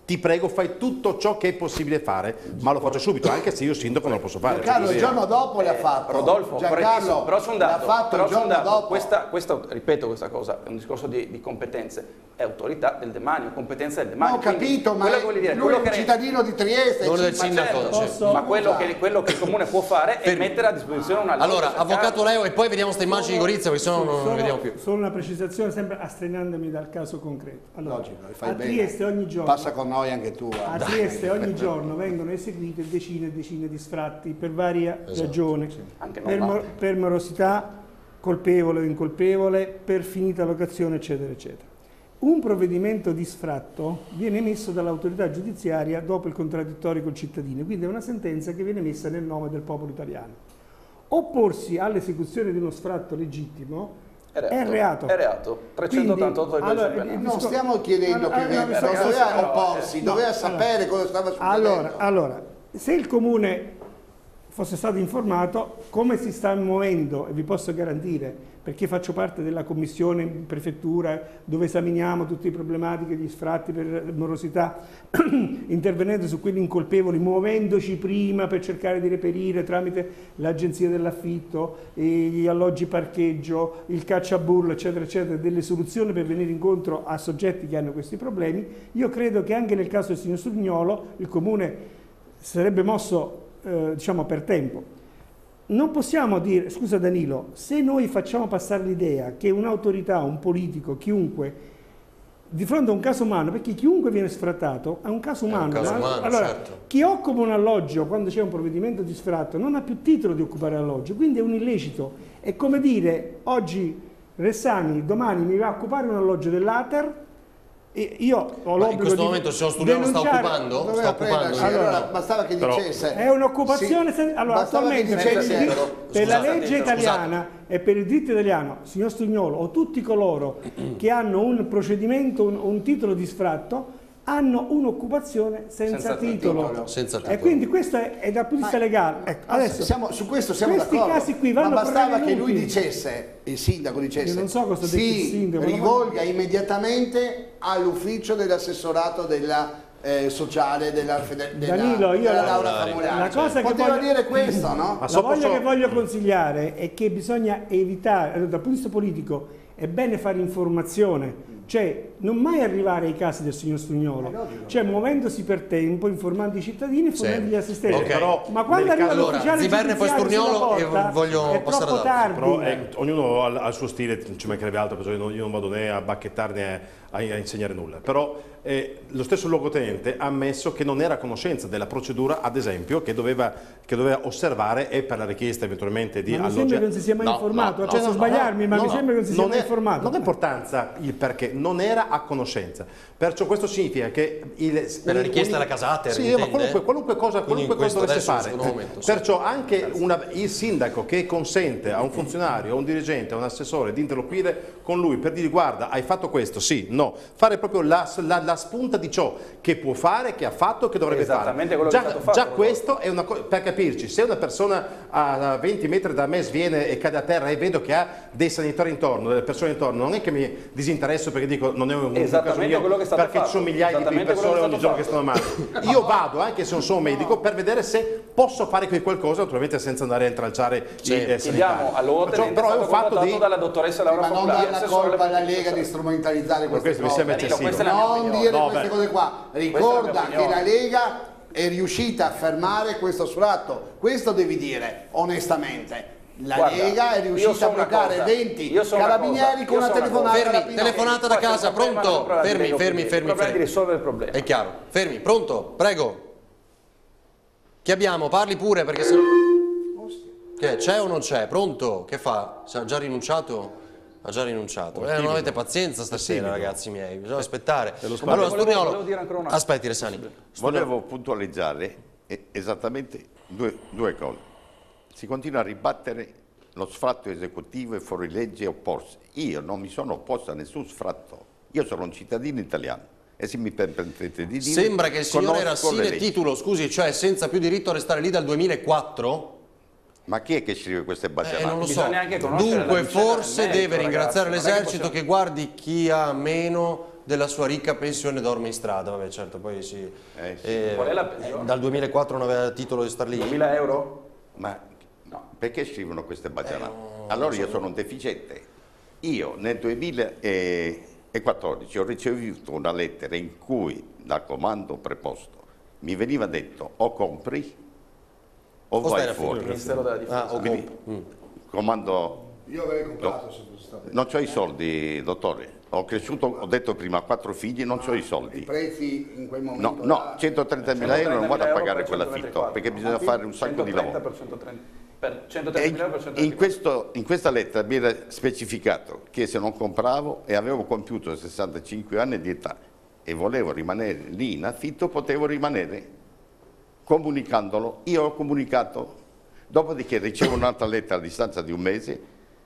S2: ti prego fai tutto ciò che è possibile fare, ma lo faccio subito, anche se io sindaco non lo posso fare.
S3: Giancarlo il giorno dopo l'ha fatto.
S5: Rodolfo,
S3: Giancarlo
S5: però sono
S3: l'ha
S5: dato,
S3: fatto
S5: però
S3: il giorno
S5: dato.
S3: dopo.
S5: Questa, questa, ripeto questa cosa, è un discorso di, di competenze, è autorità del demanio, competenza del demanio.
S3: No, ho capito,
S5: Quindi,
S3: ma
S5: quello che dire,
S3: lui
S5: quello
S3: è un
S5: che
S3: cittadino di Trieste.
S1: Non
S3: ci-
S1: del
S3: ma
S1: sindaco,
S3: certo,
S1: certo.
S5: ma quello che, quello che il comune può fare è mettere a disposizione una
S1: Allora, avvocato Leo, e poi vediamo queste immagini di Gorizia, perché sennò non
S7: Solo-
S1: ne vediamo più.
S7: Solo una precisazione, sempre astrenandomi dal caso concreto. Allora,
S3: Logico, fai
S7: a
S3: bene.
S7: Trieste ogni giorno,
S3: Passa con noi anche tu.
S7: a
S3: guarda.
S7: Trieste ogni giorno vengono eseguite decine e decine di sfratti per varie ragioni,
S5: Anche
S7: per,
S5: normali.
S7: mo- per morosità, colpevole o incolpevole, per finita locazione, eccetera, eccetera. Un provvedimento di sfratto viene emesso dall'autorità giudiziaria dopo il contraddittorio col cittadino, quindi è una sentenza che viene emessa nel nome del popolo italiano. Opporsi all'esecuzione di uno sfratto legittimo
S5: È reato.
S7: è reato.
S5: È reato. trecentottantotto del
S7: Quindi,
S5: codice
S7: allora,
S5: penale.
S7: il
S3: Non
S7: discor-
S3: stiamo chiedendo
S7: Allora,
S3: che
S7: allora,
S3: venga,
S7: allora,
S3: non doveva
S7: allora,
S3: opporsi,
S7: no,
S3: doveva
S7: allora,
S3: sapere cosa stava succedendo.
S7: Allora, allora, se il comune fosse stato informato, come si sta muovendo, e vi posso garantire, perché faccio parte della commissione in prefettura dove esaminiamo tutte le problematiche di sfratti per morosità, intervenendo su quelli incolpevoli, muovendoci prima per cercare di reperire tramite l'agenzia dell'affitto, gli alloggi parcheggio, il cacciaburlo, eccetera, eccetera, delle soluzioni per venire incontro a soggetti che hanno questi problemi. Io credo che anche nel caso del signor Sugniolo il comune sarebbe mosso eh, diciamo per tempo. Non possiamo dire, scusa Danilo, se noi facciamo passare l'idea che un'autorità, un politico, chiunque, di fronte a un caso umano, perché chiunque viene sfrattato ha un caso umano,
S1: un caso
S7: no?
S1: umano,
S7: allora,
S1: certo.
S7: chi occupa un alloggio quando c'è un provvedimento di sfratto non ha più titolo di occupare l'alloggio, quindi è un illecito. È come dire, oggi Ressani, domani mi va a occupare un alloggio dell'Ater, e io ho
S1: Ma
S7: l'obbligo
S1: in questo
S7: di
S1: momento il signor Studiano sta
S7: denunciare-
S1: occupando? Sta
S3: Doveva
S1: occupando?
S3: prendersi,
S7: Allora,
S3: allora, bastava che
S2: però-
S3: dicesse.
S7: È un'occupazione,
S3: Sì,
S7: sen- allora
S3: bastava che
S7: attualmente per,
S3: dicesse-
S7: il- per la
S1: Scusate,
S7: legge
S1: scusate.
S7: italiana e per il diritto italiano, signor Stugnolo, o tutti coloro che hanno un procedimento, un, un titolo di sfratto, hanno un'occupazione senza,
S5: Senza
S7: titolo.
S5: titolo.
S1: Senza
S7: E
S1: titolo.
S7: quindi questo è, è dal punto di vista legale. Ecco, adesso,
S3: Siamo- su questo siamo
S7: questi
S3: d'accordo,
S7: casi qui vanno
S3: ma bastava che
S7: prevenuti.
S3: lui dicesse, il sindaco dicesse,
S7: Io non so cosa ha detto
S3: si
S7: il sindaco, ma-
S3: rivolga immediatamente all'ufficio dell'assessorato della eh, sociale della, fede- della,
S7: Danilo, io
S3: della
S7: la-
S3: Laura
S1: la
S3: Famulari.
S7: cosa che
S3: Poteva
S7: voglio-
S3: dire questo, no?
S2: Ma
S7: La
S2: so
S7: voglia
S2: posso-
S7: che voglio consigliare è che bisogna evitare, allora, dal punto di vista politico, è bene fare informazione, cioè non mai arrivare ai casi del signor Stugnolo, cioè muovendosi per tempo, informando i cittadini e fornendo
S1: Sì.
S7: gli assistenti.
S1: Ok.
S2: Però
S7: Ma quando
S2: nel
S7: arriva
S2: caso-
S1: Allora,
S7: l'ufficiale
S1: Ziverne, poi
S7: giudiziario
S1: Sturniolo,
S7: sulla
S1: e
S7: porta,
S1: voglio
S7: è
S1: passare
S7: troppo
S1: ad altro.
S7: tardi.
S2: Però eh, ognuno ha al suo stile, ci mancherebbe altro, perché io non vado né a bacchettar né a, a insegnare nulla. Però eh, lo stesso luogotenente ha ammesso che non era a conoscenza della procedura, ad esempio, che doveva, che doveva osservare e per la richiesta eventualmente di
S7: Ma mi
S2: alloggi.
S7: sembra che non si sia mai
S2: No,
S7: informato,
S2: no,
S7: cioè
S2: no,
S7: non
S2: no,
S7: sbagliarmi, ma
S2: no,
S7: mi
S2: no,
S7: sembra che non si sia
S2: non
S7: mai
S2: è-
S7: informato.
S2: Non ha importanza il perché, non era a conoscenza. Perciò questo significa che il,
S1: Per la richiesta della Casater,
S2: sì,
S1: intende?
S2: ma qualunque, qualunque cosa,
S1: Quindi
S2: qualunque
S1: in
S2: cosa
S1: questo
S2: dovesse
S1: adesso, in
S2: fare.
S1: secondo momento, sì.
S2: Perciò anche una- il sindaco che consente a un funzionario, a un dirigente, a un assessore di interloquire con lui per dire guarda hai fatto questo, sì, no, fare proprio la, la- la spunta di ciò che può fare, che ha fatto, che dovrebbe
S5: Esattamente
S2: fare.
S5: quello
S2: Già,
S5: che è stato fatto,
S2: già
S5: Rodolfo.
S2: questo è una cosa, per capirci, se una persona a venti metri da me sviene e cade a terra e vedo che ha dei sanitori intorno, delle persone intorno, non è che mi disinteresso perché dico non è un, un caso
S5: Esattamente
S2: mio,
S5: quello che è stato
S2: perché ci sono
S5: fatto.
S2: migliaia di
S5: Esattamente
S2: persone
S5: quello che
S2: ogni
S5: è
S2: giorno che
S5: stato
S2: stanno male. Io vado, anche se non sono medico, per vedere se posso fare quel qualcosa, naturalmente senza andare a intralciare
S1: Sì.
S2: i eh,
S5: Chiediamo
S2: sanitari.
S5: al luogotenente,
S2: Però
S5: è
S2: è un
S5: stato
S2: fatto
S5: contattato
S2: di...
S5: dalla dottoressa Laura
S3: Ma non
S5: Famulari,
S3: dare la
S5: assessore
S3: colpa alla
S5: alle
S3: Lega di
S5: politiche
S3: strumentalizzare queste
S2: questo mi
S3: cose.
S2: sembra
S5: Danilo,
S2: eccessivo.
S5: questa è la mia
S3: Non
S5: opinione.
S3: dire
S2: No,
S3: queste
S2: beh.
S3: cose qua.
S5: Questa è la
S3: Ricorda
S5: mia
S3: che
S5: opinione.
S3: la Lega è riuscita a fermare questo sfratto. Questo devi dire onestamente. La
S5: Guarda,
S3: Lega è
S5: io
S3: riuscita
S5: so
S3: a
S5: una
S3: bloccare
S5: cosa,
S3: venti
S5: io so una
S3: carabinieri
S5: cosa,
S3: con
S5: io
S3: una
S5: so una
S3: telefonata
S5: cosa.
S1: Fermi,
S3: rapida.
S1: telefonata da
S5: Poi c'è un
S1: casa,
S5: problema, non
S1: pronto?
S5: problema di
S1: Fermi,
S5: Lega,
S1: fermi,
S5: il
S1: fermi,
S5: problema è di
S1: fermi.
S5: risolvere il problema.
S1: È chiaro, fermi, pronto? Prego. Chi abbiamo? Parli pure perché se no... Che, c'è o non c'è? Pronto? Che fa? Ha già rinunciato? Ha già rinunciato. Eh, non avete pazienza stasera, ragazzi miei, bisogna aspettare. Allora,
S5: Volevo-
S1: Sturniolo,
S5: volevo dire ancora una cosa.
S1: aspetti Ressani.
S4: Volevo puntualizzare eh, esattamente due, due cose. Si continua a ribattere lo sfratto esecutivo e fuorilegge e opporsi. Io non mi sono opposto a nessun sfratto, io sono un cittadino italiano. E se mi permettete di dire...
S1: Sembra che il signore era
S4: conosco le
S1: sine
S4: leggi.
S1: titolo, scusi, cioè senza più diritto a restare lì dal duemilaquattro?
S4: Ma chi è che scrive queste
S1: Eh,
S4: baciate?
S1: non lo so.
S5: Bisogna anche conoscere
S1: Dunque
S5: la vicenda
S1: forse
S5: del merito,
S1: deve ringraziare
S5: ragazzi, non è che
S1: l'esercito
S5: possiamo-
S1: che guardi chi ha meno della sua ricca pensione dorme in strada. Vabbè, certo, poi sì.
S4: Eh, sì.
S1: Eh,
S5: Qual è la pensione?
S1: eh, dal duemilaquattro non aveva titolo di star lì.
S5: duemila euro?
S4: Ma
S5: No.
S4: perché scrivono queste baggianate?
S1: Eh,
S4: allora io sono un deficiente. Io nel duemilaquattordici ho ricevuto una lettera in cui dal comando preposto mi veniva detto o compri o,
S1: O stai
S4: vai
S1: a
S4: fuori.
S5: Il Ministero della Difesa.
S1: Ah, o
S4: Quindi,
S1: comp- mm.
S4: comando,
S3: Io avrei comprato se fosse stato.
S4: non ho i soldi, dottore. Ho cresciuto, ho detto prima, quattro figli, non ho i
S3: I
S4: soldi.
S3: prezzi in quel momento.
S4: No, no,
S3: là-
S4: centotrentamila euro non vado a pagare
S5: per
S4: quell'affitto perché bisogna fare un sacco di
S5: centotrenta
S4: lavoro.
S5: per centotrenta per
S4: E
S5: centotrentamila euro per
S4: in,
S5: centotrenta.
S4: questo- in questa lettera mi era specificato che se non compravo e avevo compiuto sessantacinque anni di età e volevo rimanere lì in affitto, potevo rimanere comunicandolo. Io ho comunicato, dopodiché ricevo un'altra lettera a distanza di un mese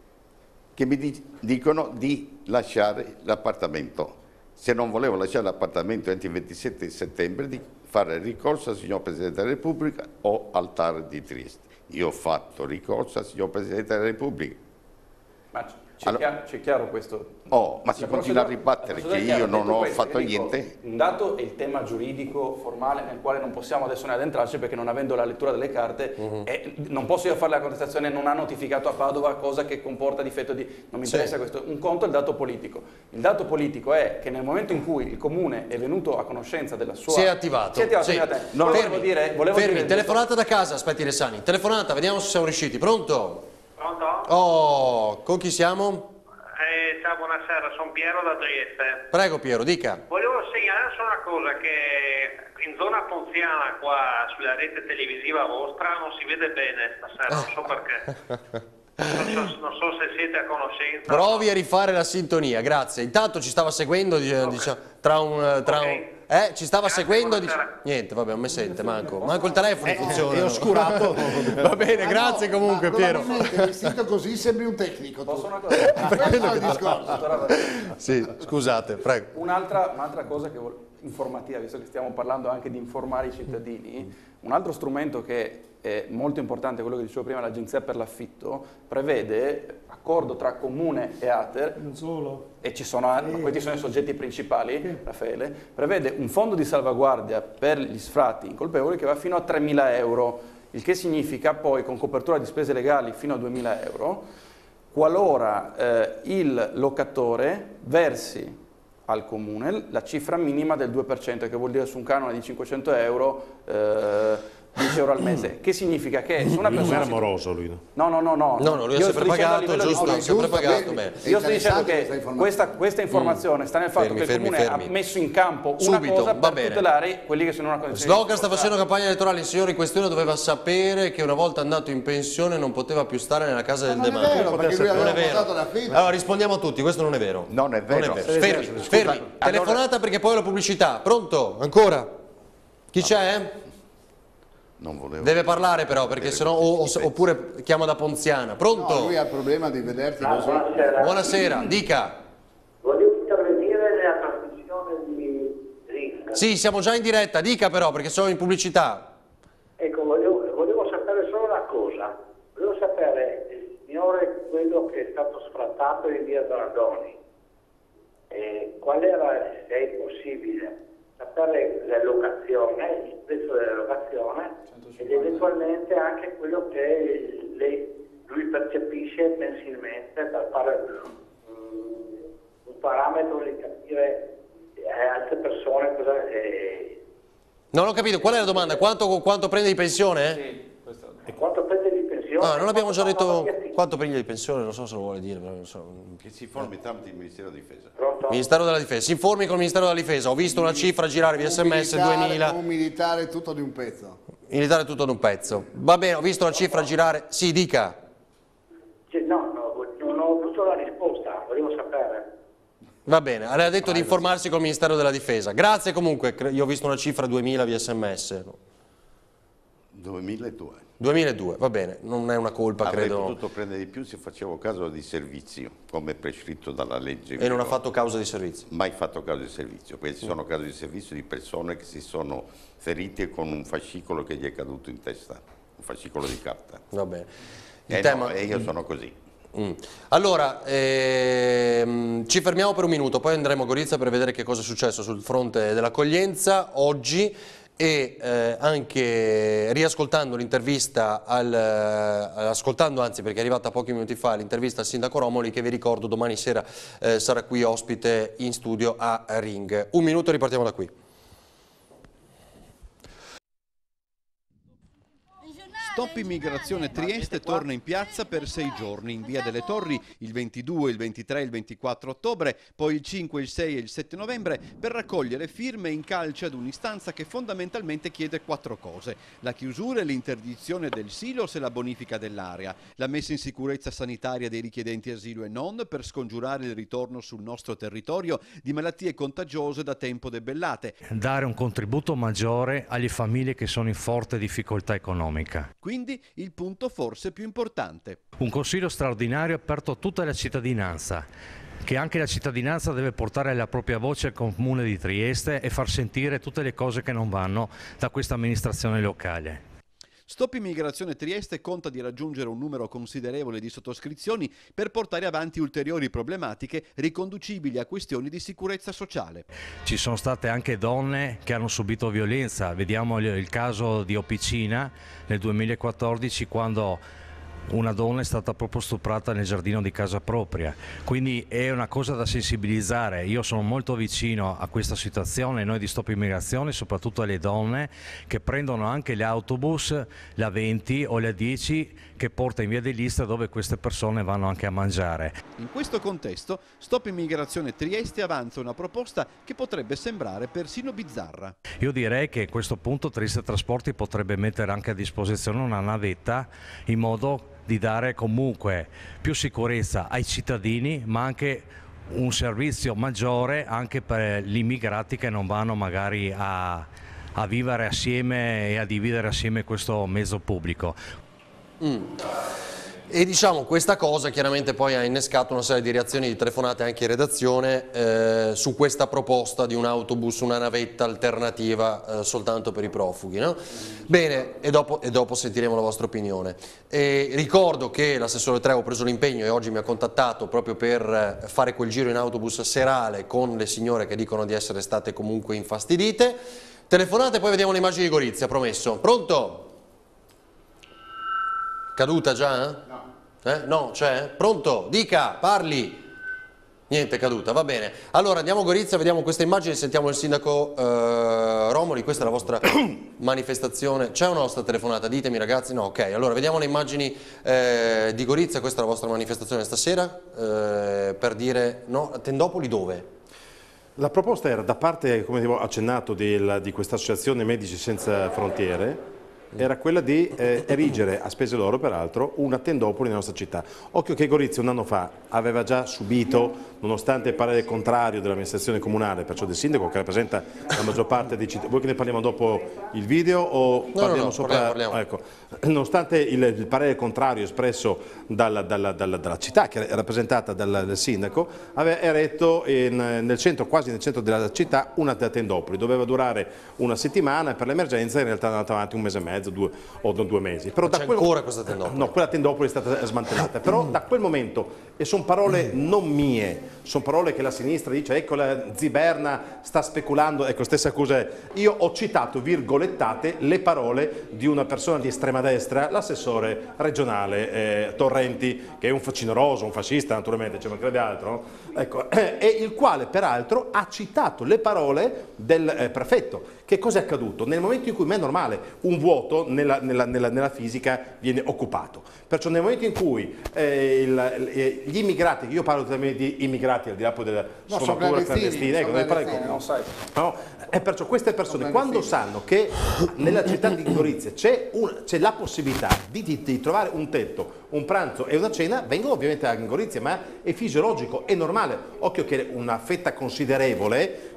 S4: che mi di- dicono di lasciare l'appartamento. Se non volevo lasciare l'appartamento entro il ventisette settembre, di fare ricorso al signor Presidente della Repubblica o al T A R di Trieste. Io ho fatto ricorso al signor Presidente della Repubblica.
S5: Ma c- c'è
S4: Allora-
S5: chiaro, c'è chiaro questo?
S4: Oh, ma si
S5: La
S4: continua a
S5: procedura-
S4: ribattere
S5: la procedura
S4: che
S5: è chiara.
S4: io non
S5: Detto
S4: ho
S5: questo,
S4: fatto
S5: io dico,
S4: niente.
S5: Un dato è il tema giuridico formale nel quale non possiamo adesso ne addentrarci perché non avendo la lettura delle carte
S1: Mhm.
S5: e non posso io fare la contestazione, non ha notificato a Padova, cosa che comporta difetto di... non mi
S1: Sì.
S5: interessa questo. Un conto è il dato politico. Il dato politico è che nel momento in cui il Comune è venuto a conoscenza della sua...
S1: Si è attivato.
S5: Si è attivato,
S1: Sì.
S5: immediatamente.
S1: No,
S5: Volevo
S1: fermi,
S5: dire, volevo
S1: fermi.
S5: dire-
S1: Telefonata da casa, aspetti Resani. Telefonata, vediamo se siamo riusciti. Pronto?
S8: Pronto?
S1: Oh, con chi siamo?
S8: Eh, ciao, buonasera, sono Piero da Trieste.
S1: Prego Piero, dica.
S8: Volevo segnalare solo una cosa, che in zona ponziana qua sulla rete televisiva vostra non si vede bene stasera, non so perché. Non so, non so se siete a conoscenza.
S1: Provi a rifare la sintonia, grazie. Intanto ci stava seguendo, dice- diciamo, tra un... Tra
S8: Ok.
S1: un eh, ci stava
S8: Grazie,
S1: seguendo, dice-
S8: buonasera.
S1: niente, vabbè, non mi sente, manco. Manco il telefono funziona.
S2: È oscurato.
S1: Va bene,
S3: Ah,
S1: grazie
S3: no,
S1: comunque
S3: ma
S1: Piero.
S3: probabilmente vestito così sembri un tecnico. tu.
S5: Posso una cosa?
S3: Questo è il discorso.
S5: Dottor Avellino.
S1: Sì, scusate, prego.
S5: Un'altra, un'altra cosa che vol- informativa, visto che stiamo parlando anche di informare i cittadini, un altro strumento che è molto importante, quello che dicevo prima, l'Agenzia per l'affitto, prevede accordo tra Comune e Ater,
S7: Non solo.
S5: e ci sono, ma questi sono i soggetti principali, Raffaele, prevede un fondo di salvaguardia per gli sfratti incolpevoli che va fino a tremila euro, il che significa poi con copertura di spese legali fino a duemila euro, qualora eh, il locatore versi al comune la cifra minima del due per cento, che vuol dire su un canone di cinquecento euro eh, dieci euro al mese, che significa che su una
S2: Non
S5: persona...
S2: era moroso lui.
S5: No, no, no, no.
S1: No, no, lui ha
S5: Io
S1: sempre
S5: sto dicendo a
S1: pagato,
S5: livello di-
S1: giusto,
S3: No,
S1: ha sempre
S3: giusto,
S1: pagato
S3: vedi?
S1: bene.
S3: È
S5: Io sto dicendo
S3: interessante
S5: che
S3: questa informazione.
S5: questa, questa informazione sta nel fatto
S1: Fermi,
S5: che il
S1: fermi,
S5: Comune
S1: fermi.
S5: ha messo in campo una
S1: Subito,
S5: cosa
S1: va
S5: per
S1: bene.
S5: tutelare quelli che sono in una condizione
S1: Slogan sta
S5: di
S1: facendo
S5: difficoltà.
S1: campagna elettorale, il signore in questione doveva sapere che una volta andato in pensione non poteva più stare nella casa del
S3: Ma non è
S1: demanio.
S3: vero, perché lui
S1: Non
S3: aveva
S1: è vero.
S3: portato l'affitto.
S1: Allora rispondiamo a tutti, questo non è vero.
S4: Non è vero. Sì,
S1: Fermi,
S4: sì, sì,
S1: fermi.
S4: scusa,
S1: Telefonata perché poi ho la pubblicità. Pronto? Ancora? Chi c'è?
S4: Non volevo.
S1: Deve parlare però perché sennò o- o- oppure chiamo da Ponziana.
S3: No,
S1: Pronto?
S3: lui ha il problema di vederti
S8: Ah,
S3: così.
S8: buonasera.
S1: Buonasera, dica.
S8: Volevo intervenire nella trasmissione di Ring.
S1: Sì, siamo già in diretta, dica però perché sono in pubblicità.
S8: Ecco, volevo, volevo sapere solo una cosa. Volevo sapere il signore, quello che è stato sfrattato in via Dragoni, eh, qual era, se è possibile, sapere la locazione, il prezzo della locazione ed eventualmente anche quello che lei- lui percepisce mensilmente per fare mm, un parametro di capire eh, altre persone cosa... Eh,
S1: Non ho capito, qual è la domanda? Quanto, quanto prende di pensione?
S5: Sì, questo-
S8: quanto prende di pensione?
S1: Ah, non abbiamo già detto
S8: Quanto-
S1: quanto prende di pensione, non so se lo vuole dire. però non so.
S4: Che si formi tramite il Ministero della Difesa.
S8: Pronto?
S1: Ministero della Difesa, si informi con il Ministero della Difesa, ho visto una cifra girare via
S3: Un
S1: sms
S3: militare-
S1: duemila,
S3: Un militare tutto di un pezzo.
S1: militare tutto ad un pezzo. Va bene, ho visto una cifra girare, sì, dica.
S8: Cioè, no, no, non ho avuto la risposta, volevo sapere.
S1: Va bene, ha detto di informarsi col Ministero della Difesa. Grazie comunque, cre- io ho visto una cifra duemila via sms.
S4: duemiladue.
S1: duemiladue, va bene, non è una colpa,
S4: Avrei
S1: credo.
S4: potuto prendere di più se facevo caso di servizio, come prescritto dalla legge.
S1: E non ha fatto causa di servizio.
S4: Mai fatto caso di servizio. Questi sono casi di servizio di persone che si sono ferite con un fascicolo che gli è caduto in testa, un fascicolo di carta.
S1: Va bene. Il
S4: E,
S1: tema...
S4: no, e io sono così.
S1: Mm. Allora, ehm, ci fermiamo per un minuto, poi andremo a Gorizia per vedere che cosa è successo sul fronte dell'accoglienza oggi e eh, anche riascoltando l'intervista, al, eh, ascoltando anzi perché è arrivata pochi minuti fa l'intervista al sindaco Romoli, che vi ricordo domani sera eh, sarà qui ospite in studio a Ring. Un minuto e ripartiamo da qui.
S9: Stop Immigrazione Trieste torna in piazza per sei giorni in Via delle Torri il ventidue, il ventitré e il ventiquattro ottobre, poi il cinque, il sei e il sette novembre per raccogliere firme in calce ad un'istanza che fondamentalmente chiede quattro cose: la chiusura e l'interdizione del silos e la bonifica dell'area, la messa in sicurezza sanitaria dei richiedenti asilo e non per scongiurare il ritorno sul nostro territorio di malattie contagiose da tempo debellate,
S10: dare un contributo maggiore alle famiglie che sono in forte difficoltà economica.
S9: Quindi il punto forse più importante.
S10: Un consiglio straordinario aperto a tutta la cittadinanza, che anche la cittadinanza deve portare la propria voce al Comune di Trieste e far sentire tutte le cose che non vanno da questa amministrazione locale.
S9: Stop Immigrazione Trieste conta di raggiungere un numero considerevole di sottoscrizioni per portare avanti ulteriori problematiche riconducibili a questioni di sicurezza sociale.
S10: Ci sono state anche donne che hanno subito violenza, vediamo il caso di Opicina nel duemilaquattordici, quando una donna è stata proprio stuprata nel giardino di casa propria, quindi è una cosa da sensibilizzare. Io sono molto vicino a questa situazione, noi di Stop Immigrazione, soprattutto alle donne che prendono anche l'autobus, la venti o la dieci, che porta in via dell'Istra, dove queste persone vanno anche a mangiare.
S9: In questo contesto Stop Immigrazione Trieste avanza una proposta che potrebbe sembrare persino bizzarra.
S10: Io direi che a questo punto Trieste Trasporti potrebbe mettere anche a disposizione una navetta in modo di dare comunque più sicurezza ai cittadini, ma anche un servizio maggiore anche per gli immigrati che non vanno magari a, a vivere assieme e a dividere assieme questo mezzo pubblico.
S1: Mm. E diciamo questa cosa chiaramente poi ha innescato una serie di reazioni, di telefonate anche in redazione eh, su questa proposta di un autobus, una navetta alternativa eh, soltanto per i profughi, no? Bene, e dopo, e dopo sentiremo la vostra opinione. E ricordo che l'assessore Treu ha preso l'impegno e oggi mi ha contattato proprio per fare quel giro in autobus serale con le signore che dicono di essere state comunque infastidite. Telefonate, poi vediamo le immagini di Gorizia, promesso. Pronto? Caduta già? Eh? No. Eh? No, c'è? Pronto? Dica, parli. Niente, caduta, va bene. Allora andiamo a Gorizia, vediamo queste immagini, sentiamo il sindaco eh, Romoli, questa è la vostra manifestazione. C'è una vostra telefonata? Ditemi ragazzi. No, ok. Allora vediamo le immagini eh, di Gorizia, questa è la vostra manifestazione stasera, eh, per dire, no, Tendopoli dove?
S2: La proposta era da parte, come avevo accennato, del, di questa associazione Medici Senza Frontiere, era quella di eh, erigere, a spese loro peraltro, una tendopoli nella nostra città. Occhio che Gorizia un anno fa aveva già subito, nonostante il parere contrario dell'amministrazione comunale, perciò del sindaco che rappresenta la maggior parte dei cittadini. Vuoi che ne parliamo dopo il video o
S1: no,
S2: parliamo
S1: no, no,
S2: sopra?
S1: Parliamo, parliamo.
S2: Ecco, nonostante il, il parere contrario espresso dalla, dalla, dalla, dalla città, che è rappresentata dal, dal sindaco, aveva eretto in, nel centro, quasi nel centro della città, una tendopoli. Doveva durare una settimana e per l'emergenza in realtà è andata avanti un mese e mezzo. Due, o due mesi. Però
S1: c'è ancora questa tendopoli?
S2: No, quella tendopoli è stata smantellata, però da quel momento, e sono parole non mie, sono parole che la sinistra dice, ecco la Ziberna sta speculando, ecco stessa accusa, io ho citato, virgolettate, le parole di una persona di estrema destra, l'assessore regionale eh, Torrenti, che è un facinoroso, un fascista naturalmente, ci mancherebbe altro, no? Ecco, eh, e il quale peraltro ha citato le parole del eh, prefetto. Che cosa è accaduto? Nel momento in cui, ma è normale, un vuoto nella, nella, nella, nella fisica viene occupato. Perciò nel momento in cui eh, il, gli immigrati, io parlo di immigrati al di là poi della
S3: no,
S2: sfumatura clandestina, ecco, ne parlo,
S5: non sai.
S2: No, e perciò queste persone quando sanno che nella città di Gorizia c'è la possibilità di, di, di trovare un tetto, un pranzo e una cena, vengono ovviamente anche in Gorizia, ma è fisiologico, è normale. Occhio che una fetta considerevole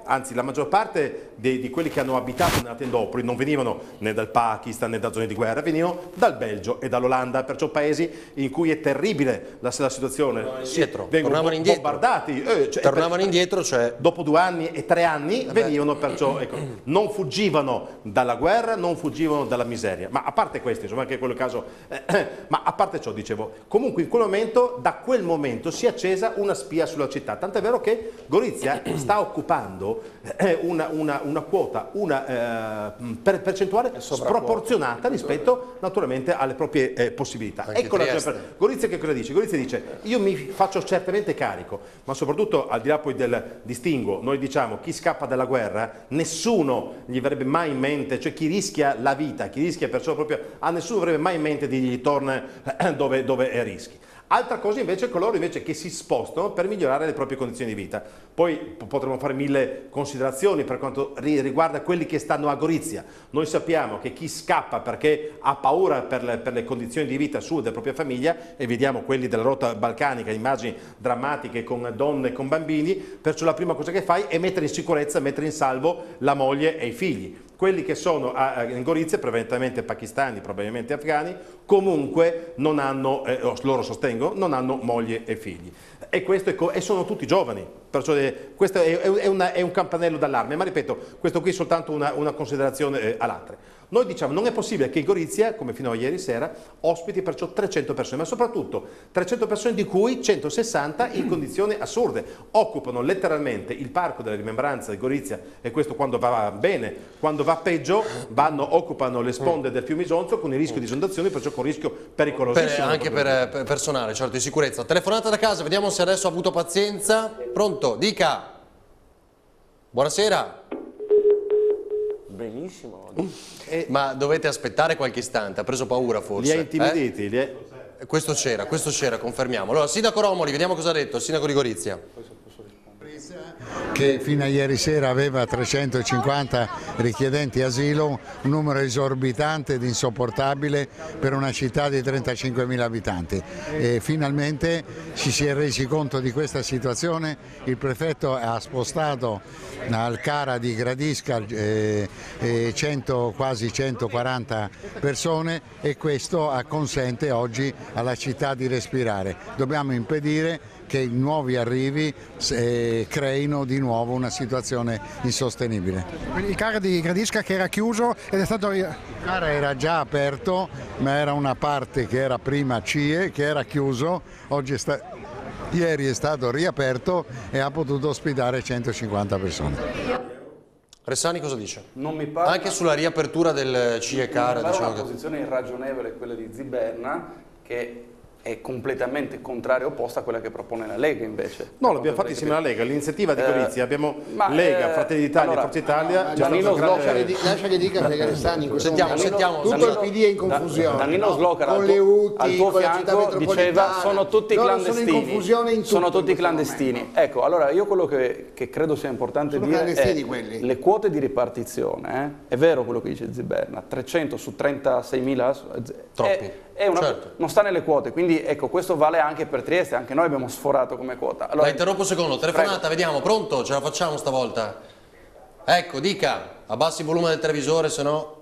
S2: anzi la maggior parte di, di quelli che hanno abitato nella tendopoli non venivano né dal Pakistan né da zone di guerra, venivano dal Belgio e dall'Olanda, perciò paesi in cui è terribile la, la situazione.
S1: Indietro,
S2: vengono
S1: tornavano indietro.
S2: bombardati, eh, cioè,
S1: tornavano indietro, cioè...
S2: dopo due anni e tre anni venivano, perciò ecco, non fuggivano dalla guerra, non fuggivano dalla miseria. Ma a parte questo, insomma, anche in quel caso, eh, ma a parte ciò, dicevo, comunque in quel momento, da quel momento si è accesa una spia sulla città, tant'è vero che Gorizia sta occupando eh, una, una, una quota, una eh, per, percentuale sproporzionata rispetto naturalmente alle proprie eh, possibilità.
S1: Anche
S2: Ecco la
S1: Trieste.
S2: Gorizia che cosa dice? Gorizia dice: io mi faccio certamente carico, ma soprattutto al di là poi del distinguo, noi diciamo chi scappa dalla guerra, nessuno gli avrebbe mai in mente, cioè chi rischia la vita, chi rischia perciò proprio, a nessuno avrebbe mai in mente di gli torna dove, dove rischi. Altra cosa invece è coloro invece che si spostano per migliorare le proprie condizioni di vita. Poi potremmo fare mille considerazioni per quanto riguarda quelli che stanno a Gorizia. Noi sappiamo che chi scappa perché ha paura per le, per le condizioni di vita sue e della propria famiglia, e vediamo quelli della rotta balcanica, immagini drammatiche con donne e con bambini, perciò la prima cosa che fai è mettere in sicurezza, mettere in salvo la moglie e i figli. Quelli che sono a, in Gorizia, prevalentemente pakistani, probabilmente afghani, comunque non hanno, eh, loro sostengono, non hanno moglie e figli. E, questo è, e sono tutti giovani, perciò eh, questo è, è, una, è un campanello d'allarme, ma ripeto, questo qui è soltanto una, una considerazione eh, all'altra. Noi diciamo non è possibile che Gorizia, come fino a ieri sera, ospiti perciò trecento persone, ma soprattutto trecento persone di cui centosessanta in condizioni assurde. Occupano letteralmente il parco della rimembranza di Gorizia, e questo quando va bene, quando va peggio, vanno, occupano le sponde del fiume Isonzo con il rischio di esondazioni, perciò con rischio pericolosissimo.
S1: Per, anche per, per personale, certo, di sicurezza. Telefonata da casa, vediamo se adesso ha avuto pazienza. Pronto? Dica. Buonasera.
S6: Benissimo.
S1: Eh, ma dovete aspettare qualche istante, ha preso paura forse.
S2: Li ha intimiditi?
S1: Eh?
S2: Li è...
S1: Questo c'era, questo c'era, confermiamo. Allora, Sindaco Romoli, vediamo cosa ha detto il Sindaco di Gorizia.
S11: Che fino a ieri sera aveva trecentocinquanta richiedenti asilo, un numero esorbitante ed insopportabile per una città di trentacinquemila abitanti. E finalmente ci si è resi conto di questa situazione, il prefetto ha spostato al CARA di Gradisca eh, eh, cento, quasi centoquaranta persone, e questo consente oggi alla città di respirare. Dobbiamo impedire che i nuovi arrivi eh, creino di nuovo una situazione insostenibile.
S12: Quindi il CARA di Gradisca che era chiuso ed è stato... Il
S11: CARA era già aperto, ma era una parte che era prima C I E, che era chiuso, oggi è sta... ieri è stato riaperto e ha potuto ospitare centocinquanta persone.
S1: Ressani cosa dice?
S5: Non mi pare...
S1: Anche sulla riapertura del C I E CARA.
S5: Mi pare
S1: diciamo
S5: una
S1: che...
S5: posizione irragionevole quella di Ziberna, che è completamente contraria e opposta a quella che propone la Lega invece.
S2: No, l'abbiamo fatto insieme alla Lega, l'iniziativa di Gorizia, abbiamo
S5: ma,
S2: Lega,
S5: eh,
S2: Fratelli d'Italia,
S5: allora,
S2: Forza Italia.
S3: No,
S5: Danilo
S3: grande... lascia che dica perché Restani in questo
S1: sentiamo,
S3: momento
S1: sentiamo,
S3: tutto
S1: Danilo,
S3: il P D è in confusione.
S5: Danilo
S3: no?
S5: Slocar
S3: con
S5: al
S3: le
S5: tuo,
S3: U T
S5: al
S3: I,
S5: tuo
S3: con la città
S5: fianco diceva sono tutti
S3: loro
S5: clandestini.
S3: Sono in confusione in
S5: sono
S3: tutto
S5: tutti
S3: in
S5: clandestini.
S3: momento.
S5: Ecco, allora io quello che, che credo sia importante
S3: Sono
S5: dire è
S3: quelli.
S5: le quote di ripartizione, eh? È vero quello che dice Ziberna, trecento su trentaseimila
S1: troppi.
S5: È, è una,
S1: certo.
S5: Non sta nelle quote, quindi ecco, questo vale anche per Trieste, anche noi abbiamo sforato come quota. Allora,
S1: la interrompo un secondo, telefonata,
S5: prego.
S1: Vediamo, pronto? Ce la facciamo stavolta? Ecco, dica, abbassi il volume del televisore, se no...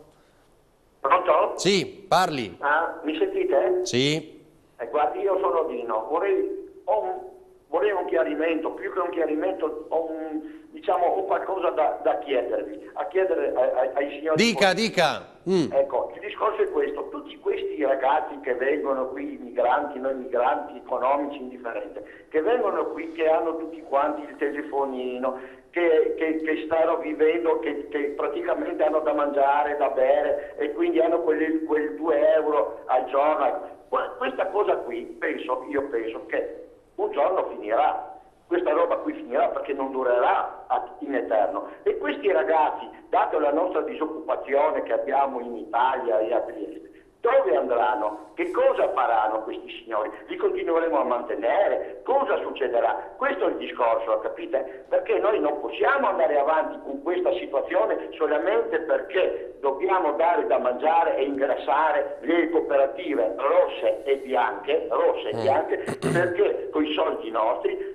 S8: Pronto?
S1: Sì, parli.
S8: Ah, mi sentite?
S1: Sì.
S8: Eh, guardi, io sono Dino, vorrei, ho un, vorrei un chiarimento, più che un chiarimento, ho un, diciamo, ho qualcosa da, da chiedervi, a chiedere ai, ai signori...
S1: Dica, dica. Mm.
S8: Ecco, il discorso è questo, tutti questi ragazzi che vengono qui, migranti, non migranti, economici, indifferenti, che vengono qui, che hanno tutti quanti il telefonino, che, che, che stanno vivendo, che, che praticamente hanno da mangiare, da bere e quindi hanno quelli, quel due euro al giorno. Questa cosa qui, penso, io penso che un giorno finirà. Questa roba qui finirà perché non durerà in eterno. E questi ragazzi, dato la nostra disoccupazione che abbiamo in Italia e a Trieste, dove andranno? Che cosa faranno questi signori? Li continueremo a mantenere? Cosa succederà? Questo è il discorso, capite? Perché noi non possiamo andare avanti con questa situazione solamente perché dobbiamo dare da mangiare e ingrassare le cooperative rosse e bianche, rosse e bianche, perché con i soldi nostri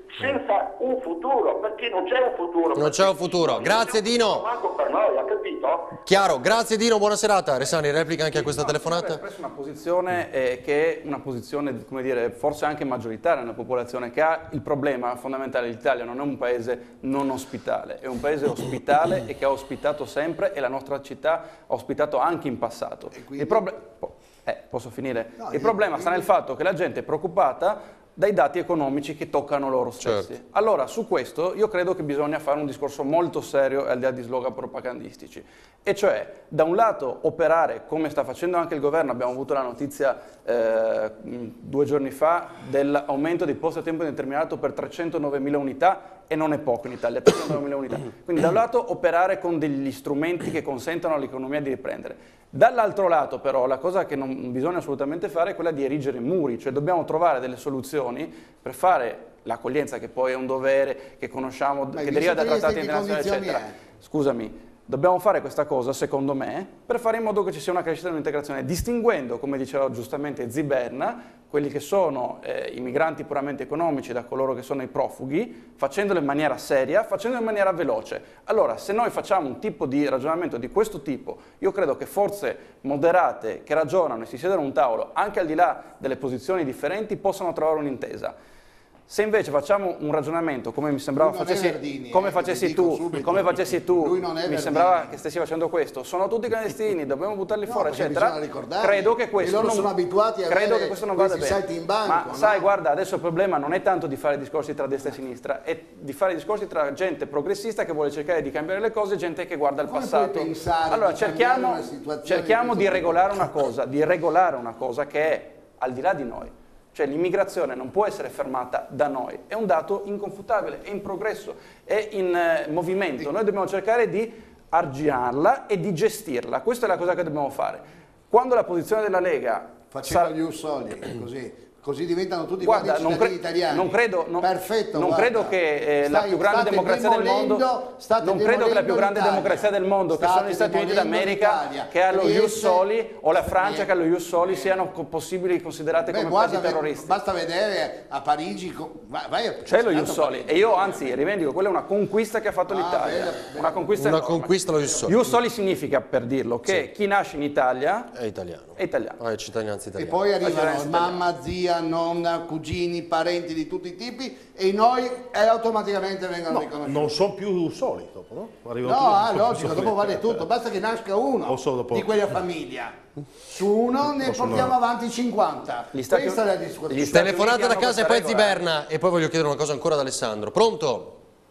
S8: senza un futuro, perché non c'è un futuro.
S1: Non c'è un futuro. Grazie Dino.
S8: Manco per noi, ha capito?
S1: Chiaro, grazie Dino, buona serata. Resani, replica anche a questa
S5: no,
S1: telefonata?
S5: Ha espresso una posizione eh, che è una posizione, come dire, forse anche maggioritaria nella popolazione, che ha il problema fondamentale. L'Italia non è un paese non ospitale, è un paese ospitale e che ha ospitato sempre, e la nostra città ha ospitato anche in passato. Quindi... Il proble- eh, posso finire? No, il problema sta nel fatto che la gente è preoccupata dai dati economici che toccano loro stessi. Certo. Allora, su questo io credo che bisogna fare un discorso molto serio al di là di slogan propagandistici, e cioè, da un lato, operare, come sta facendo anche il governo. Abbiamo avuto la notizia eh, due giorni fa dell'aumento dei posti a tempo indeterminato per trecentonovemila unità, e non è poco in Italia, trecentonovemila unità. Quindi da un lato operare con degli strumenti che consentano all'economia di riprendere. Dall'altro lato però la cosa che non bisogna assolutamente fare è quella di erigere muri, cioè dobbiamo trovare delle soluzioni per fare l'accoglienza, che poi è un dovere che conosciamo, Ma che deriva da trattati internazionali, eccetera. È? Scusami. Dobbiamo fare questa cosa, secondo me, per fare in modo che ci sia una crescita e un'integrazione, distinguendo, come diceva giustamente Ziberna, quelli che sono eh, i migranti puramente economici da coloro che sono i profughi, facendolo in maniera seria, facendolo in maniera veloce. Allora, se noi facciamo un tipo di ragionamento di questo tipo, io credo che forze moderate che ragionano e si siedono a un tavolo, anche al di là delle posizioni differenti, possano trovare un'intesa. Se invece facciamo un ragionamento come mi sembrava facessi, Verdini, come eh, facessi tu, subito, come facessi tu, mi Verdini. sembrava che stessi facendo questo, sono tutti clandestini, dobbiamo buttarli no, fuori, eccetera. Credo che questo
S3: loro
S5: non,
S3: sono abituati a
S5: credo che questo non vada bene.
S3: Salti in banco,
S5: Ma
S3: no?
S5: sai, guarda, adesso il problema non è tanto di fare discorsi tra destra e sinistra, è di fare discorsi tra gente progressista che vuole cercare di cambiare le cose e gente che guarda il
S3: come
S5: passato. Allora cerchiamo, cerchiamo di regolare una cosa, di regolare una cosa che è al di là di noi. Cioè l'immigrazione non può essere fermata da noi, è un dato inconfutabile, è in progresso, è in eh, movimento. Noi dobbiamo cercare di arginarla e di gestirla, questa è la cosa che dobbiamo fare. Quando la posizione della Lega...
S3: Facendo gli ussoli, così... Così diventano tutti
S5: guarda,
S3: cittadini
S5: non cre-
S3: italiani.
S5: Non credo, non,
S3: Perfetto,
S5: non credo che eh,
S3: stai,
S5: la più grande democrazia del mondo non credo che la più grande democrazia del mondo, che sono gli Stati Uniti d'America, che ha lo Ius Soli, o la Francia che ha lo Ius Soli, siano possibili considerate
S3: Beh,
S5: come
S3: guarda,
S5: paesi terroristi.
S3: Basta vedere a Parigi, vai a
S5: c'è lo Ius Soli, e io anzi rivendico, quella è una conquista che ha fatto ah, l'Italia. Bella, bella. Una conquista,
S1: una conquista lo Ius Soli.
S5: Ius Soli significa, per dirlo, che sì. chi nasce in Italia
S1: è italiano.
S5: È italiano.
S1: Ah, è cittadinanza italiana.
S3: E poi arrivano mamma, zia, nonna, cugini, parenti di tutti i tipi, e noi eh, automaticamente vengono
S2: no,
S3: riconosciuti.
S2: Non sono più soli dopo, no?
S3: Arrivano no, ah, logico, dopo vale tutto, basta che nasca uno di quella famiglia. Su uno ne portiamo avanti cinquanta.
S5: Stati,
S3: Questa è la discussione.
S1: Telefonata da casa e poi Ziberna, e poi voglio chiedere una cosa ancora ad Alessandro. Pronto?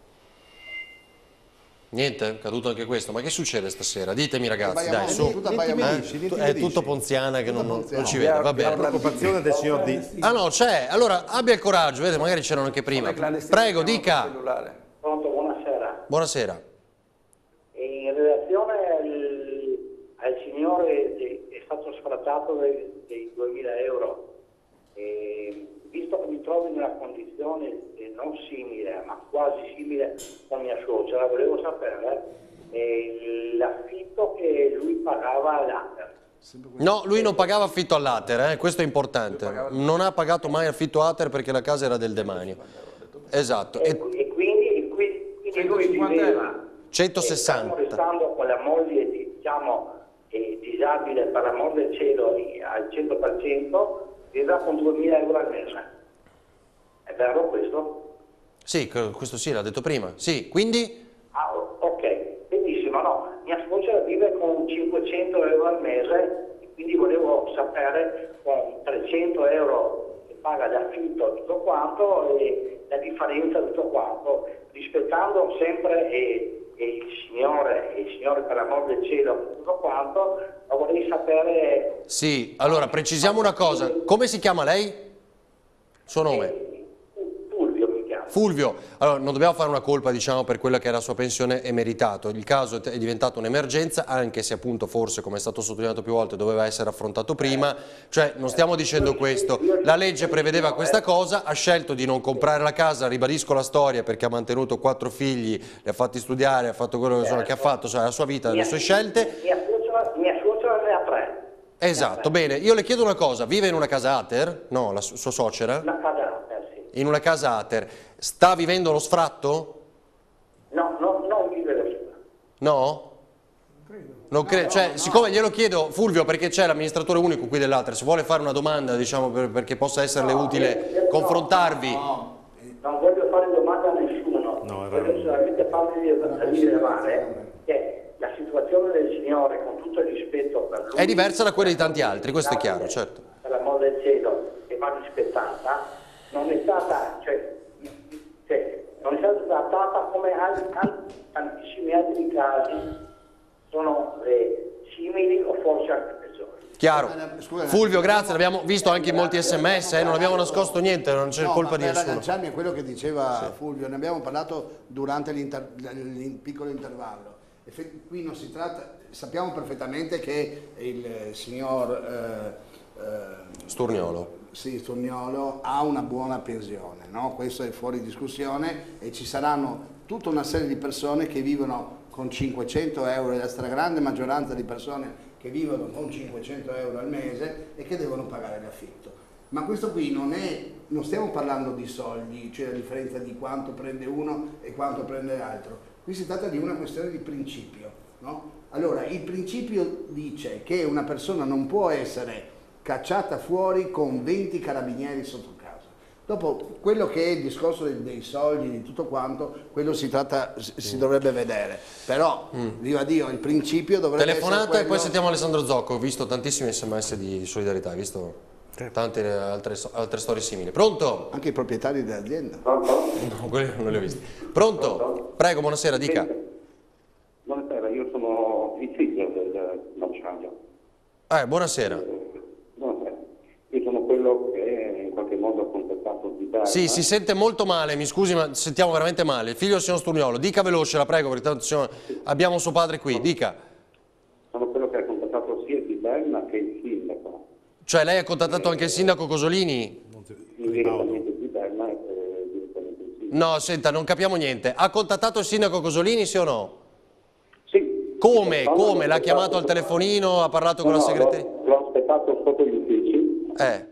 S1: Niente, è caduto anche questo. Ma che succede stasera? Ditemi ragazzi, dai, su. Eh? È tutto Ponziana che non, non, non ci vede, va bene.
S2: La preoccupazione del signor D.
S1: Ah no, c'è. Allora, abbia il coraggio, vedete, magari c'erano anche prima. Prego, dica.
S8: Pronto, buonasera.
S1: Buonasera.
S8: In relazione al, al signore che è stato sfrattato dei, dei duemila euro, e visto che mi trovo in una condizione non simile, ma quasi simile con mia suocera, volevo sapere eh, l'affitto che lui pagava all'Ater.
S1: No, lui non pagava affitto all'Ater, eh? Questo è importante. Non ha pagato mai affitto Ater perché la casa era del demanio. Esatto.
S8: E, e quindi, quindi lui viveva
S1: centosessanta.
S8: Stiamo restando con la moglie, diciamo, eh, disabile per l'amor del cielo al cento per cento, viveva con duemila euro al mese. È vero questo?
S1: Sì, questo sì, l'ha detto prima. Sì, quindi?
S8: Ah, ok, benissimo. No, mia suocera vive con cinquecento euro al mese, e quindi volevo sapere con trecento euro che paga l'affitto tutto quanto e la differenza tutto quanto, rispettando sempre e, e il signore e il signore per l'amor del cielo tutto quanto, ma vorrei sapere...
S1: Sì, allora precisiamo una cosa. Come si chiama lei? Suo nome?
S8: Eh, Fulvio mi chiama.
S1: Fulvio, allora non dobbiamo fare una colpa, diciamo, per quella che era la sua pensione e meritato. Il caso è diventato un'emergenza, anche se appunto forse, come è stato sottolineato più volte, doveva essere affrontato prima. Cioè non stiamo dicendo questo, la legge prevedeva questa cosa, ha scelto di non comprare la casa, ribadisco la storia, perché ha mantenuto quattro figli, li ha fatti studiare, ha fatto quello che ha fatto, cioè la sua vita, le sue scelte.
S8: Mia suocera, mia suocera ne ha tre.
S1: Esatto, bene, io le chiedo una cosa, vive in una casa Ater? No, la sua suocera?
S8: Una casa Ater, sì.
S1: in una casa Ater, sta vivendo lo sfratto?
S8: No, no, non vive lo sfratto.
S1: No? Non credo,
S3: no,
S1: cioè,
S3: no.
S1: siccome glielo chiedo, Fulvio, perché c'è l'amministratore unico qui dell'Ater, se vuole fare una domanda, diciamo, per, perché possa esserle
S8: No,
S1: utile
S8: io- io-
S1: confrontarvi.
S8: No, non voglio fare domanda a nessuno,
S2: No,
S8: voglio solamente farvi rilevare che la situazione del signore, con tutto il rispetto per lui,
S1: È diversa da quella di tanti altri, questo è chiaro, certo.
S8: per l'amor del cielo, che va rispettata, non è stata, cioè, cioè, non è stata trattata come altri, altri, tantissimi altri casi sono eh, simili o forse anche peggiori.
S1: Chiaro.
S3: Scusa,
S1: Fulvio, grazie, l'abbiamo visto anche in molti sms, eh, non abbiamo nascosto niente, non c'è
S3: No,
S1: colpa
S3: ma
S1: di
S3: per
S1: nessuno.
S3: agganciarmi a quello che diceva Fulvio, ne abbiamo parlato durante l'inter- il piccolo intervallo. Effe- Qui non si tratta, sappiamo perfettamente che il signor eh, eh,
S1: Sturniolo.
S3: sì, Sturniolo ha una buona pensione, no? Questo è fuori discussione e ci saranno tutta una serie di persone che vivono con cinquecento euro, e la stragrande maggioranza di persone che vivono con cinquecento euro al mese e che devono pagare l'affitto. Ma questo qui non è, non stiamo parlando di soldi, cioè la differenza di quanto prende uno e quanto prende l'altro. Qui si tratta di una questione di principio, no? Allora, il principio dice che una persona non può essere cacciata fuori con venti carabinieri sotto casa. Dopo, quello che è il discorso dei, dei soldi, di tutto quanto, quello si tratta, si, si dovrebbe vedere. Però, viva Dio, il principio dovrebbe
S1: Telefonata
S3: essere quello...
S1: e poi sentiamo Alessandro Zocco, ho visto tantissimi sms di solidarietà, hai visto tante altre, altre storie simili. Pronto?
S3: Anche i proprietari dell'azienda.
S1: No, quelli non li ho visti. Pronto? Prego, buonasera, dica.
S13: Buonasera, io sono il figlio del manciaio.
S1: Eh, buonasera.
S13: Buonasera, io sono quello che in qualche modo ha contattato di Berna.
S1: Sì, si sente molto male, mi scusi, ma sentiamo veramente male. Il figlio del signor Sturniolo, dica veloce, la prego, perché tanto signor- abbiamo suo padre qui, dica.
S13: Sono quello che ha contattato sia di Berna che il sindaco.
S1: Cioè lei ha contattato anche il sindaco Cosolini?
S13: Direttamente di Berna e eh, direttamente il sindaco.
S1: No, senta, non capiamo niente. Ha contattato il sindaco Cosolini, sì o no?
S13: Sì.
S1: Come?
S13: No,
S1: Come?
S13: l'ho
S1: L'ha chiamato al
S13: aspettato.
S1: telefonino, ha parlato con
S13: No,
S1: la
S13: no,
S1: segreteria?
S13: l'ho- L'ho aspettato sotto gli uffici.
S1: Eh,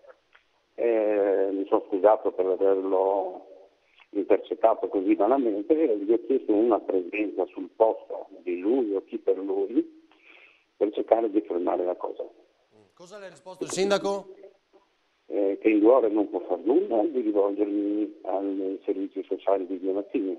S13: Eh, mi sono scusato per averlo intercettato così vanamente e gli ho chiesto una presenza sul posto di lui o chi per lui per cercare di fermare la cosa.
S1: cosa le ha risposto il sindaco?
S13: Eh, che in due ore non può far nulla, di rivolgermi ai servizi sociali di Via Mazzini.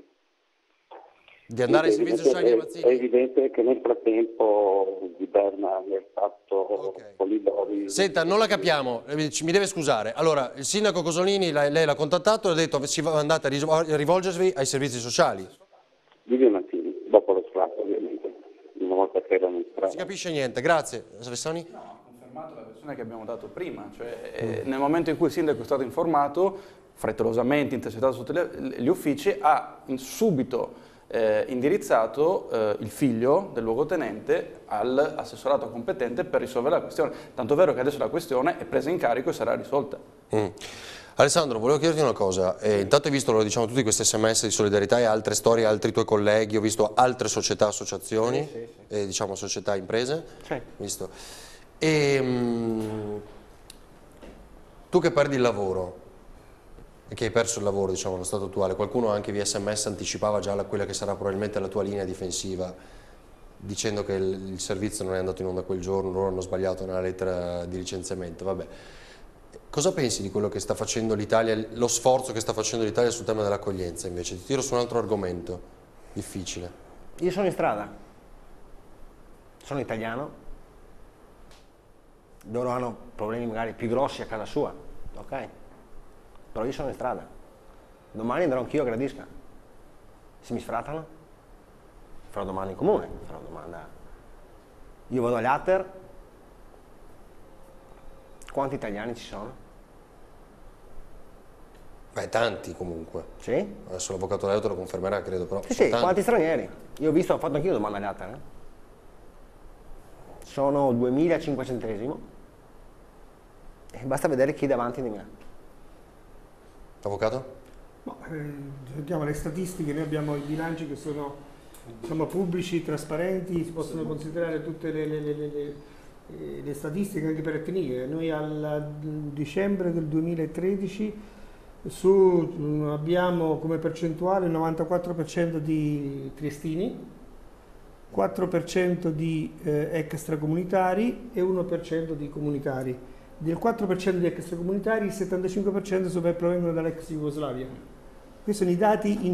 S1: Di andare ai
S13: È
S1: servizi
S13: evidente-
S1: sociali di
S13: è-
S1: Mazzini?
S13: È evidente che nel frattempo di Berna mi ha fatto polidori.
S1: Senta, non la capiamo, eh, ci- mi deve scusare. Allora, il sindaco Cosolini, lei lei l'ha contattato e ha detto che si va- andate a ris- a rivolgervi ai servizi sociali.
S13: Di Via Mazzini, dopo lo sfratto ovviamente, una volta che erano in
S1: Non
S13: strada.
S1: si capisce niente, grazie. Salessani?
S5: Confermato la versione che abbiamo dato prima, cioè eh, nel momento in cui il sindaco è stato informato, frettolosamente intercettato sotto le- gli uffici, ha in- subito eh, indirizzato eh, il figlio del luogotenente all'assessorato competente per risolvere la questione. Tanto vero che adesso la questione è presa in carico e sarà risolta.
S1: Mm. Alessandro, volevo chiederti una cosa. Eh, intanto hai visto, lo diciamo tutti, queste sms di solidarietà e altre storie, altri tuoi colleghi, ho visto altre società, associazioni,
S6: Sì, sì,
S1: eh, diciamo società, imprese.
S6: Sì.
S1: Visto. E, mm, tu che perdi il lavoro e che hai perso il lavoro, diciamo, allo stato attuale, qualcuno anche via sms anticipava già la, quella che sarà probabilmente la tua linea difensiva, dicendo che il, il servizio non è andato in onda quel giorno, loro hanno sbagliato nella lettera di licenziamento, vabbè. Cosa pensi di quello che sta facendo l'Italia, lo sforzo che sta facendo l'Italia sul tema dell'accoglienza invece? Ti tiro su un altro argomento difficile.
S6: Io sono in strada, sono italiano, loro hanno problemi magari più grossi a casa sua, ok? Però io sono in strada, domani andrò anch'io a Gradisca, se mi sfrattano farò domanda in comune, farò domanda. Io vado all'Ater, quanti italiani ci sono?
S1: Beh, tanti comunque.
S6: Sì?
S1: Adesso l'avvocato Leo te lo confermerà, credo, però
S6: Sì,
S1: sono
S6: sì,
S1: tanti.
S6: quanti stranieri? Io ho visto, ho fatto anch'io domanda all'Ater, eh? Sono duemilacinquecentesimo e basta vedere chi è davanti di me.
S1: Avvocato?
S7: Ma, eh, sentiamo le statistiche, noi abbiamo i bilanci che sono, diciamo, pubblici, trasparenti, si possono considerare tutte le, le, le, le, le, eh, le statistiche anche per etnie. Noi al dicembre del duemilatredici Su, abbiamo come percentuale il novantaquattro per cento di triestini, quattro per cento di eh, extracomunitari e uno per cento di comunitari. Del quattro per cento di extracomunitari il settantacinque per cento provengono dall'ex Jugoslavia. Questi sono i dati in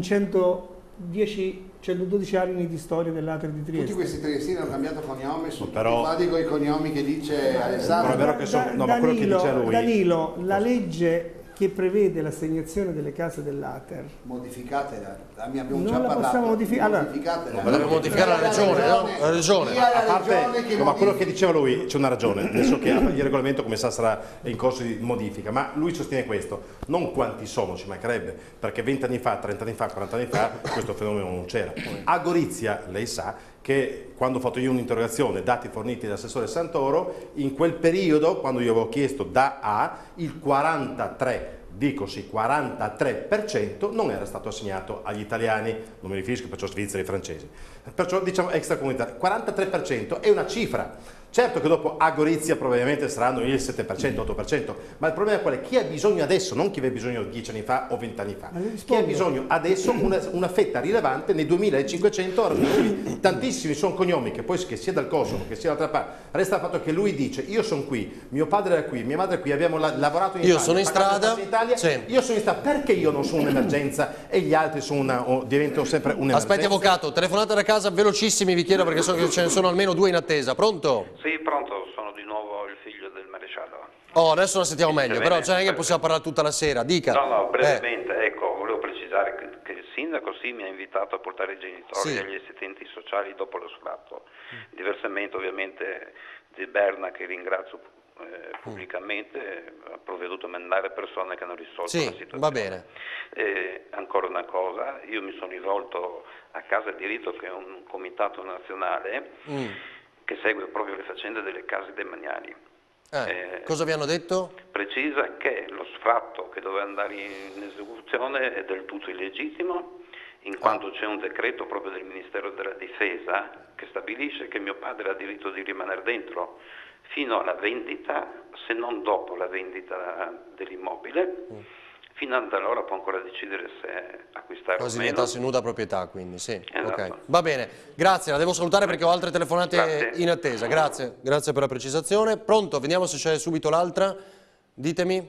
S7: centodieci centododici anni di storia dell'Ater di Trieste.
S3: Tutti questi triestini hanno cambiato cognome, sono
S2: però,
S3: tutti con i cognomi che dice Alessandro.
S2: Però è vero che sono, no,
S7: Danilo,
S2: ma quello che dice lui.
S7: Danilo, la legge che prevede l'assegnazione delle case dell'Ater
S3: modificate da, da mi abbiamo
S7: non
S3: già
S7: la
S3: parlato.
S7: possiamo modificare. Allora,
S1: ma deve modificare la regione, no? La regione.
S2: A parte, no, ma quello che diceva lui c'è una ragione, adesso che il regolamento come sa sarà in corso di modifica, ma lui sostiene questo, non quanti sono, ci mancherebbe, perché venti anni fa, trenta anni fa, quaranta anni fa questo fenomeno non c'era. A Gorizia, lei sa, che quando ho fatto io un'interrogazione, dati forniti dall'assessore Santoro, in quel periodo, quando io avevo chiesto da A, il quarantatré, dico sì, quarantatré per cento non era stato assegnato agli italiani, non mi riferisco perciò svizzeri e francesi, perciò diciamo extracomunitari, quarantatré per cento è una cifra. Certo che dopo a Gorizia probabilmente saranno il sette per cento, otto per cento, ma il problema è qual è? Chi ha bisogno adesso, non chi aveva bisogno dieci anni fa o venti anni fa, chi ha bisogno adesso una, una fetta rilevante nei duemilacinquecento, tantissimi sono cognomi che poi che sia dal Kosovo che sia dall'altra parte, resta il fatto che lui dice io sono qui, mio padre era qui, mia madre è qui, abbiamo la, lavorato in
S1: io
S2: Italia,
S1: sono in strada,
S2: in Italia, sì. Io sono in strada, perché io non sono un'emergenza e gli altri sono una, o diventano sempre un'emergenza?
S1: Aspetti avvocato, telefonate da casa velocissimi vi chiedo perché so che ce ne sono almeno due in attesa, pronto?
S14: Sì, pronto, sono di nuovo il figlio del maresciallo.
S1: Oh, adesso la sentiamo meglio,
S14: bene,
S1: però non è che possiamo parlare tutta la sera, dica.
S14: No, no, brevemente, eh. ecco, volevo precisare che, che il sindaco sì mi ha invitato a portare i genitori
S1: sì.
S14: e gli assistenti sociali dopo lo sfratto. Mm. Diversamente ovviamente di Berna, che ringrazio eh, pubblicamente, mm. ha provveduto a mandare persone che hanno risolto
S1: sì,
S14: la situazione.
S1: Va bene.
S14: Eh, ancora una cosa, io mi sono rivolto a Casa Diritto, che è un comitato nazionale, mm. che segue proprio le faccende delle case demaniali.
S1: Eh, eh, cosa vi hanno detto?
S14: Precisa che lo sfratto che doveva andare in esecuzione è del tutto illegittimo, in quanto c'è un decreto proprio del Ministero della Difesa che stabilisce che mio padre ha diritto di rimanere dentro fino alla vendita, se non dopo la vendita dell'immobile. Mm. Fino ad allora può ancora decidere se acquistare
S1: Quasi
S14: o meno.
S1: diventasse nuda proprietà, quindi sì.
S14: Esatto.
S1: Okay. Va bene, grazie, la devo salutare perché ho altre telefonate
S14: grazie.
S1: in attesa. Grazie, grazie per la precisazione. Pronto, vediamo se c'è subito l'altra. Ditemi.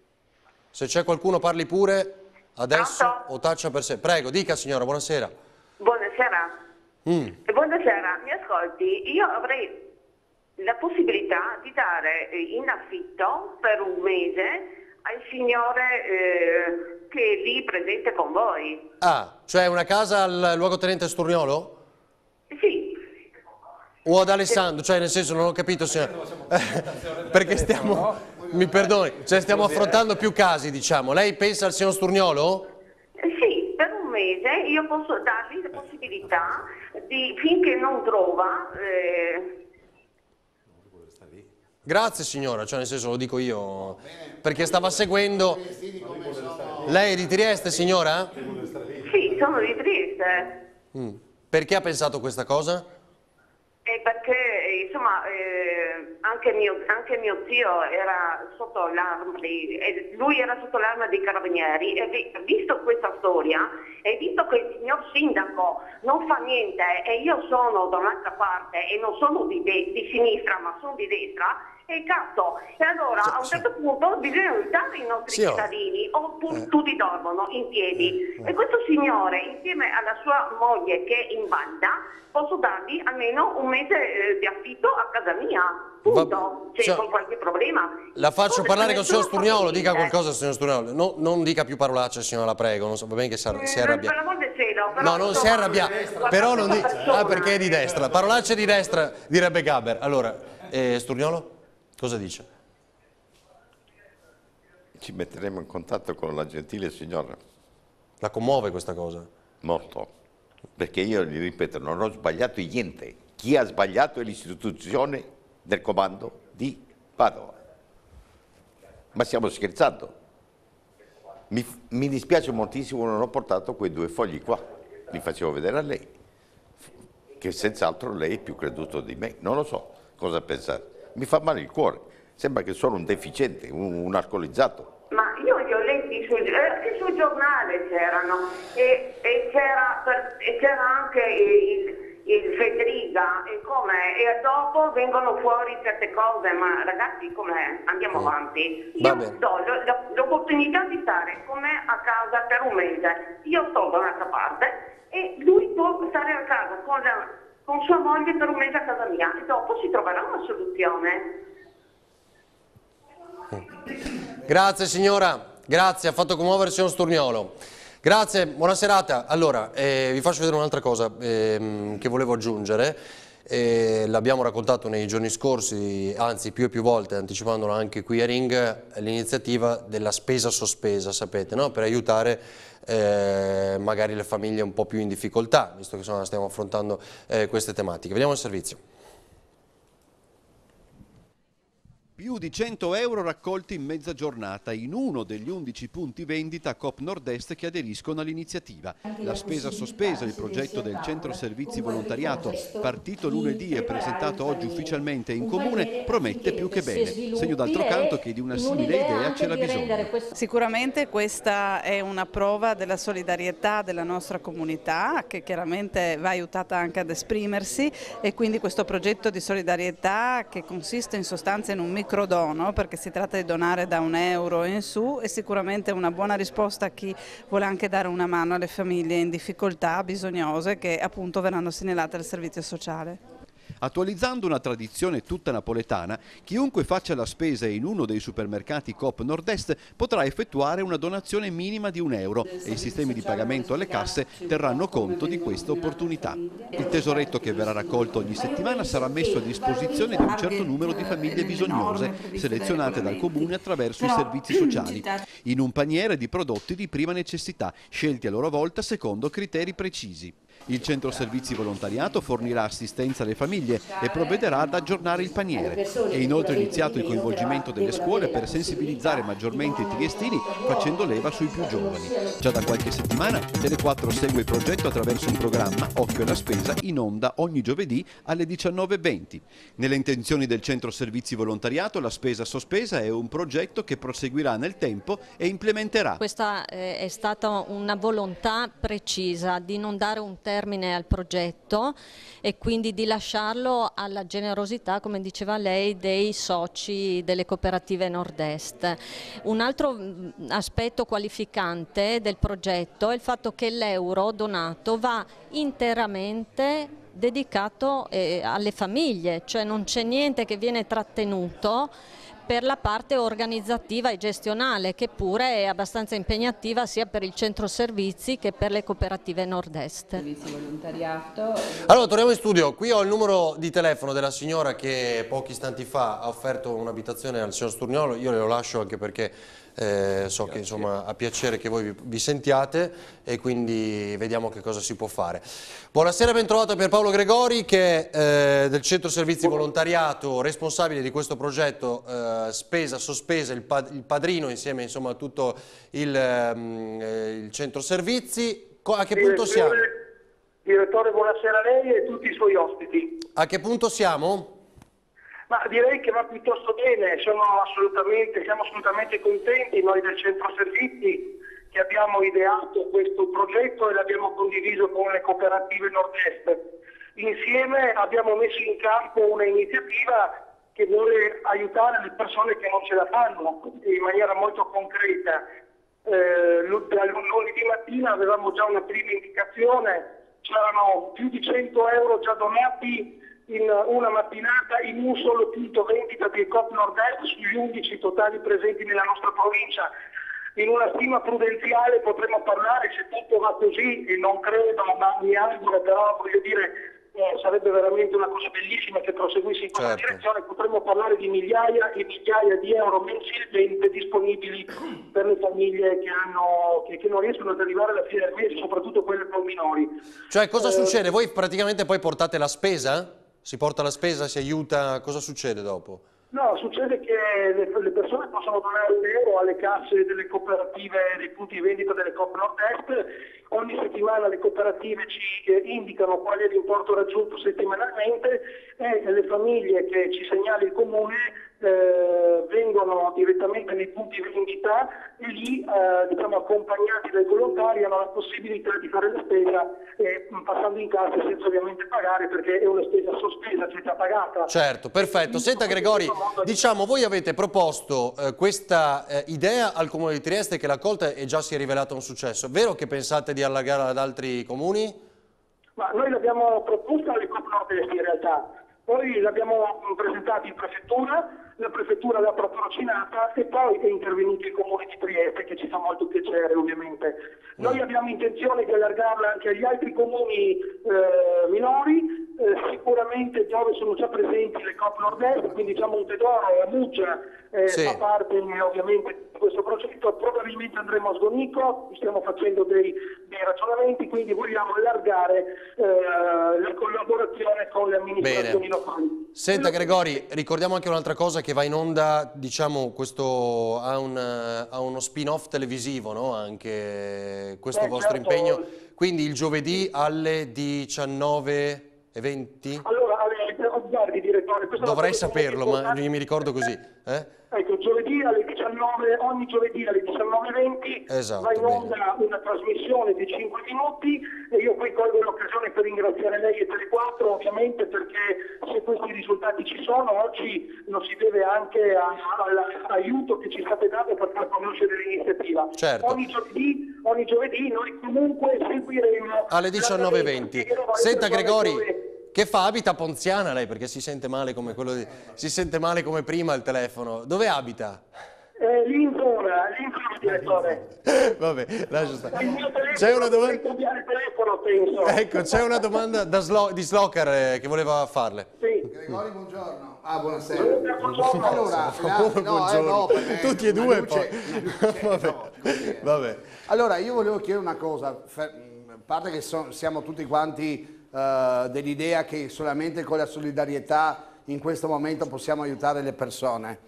S1: Se c'è qualcuno parli pure adesso. Pronto? O taccia per sé. Prego, dica signora, buonasera.
S15: Buonasera.
S1: Mm.
S15: Buonasera, mi ascolti, io avrei la possibilità di dare in affitto per un mese al signore eh, che è lì presente con voi.
S1: Ah, cioè una casa al luogotenente Sturniolo?
S15: Sì.
S1: O ad Alessandro, cioè nel senso non ho capito signora. Perché stiamo, mi perdoni, cioè stiamo affrontando più casi diciamo. Lei pensa al signor Sturniolo?
S15: Sì, per un mese io posso dargli la possibilità di, finché non trova... Eh,
S1: Grazie signora, cioè nel senso lo dico io, perché stava seguendo... Lei è di Trieste signora?
S15: Sì, sono di Trieste.
S1: Mm. Perché ha pensato questa cosa?
S15: Eh, perché insomma eh, anche, mio, anche mio zio era sotto l'arma dei, eh, lui era sotto l'arma dei carabinieri e vi, visto questa storia e visto che il signor sindaco non fa niente e io sono da un'altra parte e non sono di, de, di sinistra ma sono di destra, e cazzo, e allora a un certo punto bisogna aiutare i nostri
S1: sì,
S15: cittadini oppure eh. tutti dormono in piedi
S1: eh.
S15: e questo signore insieme alla sua moglie che è in banda posso dargli almeno un mese eh, di affitto a casa mia, punto. C'è cioè, qualche problema.
S1: La faccio Come parlare con il signor Sturniolo, dica qualcosa signor Sturniolo, no, non dica più parolacce signora, la prego, non so, va bene che si è arrabbiato. No, non si è arrabbiato, però non dica, ah perché è di destra, parolacce di destra direbbe Gaber. Allora, eh, Sturniolo? Cosa dice?
S4: Ci metteremo in contatto con la gentile signora.
S1: La commuove questa cosa?
S4: Molto, perché io gli ripeto, non ho sbagliato niente. Chi ha sbagliato è l'istituzione del comando di Padova. Ma stiamo scherzando. Mi, mi dispiace moltissimo non ho portato quei due fogli qua. Li facevo vedere a lei, che senz'altro lei è più creduto di me. Non lo so cosa pensare. Mi fa male il cuore, sembra che sono un deficiente, un, un alcolizzato.
S15: Ma io gli ho letti tutti, sul, anche sul giornale c'erano, e, e c'era per- e c'era anche il, il Federica, e come, e dopo vengono fuori certe cose, ma ragazzi com'è? Andiamo
S1: Mm.
S15: avanti.
S1: Va
S15: Io
S1: bene.
S15: do l- l- l'opportunità di stare con me a casa per un mese, io sto da un'altra parte e lui può stare a casa con, la- con sua moglie per un mese a casa mia e dopo si troverà una soluzione.
S1: Grazie signora, grazie, ha fatto commuovere il signor Sturniolo. Grazie, buona serata. Allora, eh, vi faccio vedere un'altra cosa ehm, che volevo aggiungere. Eh, l'abbiamo raccontato nei giorni scorsi, anzi più e più volte, anticipandolo anche qui a Ring, l'iniziativa della spesa sospesa, sapete, no? Per aiutare eh, magari le famiglie un po' più in difficoltà, visto che insomma, stiamo affrontando eh, queste tematiche. Vediamo il servizio.
S9: Più di cento euro raccolti in mezza giornata in uno degli undici punti vendita Coop Nord-Est che aderiscono all'iniziativa. La spesa sospesa, il progetto del Centro Servizi Volontariato, partito lunedì e presentato oggi ufficialmente in comune, promette più che bene. Segno d'altro canto che di una simile idea c'era bisogno.
S16: Sicuramente questa è una prova della solidarietà della nostra comunità, che chiaramente va aiutata anche ad esprimersi, e quindi questo progetto di solidarietà, che consiste in sostanza in un microdono, perché si tratta di donare da un euro in su, è sicuramente una buona risposta a chi vuole anche dare una mano alle famiglie in difficoltà, bisognose, che appunto verranno segnalate al servizio sociale.
S9: Attualizzando una tradizione tutta napoletana, chiunque faccia la spesa in uno dei supermercati Coop Nord-Est potrà effettuare una donazione minima di un euro e i sistemi di pagamento alle casse terranno conto di questa opportunità. Il tesoretto che verrà raccolto ogni settimana sarà messo a disposizione di un certo numero di famiglie bisognose, selezionate dal Comune attraverso i servizi sociali, in un paniere di prodotti di prima necessità, scelti a loro volta secondo criteri precisi. Il Centro Servizi Volontariato fornirà assistenza alle famiglie e provvederà ad aggiornare il paniere. È inoltre iniziato il coinvolgimento delle scuole per sensibilizzare maggiormente i triestini facendo leva sui più giovani. Già da qualche settimana Tele quattro segue il progetto attraverso un programma Occhio alla spesa in onda ogni giovedì alle diciannove e venti. Nelle intenzioni del Centro Servizi Volontariato la spesa sospesa è un progetto che proseguirà nel tempo e implementerà.
S17: Questa eh, è stata una volontà precisa di non dare un termine al progetto e quindi di lasciarlo alla generosità, come diceva lei, dei soci delle cooperative Nord-Est. Un altro aspetto qualificante del progetto è il fatto che l'euro donato va interamente dedicato eh, alle famiglie, cioè non c'è niente che viene trattenuto per la parte organizzativa e gestionale, che pure è abbastanza impegnativa sia per il centro servizi che per le cooperative Nord-Est.
S18: Servizi volontariato.
S1: Allora, torniamo in studio. Qui ho il numero di telefono della signora che pochi istanti fa ha offerto un'abitazione al signor Sturniolo. Io le lo lascio anche perché eh, so che insomma ha piacere che voi vi, vi sentiate e quindi vediamo che cosa si può fare. Buonasera, ben trovato a Pierpaolo Gregori, che è eh, del Centro Servizi Volontariato, responsabile di questo progetto eh, Spesa Sospesa, il, pad il padrino insieme insomma a tutto il, ehm, il Centro Servizi. A che punto siamo?
S19: Direttore, buonasera a lei e a tutti i suoi ospiti.
S1: A che punto siamo?
S19: Ma direi che va piuttosto bene, sono assolutamente, siamo assolutamente contenti noi del Centro Servizi che abbiamo ideato questo progetto e l'abbiamo condiviso con le cooperative Nord-Est. Insieme abbiamo messo in campo un'iniziativa che vuole aiutare le persone che non ce la fanno in maniera molto concreta. Eh, lunedì mattina avevamo già una prima indicazione, c'erano più di cento euro già donati in una mattinata in un solo punto vendita di Coop Nord-Est sugli undici totali presenti nella nostra provincia. In una stima prudenziale potremmo parlare, se tutto va così, e non credo, ma mi auguro, però voglio dire, eh, sarebbe veramente una cosa bellissima che proseguisse in questa
S1: certo.
S19: direzione, potremmo parlare di migliaia e migliaia di euro mensilmente disponibili per le famiglie che, hanno, che, che non riescono ad arrivare alla fine del mese, soprattutto quelle con minori.
S1: Cioè cosa
S19: Eh,
S1: succede? Voi praticamente poi portate la spesa? Si porta la spesa, si aiuta, cosa succede dopo?
S19: No, succede che le, le persone possono donare un euro alle casse delle cooperative, dei punti di vendita delle Coop Nord-Est. Ogni settimana le cooperative ci eh, indicano qual è l'importo raggiunto settimanalmente e le famiglie che ci segnala il Comune eh, vengono direttamente nei punti vendita e lì eh, diciamo, accompagnati dai volontari hanno la possibilità di fare la spesa eh, passando in cassa senza ovviamente pagare, perché è una spesa sospesa, cioè già pagata.
S1: Certo, perfetto. Senta Gregori, diciamo voi avete proposto eh, questa eh, idea al Comune di Trieste che l'ha accolta e già si è rivelata un successo. Vero che pensate di allargarla ad altri comuni?
S19: Ma noi l'abbiamo proposta alle Coop Nord-Est in realtà, poi l'abbiamo presentata in prefettura, la prefettura l'ha patrocinata e poi è intervenuto il Comune di Trieste, che ci fa molto piacere ovviamente. Noi abbiamo intenzione di allargarla anche agli altri comuni eh, minori, eh, sicuramente dove sono già presenti le Coop Nord-Est, quindi già Montedoro e Amuggia eh,
S1: Sì.
S19: fa parte eh, ovviamente di questo progetto, probabilmente andremo a Sgonico, stiamo facendo dei, dei ragionamenti, quindi vogliamo allargare eh, la collaborazione con le amministrazioni
S1: Bene.
S19: locali.
S1: Senta Gregori, ricordiamo anche un'altra cosa che va in onda, diciamo, questo ha, un, ha uno spin-off televisivo, no? Anche questo
S19: Eh,
S1: vostro
S19: certo.
S1: impegno, quindi il giovedì alle diciannove e venti?
S19: Allora, eh, guardi direttore, questo è
S1: Dovrei
S19: una cosa
S1: saperlo,
S19: molto
S1: ma
S19: importante.
S1: non mi ricordo così. Eh?
S19: Ecco, giovedì alle diciannove, ogni giovedì alle diciannove e venti
S1: Esatto,
S19: va in
S1: bene.
S19: onda una trasmissione di cinque minuti e io poi colgo l'occasione per ringraziare lei e Tele quattro ovviamente, perché se questi risultati ci sono oggi lo si deve anche a- all'aiuto che ci state dando per far conoscere l'iniziativa.
S1: Certo.
S19: Ogni giovedì, ogni giovedì noi comunque seguiremo
S1: Alle diciannove e venti. Senta Gregori,
S19: Dove...
S1: che fa? Abita a Ponziana lei? Perché si sente male come quello di... si sente male come prima il telefono. Dove abita?
S19: Eh, lì in zona, lì in zona, direttore.
S1: Vabbè, lascia stare.
S19: Il mio telefono,
S1: C'è una
S19: dovrei
S1: domanda...
S19: cambiare telefono, penso.
S1: Ecco, c'è una domanda da Slo- di Slocar eh, che voleva farle.
S19: Sì.
S3: Gregori, buongiorno. Ah, buonasera.
S19: Buongiorno.
S3: Allora,
S1: Come
S3: la- no, eh,
S1: buongiorno.
S3: no, perché
S1: Tutti e
S3: una
S1: due
S3: luce-
S1: poi.
S3: una luce-
S1: Vabbè.
S3: no, così,
S1: Vabbè.
S3: Allora, io volevo chiedere una cosa, Fer- a parte che so- siamo tutti quanti eh, dell'idea che solamente con la solidarietà in questo momento possiamo aiutare le persone,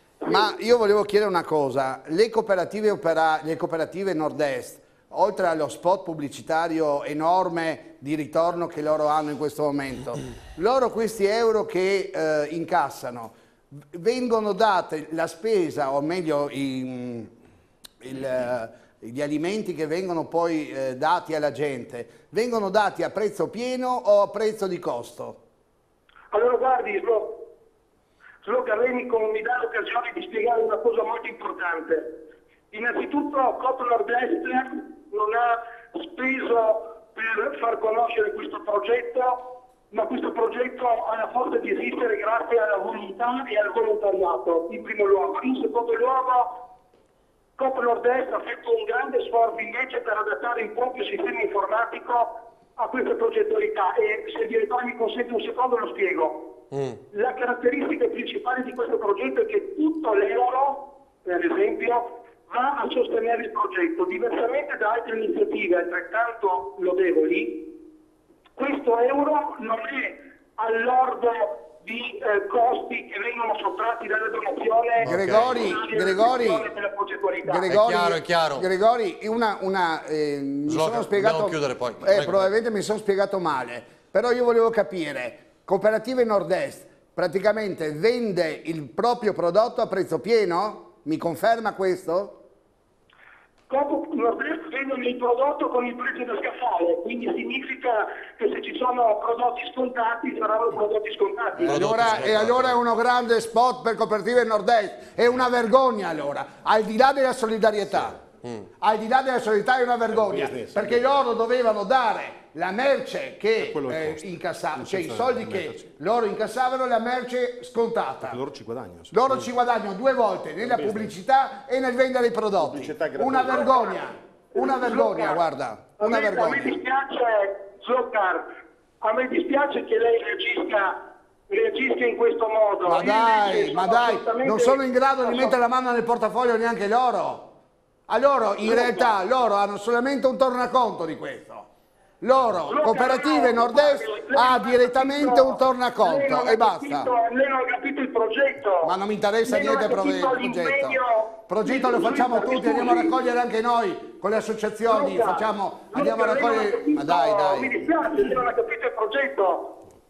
S3: ma io volevo chiedere una cosa, le cooperative, opera- le cooperative Nord-Est, oltre allo spot pubblicitario enorme di ritorno che loro hanno in questo momento, loro questi euro che eh, incassano, vengono date la spesa, o meglio i, il, eh, gli alimenti che vengono poi eh, dati alla gente, vengono dati a prezzo pieno o a prezzo di costo?
S19: Allora guardi, Slo, Slo Carleni con- mi dà l'occasione di spiegare una cosa molto importante. Innanzitutto Coop Nord-Est non ha speso per far conoscere questo progetto, ma questo progetto ha la forza di esistere grazie alla volontà e al volontariato, in primo luogo. In secondo luogo, Coop Nord-Est ha fatto un grande sforzo invece per adattare il proprio sistema informatico a questa progettualità e se il direttore mi consente un secondo lo spiego. La caratteristica principale di questo progetto è che tutto l'euro, per esempio, va a sostenere il progetto, diversamente da altre iniziative altrettanto lodevoli. Questo euro non è all'ordo di eh, costi che vengono sottratti dalla donazione.
S3: Gregori, Gregori,
S19: della progettualità.
S3: Gregori,
S1: È chiaro, è chiaro.
S3: Gregori, una, una, eh, mi
S1: Slogan,
S3: sono spiegato,
S1: dobbiamo chiudere poi.
S3: eh,
S1: Prego.
S3: probabilmente mi sono spiegato male, però io volevo capire, Cooperative Nord-Est praticamente vende il proprio prodotto a prezzo pieno? Mi conferma questo?
S19: Coop Nord-Est vendono il prodotto con il prezzo da scaffale, quindi significa che se ci sono prodotti scontati saranno prodotti scontati.
S3: E allora, e allora è uno grande spot per Cooperative Nord-Est, è una vergogna allora, al di là della solidarietà, al di là della solidarietà è una vergogna, perché loro dovevano dare la merce che eh, incassavano, cioè i soldi che loro incassavano, la merce scontata.
S2: Loro ci guadagnano.
S3: Loro ci guadagnano due volte nella pubblicità e nel vendere i prodotti. Una vergogna, una vergogna, guarda, una
S19: A me, a me
S3: vergogna.
S19: dispiace, Zocar, a me dispiace che lei reagisca, reagisca in questo modo.
S3: Ma
S19: Io
S3: dai,
S19: invece
S3: ma
S19: sono
S3: dai,
S19: assolutamente-
S3: non sono in grado di mettere la mano nel portafoglio neanche loro. A loro, in realtà, loro hanno solamente un tornaconto di questo. Loro, Cooperative Nord-Est, ha direttamente un tornaconto e basta.
S19: Lei non ha capito il progetto.
S3: Ma non mi interessa
S19: Lei non
S3: niente
S19: ha
S3: il
S19: capito
S3: progetto.
S19: l'impegno-
S3: Progetto lo facciamo tutti, andiamo a raccogliere anche noi con le associazioni,
S19: Luca,
S3: facciamo, andiamo a
S19: Luca, lei non ha
S3: raccogliere.
S19: capito-
S3: Ma dai,
S19: Mi
S3: dai.
S19: dispiace, lei non ha capito il progetto.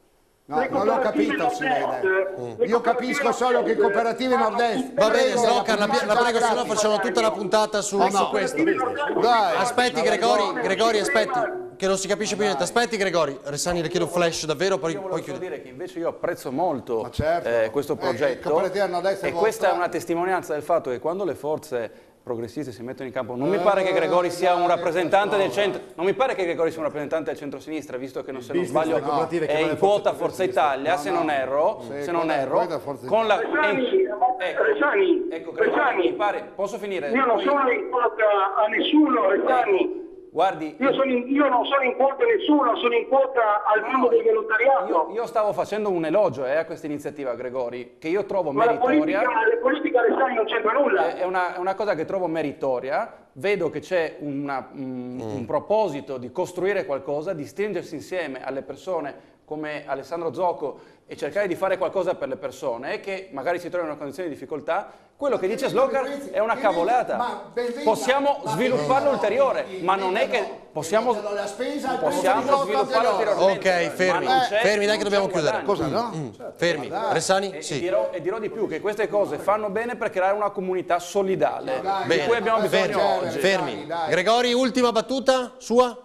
S3: No, non l'ho capito, si vede. Io capisco solo che cooperative nord-est.
S1: Va bene, Slokar, la, la prego, se no facciamo tutta la puntata su,
S3: Oh, no.
S1: su questo.
S3: Dai,
S1: aspetti,
S3: una
S1: Gregori,
S3: vergogna.
S1: Gregori, aspetti, che non si capisce più niente. Aspetti, Gregori. Resani, le chiedo un flash davvero, poi,
S5: Io
S1: poi
S5: volevo
S1: chiudo.
S5: solo dire che invece io apprezzo molto
S3: certo.
S5: eh, questo
S3: Eh,
S5: progetto
S3: Cooperativa Nord-Est è
S5: e
S3: vostra.
S5: questa è una testimonianza del fatto che quando le forze progressisti si mettono in campo, non mi pare che Gregori sia un rappresentante del centro, non mi pare che Gregori sia un rappresentante del centro-sinistra, visto che non, se non
S2: business
S5: sbaglio
S2: delle cooperative
S5: è
S2: chiamate
S5: in
S2: forze
S5: quota Forza Italia,
S3: No,
S5: se
S3: no.
S5: non erro,
S3: Sì,
S5: se non
S3: quella-
S5: erro,
S3: quella è Forza
S5: con la
S19: Resani,
S5: ecco,
S19: Resani,
S5: ecco, Gregori,
S19: Resani.
S5: mi pare, posso finire?
S19: Io non
S5: Poi-
S19: sono in quota a nessuno, Resani.
S5: Guardi,
S19: Io, sono in- io non sono in quota a nessuno, sono in quota al mondo del volontariato.
S5: Io, io stavo facendo un elogio eh, a questa iniziativa, Gregori, che io trovo
S19: Ma la
S5: meritoria.
S19: politica, la politica Resani non c'entra nulla.
S5: È una, è una cosa che trovo meritoria, vedo che c'è una- un, un proposito di costruire qualcosa, di stringersi insieme alle persone come Alessandro Zocco e cercare di fare qualcosa per le persone e che magari si trovano in una condizione di difficoltà. Quello che dice Slokar è una cavolata. Possiamo svilupparlo ulteriore, ma non è che possiamo, possiamo svilupparlo ulteriormente.
S1: Ok, fermi,
S5: ma non c'è-
S1: fermi, dai che
S5: non
S1: dobbiamo
S5: c'è un
S1: chiudere.
S5: guadagno.
S1: Mm, mm. Fermi, Resani?
S5: E,
S1: Sì.
S5: e dirò, e dirò di più, che queste cose fanno bene per creare una comunità solidale, di
S1: Bene,
S5: cui abbiamo bisogno
S1: fermi,
S5: oggi.
S1: fermi. Gregori, ultima battuta sua?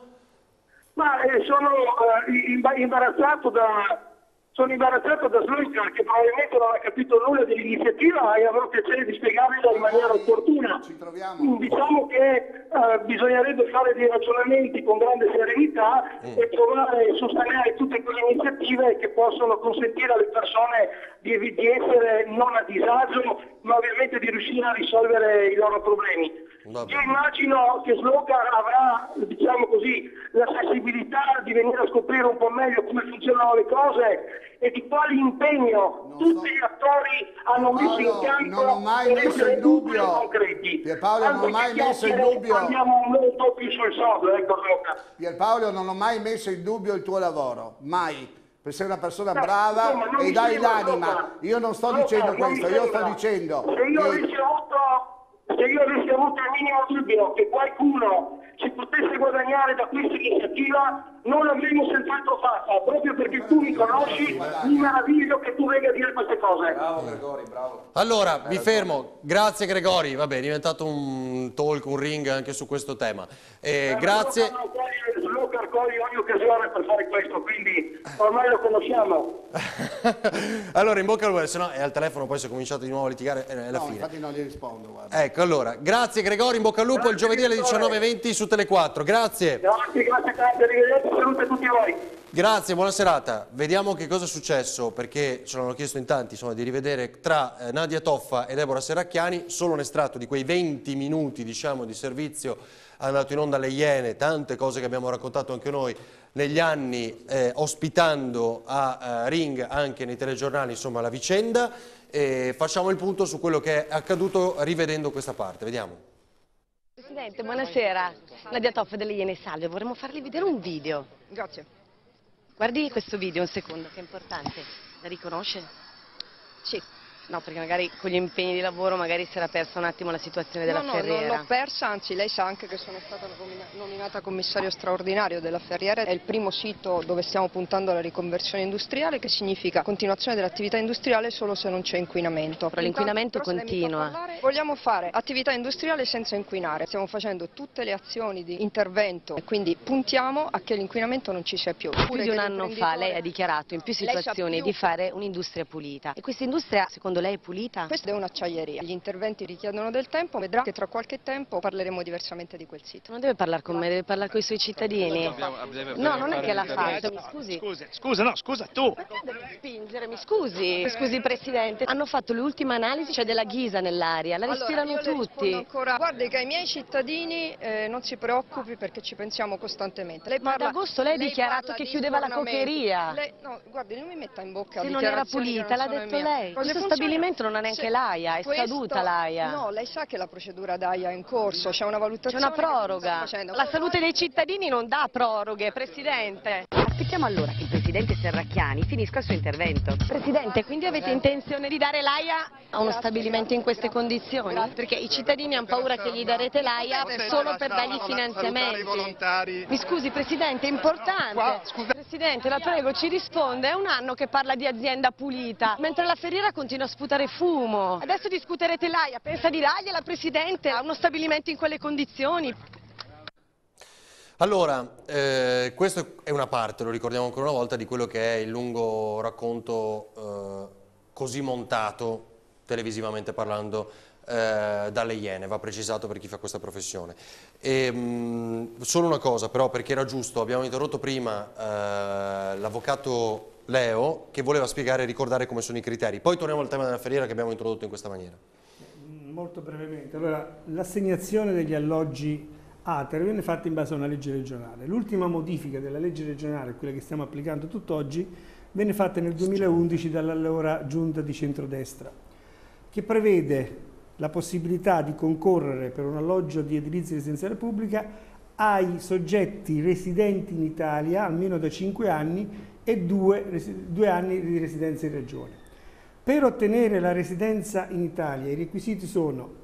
S19: Ma eh, sono eh, imba- imbarazzato da sono imbarazzato da Slokar, che probabilmente non ha capito nulla dell'iniziativa e avrò piacere di spiegarvela in maniera opportuna. Mm, Diciamo che eh, bisognerebbe fare dei ragionamenti con grande serenità e provare a sostenere tutte quelle iniziative che possono consentire alle persone di, di essere non a disagio, ma ovviamente di riuscire a risolvere i loro problemi. Io immagino che Slokar avrà, diciamo così, la sensibilità di venire a scoprire un po' meglio come funzionano le cose e di quale impegno tutti gli attori hanno messo in campo
S3: non ho mai
S19: per
S3: messo
S19: essere
S3: in dubbio.
S19: utili e concreti.
S3: Pierpaolo, non ho mai messo in dubbio.
S19: Andiamo molto più sul sodo, ecco Slokar.
S3: Pierpaolo, non ho mai messo in dubbio il tuo lavoro, mai. Per sei una persona
S19: No,
S3: brava
S19: no, ma non
S3: e
S19: mi
S3: dai
S19: sembra,
S3: l'anima.
S19: Slokar.
S3: Io non sto
S19: Slokar,
S3: dicendo
S19: non mi
S3: questo, io sto
S19: sembra.
S3: dicendo
S19: Se io
S3: che
S19: avessi avuto, se io avessi avuto il minimo dubbio che qualcuno ci potesse guadagnare da questa iniziativa, non l'avremmo senz'altro fatta, proprio perché tu mi conosci, mi meraviglio che tu venga a dire queste cose.
S5: Bravo Gregori, bravo.
S1: Allora, mi fermo. Grazie Gregori. Vabbè, è diventato un talk, un ring anche su questo tema. Eh, grazie.
S19: Slokar coglie ogni occasione per fare questo, quindi ormai lo conosciamo.
S1: Allora, in bocca al lupo, se no è al telefono, poi si è cominciato di nuovo a litigare, è la
S3: no,
S1: fine.
S3: infatti non gli rispondo, guarda.
S1: Ecco, allora, grazie Gregori, in bocca al lupo, il giovedì alle diciannove e venti su Tele quattro. Grazie.
S19: Grazie, grazie tante, arrivederci, salute a tutti voi.
S1: Grazie, buona serata. Vediamo che cosa è successo, perché ce l'hanno chiesto in tanti, insomma, di rivedere tra eh, Nadia Toffa e Deborah Serracchiani solo un estratto di quei venti minuti, diciamo, di servizio andato in onda alle Iene, tante cose che abbiamo raccontato anche noi negli anni, eh, ospitando a eh, Ring anche nei telegiornali, insomma, la vicenda, e facciamo il punto su quello che è accaduto rivedendo questa parte. Vediamo.
S18: Presidente, buonasera. Nadia Toffa delle Iene Salve, vorremmo farle vedere un video.
S20: Grazie.
S18: Guardi questo video un secondo, che è importante. La riconosce?
S20: Sì.
S18: No, perché magari con gli impegni di lavoro magari si era persa un attimo la situazione della
S20: no, no,
S18: Ferriera.
S20: non l'ho persa, anzi lei sa anche che sono stata nominata commissario straordinario della Ferriera. È il primo sito dove stiamo puntando alla riconversione industriale, che significa continuazione dell'attività industriale solo se non c'è inquinamento.
S18: Però l'inquinamento
S20: Però se lei mi fa
S18: continua.
S20: parlare, vogliamo fare attività industriale senza inquinare. Stiamo facendo tutte le azioni di intervento e quindi puntiamo a che l'inquinamento non ci sia più.
S18: Più di un anno fa lei ha dichiarato in più
S20: Lei sa
S18: situazioni
S20: più-
S18: di fare un'industria pulita. E questa industria secondo lei è pulita?
S20: Questa è un'acciaieria. Gli interventi richiedono del tempo, vedrà che tra qualche tempo parleremo diversamente di quel sito.
S18: Non deve parlare con me, deve parlare con i suoi cittadini. No, non è che l'ha fatto, mi scusi.
S21: Scusa, scusa, no, scusa tu.
S18: Perché devi spingere? Mi scusi, scusi Presidente. Hanno fatto l'ultima analisi, c'è della ghisa nell'aria, la respirano
S20: allora, io le
S18: tutti.
S20: rispondo ancora. Guardi che ai miei cittadini eh, non si preoccupi perché ci pensiamo costantemente. Lei
S18: Ma
S20: parla,
S18: ad agosto lei ha dichiarato
S20: parla
S18: che
S20: di
S18: chiudeva la
S20: sfornamenti.
S18: cocheria.
S20: Lei, no, guardi, non mi metta in bocca
S18: Se non era
S20: dichiarazioni che
S18: pulita,
S20: non
S18: l'ha
S20: sono
S18: detto
S20: mie.
S18: lei.
S20: Queste
S18: Questo
S20: funzioni-
S18: stabilimento non ha neanche
S20: Se-
S18: l'AIA, è
S20: questo-
S18: scaduta l'AIA.
S20: No, lei sa che la procedura d'AIA è in corso, c'è una
S18: C'è
S20: valutazione.
S18: una
S20: che stiamo
S18: proroga.
S20: facendo.
S18: La salute dei cittadini non dà proroghe, Presidente.
S22: Aspettiamo allora che il Presidente Serracchiani finisca il suo intervento.
S18: Presidente, quindi avete intenzione di dare l'AIA a uno stabilimento in queste condizioni? Perché i cittadini hanno paura che gli darete l'AIA solo per dargli finanziamenti. Mi scusi Presidente, è importante. Presidente, la prego, ci risponde, è un anno che parla di azienda pulita, mentre la Ferriera continua a sputare fumo. Adesso discuterete l'A I A, pensa di dargli la Presidente a uno stabilimento in quelle condizioni?
S1: Allora, eh, questa è una parte, lo ricordiamo ancora una volta, di quello che è il lungo racconto eh, così montato, televisivamente parlando, eh, dalle Iene, va precisato per chi fa questa professione. E, mh, solo una cosa però, perché era giusto, abbiamo interrotto prima eh, l'avvocato Leo che voleva spiegare e ricordare come sono i criteri. Poi torniamo al tema della Ferriera che abbiamo introdotto in questa maniera.
S7: Molto brevemente, allora, l'assegnazione degli alloggi Ater viene fatta in base a una legge regionale. L'ultima modifica della legge regionale, quella che stiamo applicando tutt'oggi, venne fatta nel duemilaundici dall'allora giunta di centrodestra, che prevede la possibilità di concorrere per un alloggio di edilizia residenziale pubblica ai soggetti residenti in Italia almeno da cinque anni e due, due anni di residenza in regione. Per ottenere la residenza in Italia i requisiti sono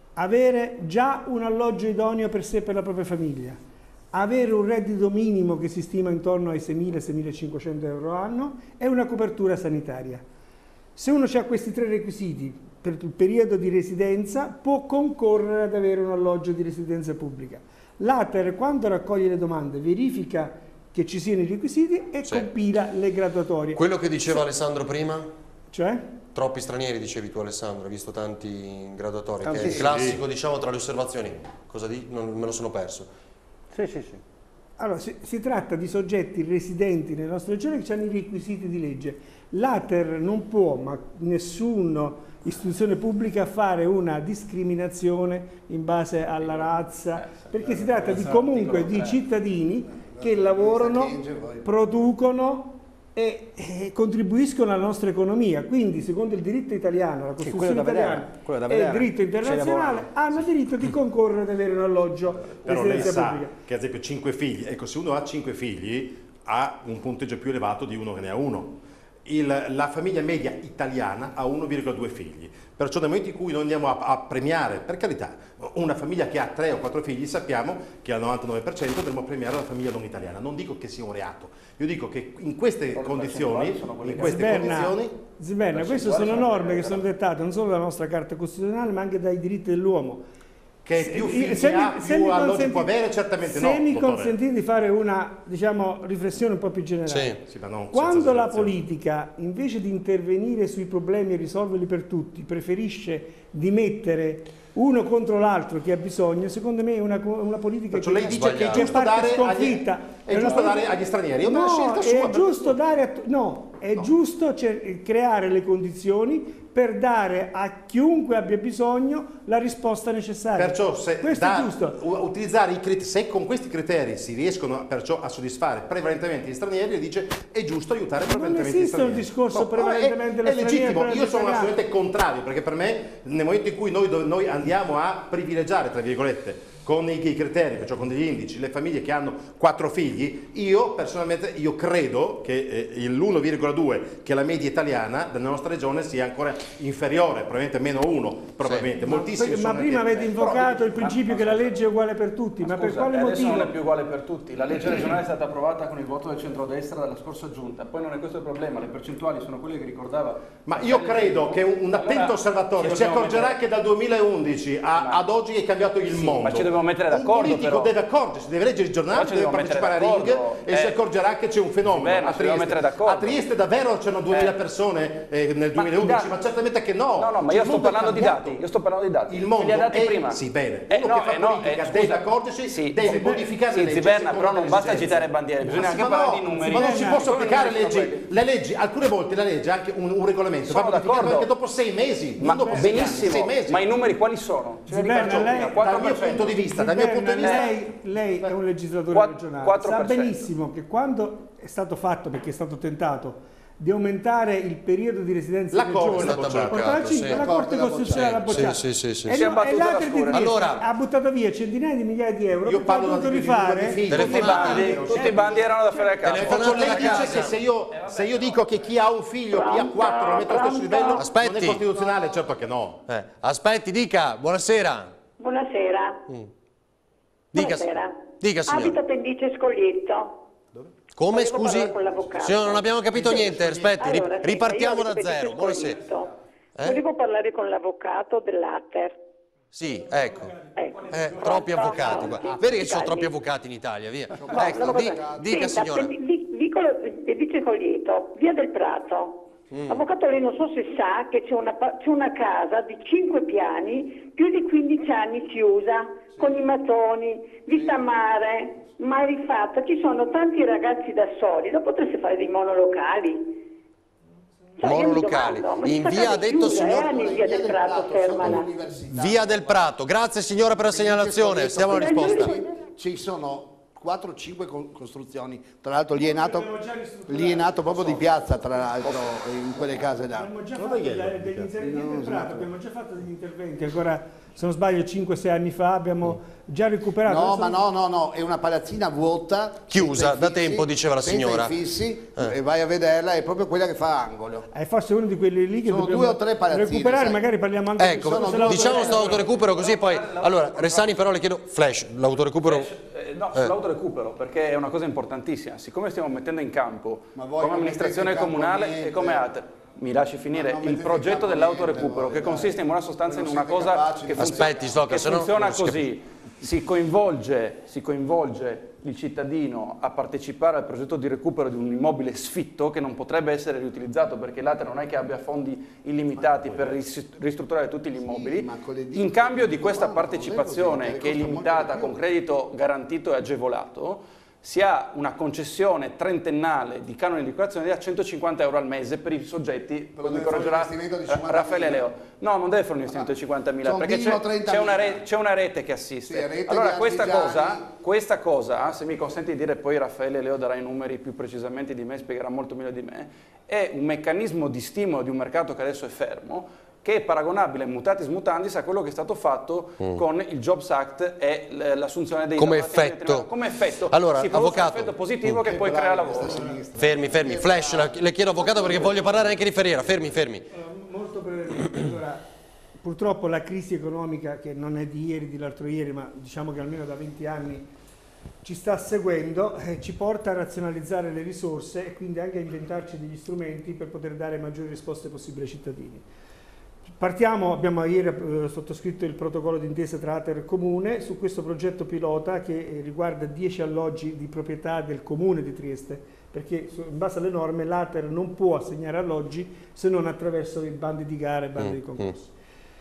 S7: avere già un alloggio idoneo per sé e per la propria famiglia, avere un reddito minimo che si stima intorno ai seimila seimilacinquecento euro all'anno e una copertura sanitaria. Se uno ha questi tre requisiti per il periodo di residenza può concorrere ad avere un alloggio di residenza pubblica. L'Ater, quando raccoglie le domande, verifica che ci siano i requisiti e
S1: sì.
S7: compila le graduatorie.
S1: Quello che diceva
S7: sì.
S1: Alessandro prima?
S7: Cioè?
S1: Troppi stranieri, dicevi tu Alessandro, hai visto tanti graduatori, che è il
S7: Tantissimi.
S1: classico diciamo tra le osservazioni. Cosa di? Non me lo sono perso.
S6: Sì, sì, sì.
S7: Allora, si, si tratta di soggetti residenti nelle nostre regioni che hanno i requisiti di legge. L'Ater non può, ma nessuna istituzione pubblica, fare una discriminazione in base alla razza, perché si tratta di comunque di cittadini che lavorano, producono e, e contribuiscono alla nostra economia. Quindi, secondo il diritto italiano, la Costituzione
S6: sì,
S7: italiana
S6: vedere,
S7: e il diritto internazionale, hanno diritto di concorrere ad avere un alloggio
S2: Però lei
S7: residenza
S2: sa
S7: pubblica.
S2: che ad esempio cinque figli, ecco, se uno ha cinque figli ha un punteggio più elevato di uno che ne ha uno. Il, la famiglia media italiana ha uno virgola due figli, perciò nel momento in cui noi andiamo a, a premiare, per carità, una famiglia che ha tre o quattro figli, sappiamo che al novantanove per cento dovremmo premiare la famiglia non italiana. Non dico che sia un reato, io dico che in queste condizioni, in queste
S7: Ziberna,
S2: condizioni
S7: Ziberna, queste sono norme che sono dettate non solo dalla nostra Carta Costituzionale ma anche dai diritti dell'uomo.
S2: che più figli
S7: se
S2: ha,
S7: mi,
S2: più alloggi può avere, certamente
S7: se
S2: no.
S7: Se mi
S2: dottore.
S7: consentite di fare una diciamo, riflessione un po' più generale.
S2: Sì, sì, ma non
S7: Quando la politica, invece di intervenire sui problemi e risolverli per tutti, preferisce di mettere uno contro l'altro che ha bisogno, secondo me è una, una politica
S2: Perciò
S7: che,
S2: lei dice che è
S7: che
S2: giusto
S7: parte
S2: dare
S7: sconfitta.
S2: agli, è
S7: È
S2: giusto
S7: una-
S2: dare agli stranieri, è una
S7: No,
S2: scelta
S7: è
S2: sua.
S7: giusto dare a, no, è
S2: No.
S7: giusto cer- creare le condizioni per dare a chiunque abbia bisogno la risposta necessaria.
S2: Perciò se,
S7: Questo
S2: da-
S7: è giusto.
S2: u- utilizzare i criteri, se con questi criteri si riescono perciò a soddisfare prevalentemente gli stranieri, lei dice è giusto aiutare prevalentemente gli
S7: esiste un
S2: stranieri.
S7: discorso
S2: No,
S7: prevalentemente
S2: è,
S7: da
S2: è legittimo,
S7: stranieri,
S2: io sono
S7: italiani.
S2: assolutamente contrario, perché per me nel momento in cui noi, do- noi andiamo a privilegiare, tra virgolette, con i, i criteri, perciò con degli indici, le famiglie che hanno quattro figli, io personalmente io credo che eh, l'uno virgola due, che è la media italiana della nostra regione, sia ancora inferiore, probabilmente meno uno, probabilmente.
S7: Ma,
S2: Moltissimi
S7: ma
S2: sono
S7: prima
S2: anche-
S7: avete invocato il principio che la legge è uguale per tutti, ma, per
S5: Scusa,
S7: quale
S5: adesso
S7: motivo?
S5: non è più uguale per tutti. La legge regionale è stata approvata con il voto del centrodestra dalla scorsa giunta. Poi non è questo il problema, le percentuali sono quelle che ricordava.
S2: Ma io credo che un, un attento
S5: Allora,
S2: osservatore
S5: ci
S2: si
S5: dobbiamo
S2: accorgerà
S5: mettere-
S2: che dal duemilaundici a- ad oggi è cambiato il
S5: Sì,
S2: mondo.
S5: ma ci dobbiamo mettere
S2: Un
S5: d'accordo,
S2: politico
S5: però.
S2: deve accorgersi, deve leggere il giornale,
S5: Però ci
S2: deve
S5: dobbiamo
S2: partecipare a
S5: mettere
S2: ring
S5: d'accordo.
S2: e si
S5: Eh.
S2: accorgerà che c'è un fenomeno.
S5: Bene,
S2: a,
S5: ci dobbiamo mettere
S2: Trieste.
S5: d'accordo.
S2: a Trieste davvero c'erano duemila
S5: Eh.
S2: persone eh, nel duemilaundici,
S5: i
S2: ma,
S5: dati-
S2: certamente che no.
S5: No, no, ma
S2: Cioè,
S5: io
S2: il
S5: sto
S2: mondo è
S5: parlando di
S2: cambiato.
S5: dati. Io sto parlando di dati.
S2: Il
S5: Ve
S2: mondo
S5: li ha dati
S2: è,
S5: prima.
S2: sì, bene.
S5: Eh,
S2: Uno
S5: no,
S2: che fa
S5: eh, no,
S2: politica
S5: eh,
S2: deve
S5: scusa.
S2: accorgersi,
S5: Sì,
S2: deve
S5: sì,
S2: modificare
S5: sì,
S2: le leggi.
S5: Ziberna,
S2: secondo
S5: però
S2: le
S5: non basta
S2: esigenze.
S5: agitare bandiere, bisogna
S2: Ma
S5: anche
S2: sì,
S5: parlare
S2: ma
S5: di
S2: no,
S5: numeri.
S2: ma non si
S5: Eh,
S2: possono
S5: come
S2: applicare
S5: sono
S2: leggi,
S5: quelli?
S2: le leggi, alcune volte la legge, anche un, un regolamento, va
S5: Sono
S2: modificato
S5: d'accordo.
S2: anche dopo sei mesi,
S5: Ma
S2: non dopo sei anni,
S5: benissimo,
S2: sei mesi.
S5: ma i numeri quali sono? Ce li
S7: Ziberna,
S5: rifaccio
S7: lei-
S5: prima, quattro
S2: dal mio
S5: per cento.
S2: punto di vista, dal mio punto di vista,
S7: lei, lei è un legislatore
S5: Quatt-
S7: regionale,
S5: quattro
S7: sa
S5: per cento.
S7: benissimo che quando è stato fatto, perché è stato tentato, di aumentare il periodo di residenza
S2: La
S7: in
S2: Corte
S7: regione,
S2: l'ha bocciato.
S7: portare a cinque,
S1: Sì.
S7: la Corte Costituzionale l'ha
S1: Sì,
S7: bocciato.
S1: sì, sì, sì,
S7: E
S1: sì.
S7: no-
S5: Si è battuto
S7: e
S5: la
S7: l'Ater di
S5: scure.
S7: Trieste
S1: Allora-
S7: ha buttato via centinaia di migliaia di euro
S2: Io
S7: che
S2: parlo
S7: ha dovuto
S2: di- di numero di
S7: rifare.
S2: figli.
S5: Tutti i
S1: Telefonate.
S5: bandi, tutti i bandi erano da fare a casa.
S1: Telefonate.
S2: Perciò lei
S1: da
S2: dice
S1: casa.
S2: che se io, se io dico che chi ha un figlio, chi ha quattro non mette allo stesso livello,
S1: Aspetti.
S2: non è costituzionale, certo che no.
S1: Eh, aspetti, dica, buonasera.
S10: Buonasera.
S1: Dica,
S10: Buonasera.
S1: dica signora.
S10: Abito a Pendice Scoglietto.
S1: Come,
S10: Volevo
S1: scusi?
S10: parlare con l'avvocato.
S1: Signora, non abbiamo capito niente, aspetti, ri-
S10: Allora, sì,
S1: ripartiamo
S10: io
S1: da
S10: ripeto
S1: zero.
S10: il
S1: Buonasera.
S10: concetto.
S1: Eh?
S10: Volevo parlare con l'avvocato dell'Ater.
S1: Sì, ecco.
S10: Ecco.
S1: Eh, troppi avvocati qua.
S10: Sì,
S1: Vedi che ci sono
S10: calmi.
S1: troppi avvocati in Italia, via.
S10: No,
S1: Ecco,
S10: no,
S1: di-
S10: cosa-
S1: dica
S10: Senta,
S1: signora.
S10: vi- vi- Vicolo, Vice Colieto, via del Prato.
S1: Mm.
S10: Avvocato, lei non so se sa che c'è una, pa- c'è una casa di cinque piani, più di quindici anni chiusa, con i mattoni, vista a mare, mai rifatta. Ci sono tanti ragazzi da soli, lo potreste fare dei monolocali. Cioè, io mi
S1: Monolocali.
S10: domando, ma
S1: In
S10: questa
S1: via
S10: casa
S1: ha
S10: è
S1: detto
S10: chiusa,
S1: signor...
S10: eh, anni in via del Prato, fermala.
S1: Via del Prato. Grazie signora per la segnalazione. Stiamo alla risposta.
S3: Ci sono quattro cinque costruzioni, tra l'altro lì è nato, lì è nato proprio di piazza, tra l'altro, in quelle case là.
S7: Abbiamo già fatto degli interventi, abbiamo già fatto degli interventi, ancora se non sbaglio cinque sei anni fa abbiamo già recuperato.
S3: No, ma no, no, no, è una palazzina vuota.
S1: Chiusa da
S3: senza
S1: tempo, diceva la
S3: senza
S1: signora.
S3: infissi,
S1: Eh.
S3: e vai a vederla, è proprio quella che fa angolo.
S7: È forse uno di quelli lì che
S3: Sono
S7: dobbiamo
S3: due o tre palazzine,
S7: recuperare,
S3: sai.
S7: magari parliamo anche
S1: Ecco,
S7: solo se
S1: diciamo sto autorecupero così poi... Allora, Ressani però le chiedo... Flash, l'autorecupero...
S5: Eh, no,
S1: Eh.
S5: sull'autorecupero, perché è una cosa importantissima. Siccome stiamo mettendo in campo
S3: Ma voi
S5: come
S3: non
S5: amministrazione
S3: mettete in campo
S5: comunale
S3: niente.
S5: e come Ater, mi lasci finire,
S3: non
S5: il
S3: mettete in
S5: progetto
S3: campo
S5: dell'autorecupero,
S3: niente,
S5: che
S3: voi,
S5: consiste in buona sostanza in
S3: Voi
S5: una
S3: non siete
S5: cosa
S3: capaci
S5: che,
S3: di-
S5: funziona-
S1: Aspetti, Slocca,
S5: che
S1: se no
S5: funziona
S1: non si
S5: così. Si coinvolge, si coinvolge il cittadino a partecipare al progetto di recupero di un immobile sfitto che non potrebbe essere riutilizzato perché l'Ater non è che abbia fondi illimitati per ris- ristrutturare tutti gli immobili. In cambio di questa partecipazione che è limitata con credito garantito e agevolato, si ha una concessione trentennale di canone di decorazione da centocinquanta euro al mese per i soggetti, poi mi correggerà Raffaele Leo. No, non deve fare un investimento di cinquantamila
S3: Sono
S5: perché
S3: minimo
S5: c'è, c'è, una
S3: trentamila.
S5: re- c'è una rete che assiste.
S3: Sì, rete
S5: allora
S3: di
S5: questa
S3: artigiani.
S5: cosa, questa cosa, se mi consenti di dire, poi Raffaele Leo darà i numeri più precisamente di me, spiegherà molto meglio di me, è un meccanismo di stimolo di un mercato che adesso è fermo, che è paragonabile mutatis mutandis a quello che è stato fatto
S1: Mm.
S5: con il Jobs Act e l- l'assunzione dei
S1: Come
S5: lavoratori
S1: effetto.
S5: determinati. Come effetto
S1: Allora,
S5: si produce
S1: avvocato.
S5: un effetto positivo
S1: Mm.
S5: che poi crea lavoro.
S1: Fermi, fermi. Flash, la- le chiedo avvocato perché voglio parlare anche di Ferriera. Fermi, fermi.
S7: Molto brevemente. Allora, purtroppo la crisi economica, che non è di ieri, di l'altro ieri, ma diciamo che almeno da venti anni ci sta seguendo, eh, ci porta a razionalizzare le risorse e quindi anche a inventarci degli strumenti per poter dare maggiori risposte possibili ai cittadini. Partiamo, abbiamo ieri eh, sottoscritto il protocollo d'intesa tra Ater e Comune su questo progetto pilota che eh, riguarda dieci alloggi di proprietà del Comune di Trieste, perché su- in base alle norme l'Ater non può assegnare alloggi se non attraverso i bandi di gara e bandi
S1: Mm,
S7: di concorso.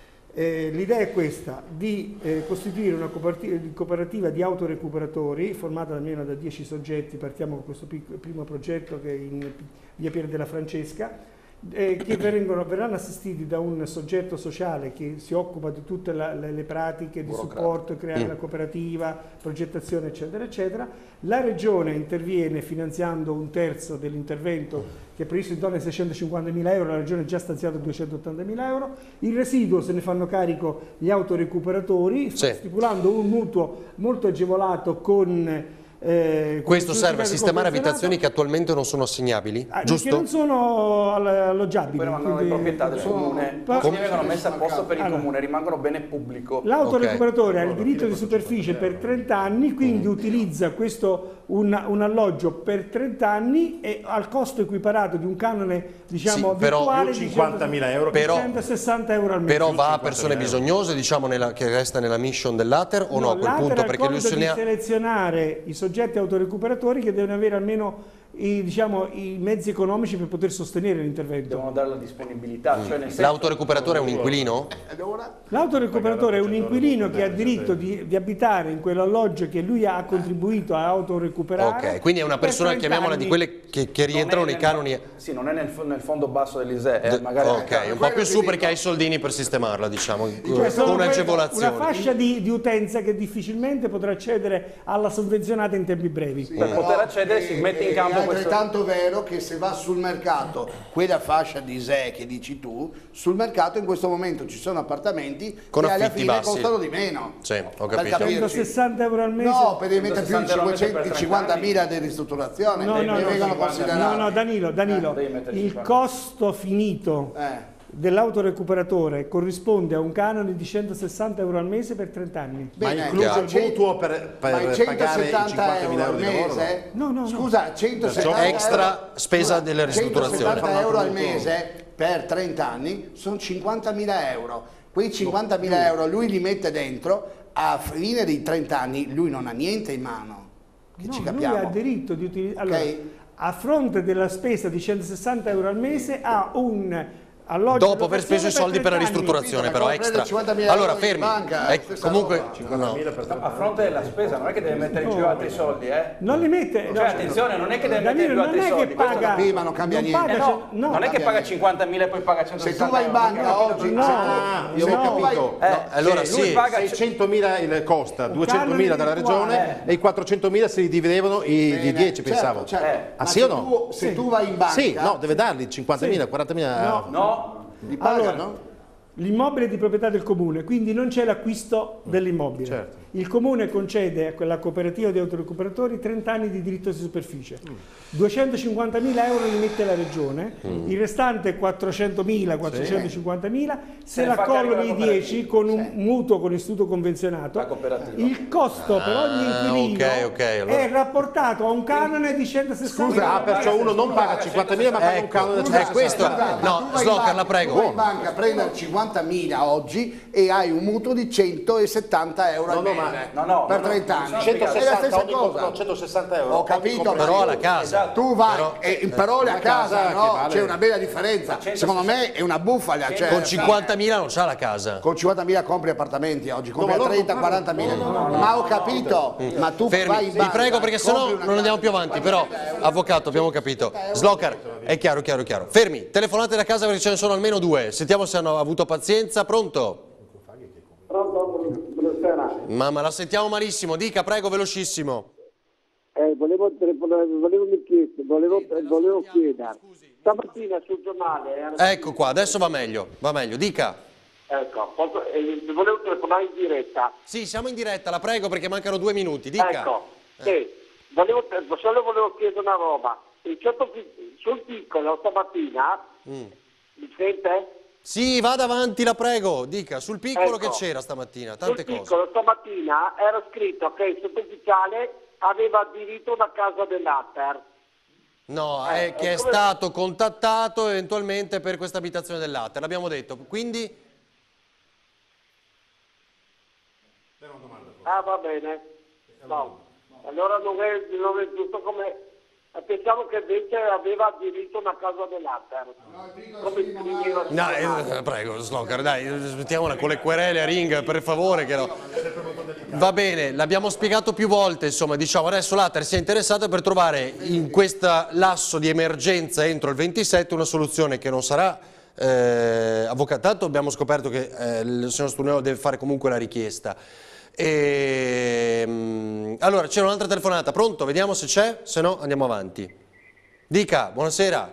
S7: Eh, l'idea è questa, di eh, costituire una cooperativa, cooperativa di autorecuperatori formata almeno da dieci soggetti. Partiamo con questo pic- primo progetto che è in via Pier della Francesca, eh, che vengono, verranno assistiti da un soggetto sociale che si occupa di tutte la- le, le pratiche di
S5: Burocratico.
S7: supporto, creare
S1: Mm.
S7: la cooperativa, progettazione eccetera eccetera. La regione interviene finanziando un terzo dell'intervento che è previsto intorno ai seicentocinquantamila euro, la regione ha già stanziato duecentottantamila euro, il residuo se ne fanno carico gli autorecuperatori,
S1: Sì.
S7: stipulando un mutuo molto agevolato con... eh,
S1: Questo
S7: con
S1: serve a
S7: il
S1: sistemare
S7: convenzionato.
S1: abitazioni che attualmente non sono assegnabili,
S7: Ah, che
S1: giusto?
S7: non sono all- alloggiabili.
S5: Poi rimangono di
S7: quindi-
S5: proprietà del
S7: sono-
S5: comune,
S7: Pa-
S5: quindi vengono messe a posto per il
S7: Allora,
S5: comune, rimangono bene pubblico.
S7: L'autorecuperatore ha il diritto di superficie per trenta anni, quindi utilizza questo un, un alloggio per trenta anni e al costo equiparato di un canone, diciamo,
S1: Sì, però
S7: virtuale
S1: più
S7: di
S2: cinquantamila euro.
S1: Però-
S7: centosessanta euro al mese.
S1: Però va a persone bisognose, diciamo, nella- che resta nella mission dell'Ater o no, a quel
S7: l'Ater
S1: punto?
S7: ha il
S1: Perché lui
S7: compito
S1: se
S7: di
S1: ne ha...
S7: selezionare i soggetti autorecuperatori che devono avere almeno i, diciamo, i mezzi economici per poter sostenere l'intervento.
S5: Devono dare la disponibilità, cioè nel senso...
S1: L'autorecuperatore è un inquilino?
S7: L'autorecuperatore è un inquilino che ha diritto di, di abitare in quell'alloggio che lui ha contribuito a autorecuperare.
S1: Ok, quindi è una
S7: per
S1: persona,
S7: trenta
S1: chiamiamola, di
S7: anni.
S1: quelle che, che rientrano
S5: Non è
S1: nei
S5: nel-
S1: canoni...
S5: Sì, non è nel, nel fondo basso dell'I S E E, eh,
S1: De-
S5: magari...
S1: ok, un po' più su perché ha i soldini per sistemarla, diciamo,
S7: Cioè, sono
S1: con
S7: quelle-
S1: agevolazioni.
S7: una fascia di, di utenza che difficilmente potrà accedere alla sovvenzionata in tempi brevi.
S5: Per poter accedere si mette in campo
S3: è
S5: questo...
S3: altrettanto vero che se va sul mercato quella fascia di S E che dici tu, sul mercato in questo momento ci sono appartamenti
S1: Con
S3: che alla
S1: affitti
S3: fine
S1: bassi.
S3: costano di meno.
S1: Sì, ho
S3: Per
S1: capito.
S3: capirci.
S7: centosessanta euro al mese?
S3: No, per mettere più di
S5: centosessanta euro al mese per
S3: cinquecentocinquantamila di ristrutturazione,
S7: No,
S3: ne
S7: no, no,
S3: vengono
S7: no,
S3: considerati.
S7: no, no, Danilo, Danilo,
S5: devi mettere
S7: il
S5: cinquanta.
S7: costo finito
S3: Eh.
S7: dell'autorecuperatore corrisponde a un canone di centosessanta euro al mese per trenta anni.
S2: Ma incluso il mutuo per, per
S3: ma i
S2: pagare i cinquantamila euro
S3: al
S2: di lavoro?
S3: mese?
S7: No, no, no.
S3: Scusa, centosettanta
S1: extra spesa delle ristrutturazioni.
S3: centosettanta euro al mese per trenta anni sono cinquantamila euro. Quei cinquantamila euro lui li mette dentro, a fine dei trenta anni lui non ha niente in mano. Che
S7: No,
S3: ci
S7: lui
S3: capiamo.
S7: ha diritto di utilizzare. Allora,
S3: Ok?
S7: a fronte della spesa di centosessanta euro al mese ha un alloggio
S1: Dopo aver speso i soldi per la ristrutturazione, però extra. Allora, fermi. Eh, comunque, no.
S5: A fronte della spesa non è che deve mettere in più altri soldi, eh?
S7: Non li mette.
S5: Cioè, attenzione, non è che deve mettere in più
S7: non
S5: altri
S7: è
S5: soldi.
S7: che
S5: questo
S7: paga,
S5: capisco.
S3: ma non cambia
S7: non
S3: niente.
S7: paga-
S5: Eh no,
S7: no,
S5: non è che paga cinquantamila e poi paga centosessanta.
S3: Se tu vai in banca oggi,
S7: No,
S2: Ah, io ho
S7: no.
S2: capito.
S5: Eh,
S2: No,
S1: allora
S2: se lui
S1: sì.
S2: paga seicentomila il costa, duecentomila dalla regione e i quattrocentomila se li dividevano i, di dieci,
S3: certo,
S2: pensavo.
S3: certo.
S2: Ah,
S3: Ma
S2: sì
S3: se
S2: o no?
S3: tu- se tu vai in banca,
S2: Sì, no, deve darli cinquantamila, quarantamila.
S7: No.
S5: No,
S3: li pagano?
S7: Allora, l'immobile è di proprietà del comune, quindi non c'è l'acquisto dell'immobile.
S2: Certo.
S7: Il comune concede a quella cooperativa di autorecuperatori trenta anni di diritto di superficie. duecentocinquantamila euro li mette la regione,
S2: Mm.
S7: il restante quattrocentomila, quattrocentocinquantamila se
S5: Se ne
S7: la
S5: fa carico
S7: collano
S5: la
S7: i dieci con un mutuo con istituto convenzionato.
S5: La cooperativa.
S7: Il costo per ogni
S1: Ah,
S7: inquilino
S1: ok, ok, allora.
S7: è rapportato a un canone di centosessanta
S2: Scusa, ah,
S7: euro.
S2: perciò uno non paga cinquantamila ma paga un canone da
S1: Eh,
S2: centosessanta.
S1: questo,
S3: Ma
S1: no,
S3: tu vai in
S1: Slocar,
S3: banca-
S1: la prego.
S3: Tu vai in banca a prendere cinquantamila oggi e hai un mutuo di centosettanta euro
S2: No,
S3: al
S2: no,
S3: mese
S2: ma-
S5: no, no,
S3: per
S5: no, no,
S3: trenta
S5: no,
S3: anni.
S5: no,
S3: È la
S2: centosessanta,
S3: stessa
S2: ogni
S3: cosa.
S2: no, centosessanta euro.
S3: Ho capito,
S2: Ogni
S3: ma
S1: Però
S3: tu-
S1: alla casa.
S3: tu vai,
S1: Però-
S3: e, però la
S2: una
S3: casa,
S2: casa
S3: no,
S2: che vale-
S3: c'è una bella differenza. Secondo me è una bufala. Cioè,
S1: Con cinquantamila non c'ha la casa.
S3: con cinquantamila compri appartamenti oggi, compri
S2: ma
S3: a
S2: loro
S3: trenta
S2: non
S3: quarantamila.
S2: no, no, no,
S3: Ma ho capito, ma tu vai
S1: Fermi,
S3: in
S1: vi
S3: banca,
S1: prego perché sennò
S3: compri una
S1: non andiamo
S3: casa
S1: più avanti, però avvocato abbiamo capito. Slocar, è chiaro, chiaro, chiaro. Fermi, telefonate da casa perché ce ne sono almeno due. Sentiamo se hanno avuto pazienza. Pronto?
S12: Pronto, buonasera.
S1: Mamma, la sentiamo malissimo. Dica, prego, velocissimo.
S12: Eh, volevo, volevo, mi chiedere, volevo, volevo chiedere, stamattina sul giornale era...
S1: Ecco qua, adesso va meglio, va meglio. Dica.
S12: Ecco, posso, eh, volevo telefonare in diretta.
S1: Sì, siamo in diretta, la prego perché mancano due minuti. Dica.
S12: Ecco, sì, volevo, solo volevo chiedere una roba. Il sotto, sul piccolo stamattina,
S1: Mm.
S12: mi sente?
S1: Sì, vada avanti, la prego. Dica, sul piccolo
S12: Ecco.
S1: che c'era stamattina, tante
S12: Sul
S1: cose.
S12: piccolo stamattina era scritto che il sottufficiale aveva diritto a una casa dell'Ater.
S1: No,
S12: Eh,
S1: è che è
S12: come-
S1: stato contattato eventualmente per questa abitazione del latte, l'abbiamo detto. Quindi,
S12: Ah, va bene. No. Allora non è, non è giusto come... Pensavo che invece aveva diritto a una casa dell'Ater. Come scriveva sul
S1: no,
S12: giornale.
S1: eh, prego, Slocar, dai, smettiamola con le querele a ring, per favore. Che no. Va bene, l'abbiamo spiegato più volte, insomma, diciamo, adesso l'Ater si è interessata per trovare in questo lasso di emergenza entro il ventisette una soluzione che non sarà... Eh, avvocato, tanto abbiamo scoperto che eh, il signor Stunello deve fare comunque la richiesta. E, mm, allora c'è un'altra telefonata, pronto? Vediamo se c'è, se no andiamo avanti. Dica, buonasera.